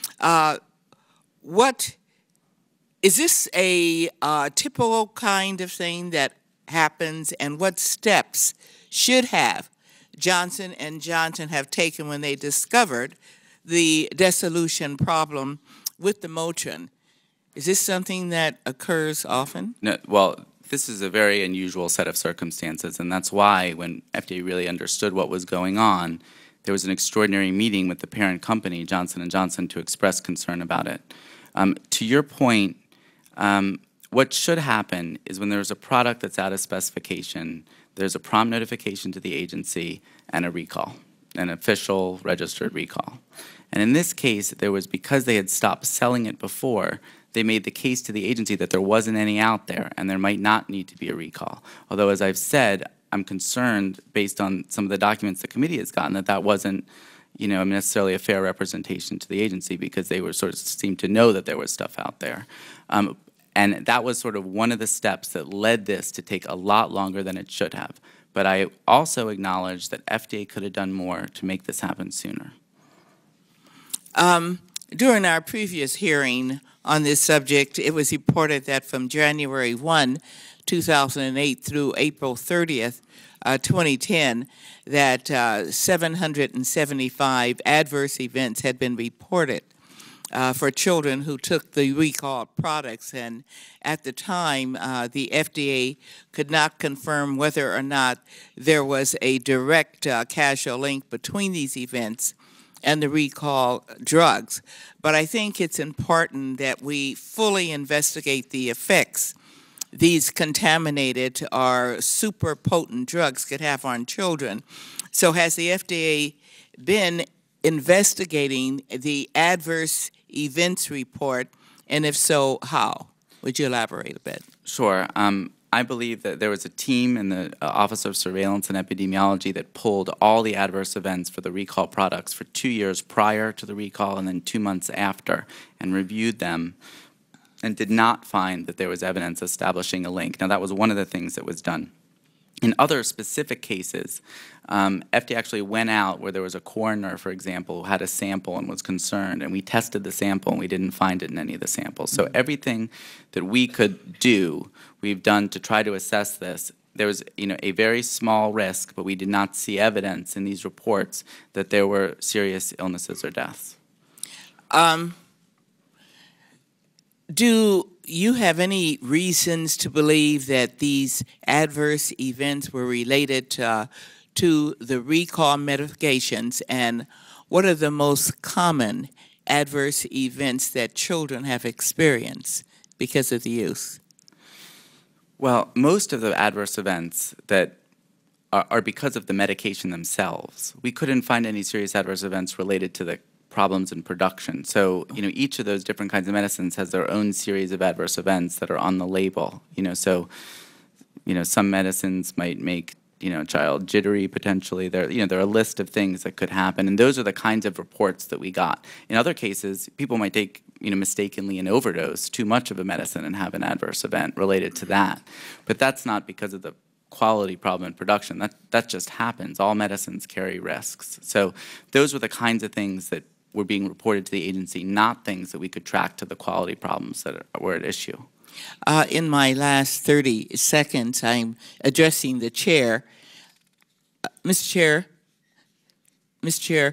What is this a typical kind of thing that happens, and what steps should have Johnson & Johnson have taken when they discovered the dissolution problem with the Motrin? Is this something that occurs often? No, well, this is a very unusual set of circumstances, and that's why when FDA really understood what was going on, there was an extraordinary meeting with the parent company, Johnson & Johnson, to express concern about it. To your point, what should happen is when there's a product that's out of specification, there's a prompt notification to the agency and a recall, an official registered recall. And in this case, there was, because they had stopped selling it before, they made the case to the agency that there wasn't any out there and there might not need to be a recall. Although, as I've said, I'm concerned, based on some of the documents the committee has gotten, that that wasn't, necessarily a fair representation to the agency, because they were sort of seemed to know that there was stuff out there. And that was sort of one of the steps that led this to take a lot longer than it should have. But I also acknowledge that FDA could have done more to make this happen sooner. During our previous hearing on this subject, it was reported that from January 1, 2008 through April 30th, 2010, that 775 adverse events had been reported for children who took the recalled products. And at the time, the FDA could not confirm whether or not there was a direct causal link between these events and the recall drugs. But I think it's important that we fully investigate the effects these contaminated or super potent drugs could have on children. So has the FDA been investigating the adverse events report, and if so, how? Would you elaborate a bit? Sure. I believe that there was a team in the Office of Surveillance and Epidemiology that pulled all the adverse events for the recall products for 2 years prior to the recall and then 2 months after, and reviewed them and did not find that there was evidence establishing a link. Now, that was one of the things that was done. In other specific cases, FDA actually went out where there was a coroner, for example, who had a sample and was concerned, and we tested the sample and we didn't find it in any of the samples. So everything that we could do, we've done to try to assess this. There was, a very small risk, but we did not see evidence in these reports that there were serious illnesses or deaths. Do you have any reasons to believe that these adverse events were related to the recall medications, and what are the most common adverse events that children have experienced because of the use? Well, most of the adverse events that are because of the medication themselves. We couldn't find any serious adverse events related to the problems in production. So, each of those different kinds of medicines has their own series of adverse events that are on the label. Some medicines might make, a child jittery potentially. There are a list of things that could happen, and those are the kinds of reports that we got. In other cases, people might take, mistakenly an overdose, too much of a medicine, and have an adverse event related to that. But that's not because of the quality problem in production. That just happens. All medicines carry risks. So those were the kinds of things that were being reported to the agency, not things that we could track to the quality problems that were at issue. In my last 30 seconds, I'm addressing the chair. Mr. Chair,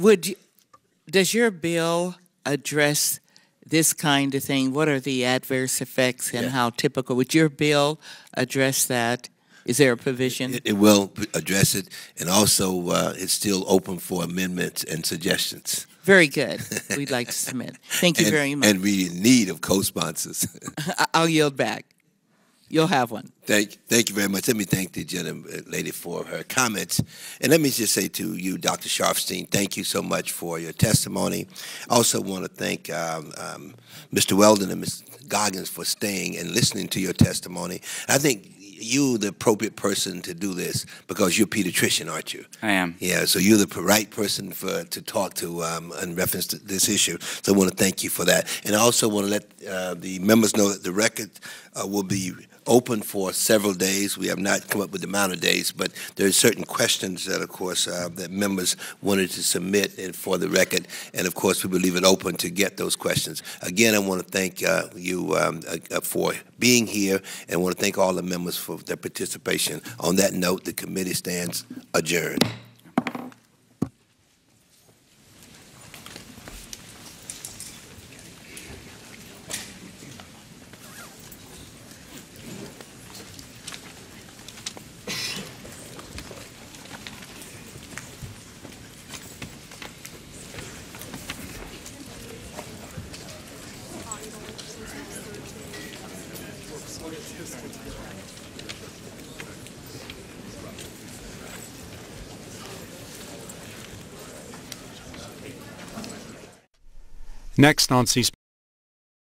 does your bill address this kind of thing? What are the adverse effects and how typical? Would your bill address that? Is there a provision? It will address it, and also it's still open for amendments and suggestions. Very good. We'd like to submit. Thank you very much. And we're in need of co-sponsors. I'll yield back. You'll have one. Thank you very much. Let me thank the lady for her comments. And let me just say to you, Dr. Sharfstein, thank you so much for your testimony. I also want to thank Mr. Weldon and Ms. Goggins for staying and listening to your testimony. I think you're the appropriate person to do this because you're a pediatrician, aren't you? I am. Yeah, so you're the right person to talk to in reference to this issue. So I want to thank you for that. And I also want to let the members know that the record will be open for several days. We have not come up with the amount of days, but there are certain questions that, of course, that members wanted to submit for the record, and of course, we will leave it open to get those questions. Again, I want to thank you for being here, and I want to thank all the members for their participation. On that note, the committee stands adjourned. Next on C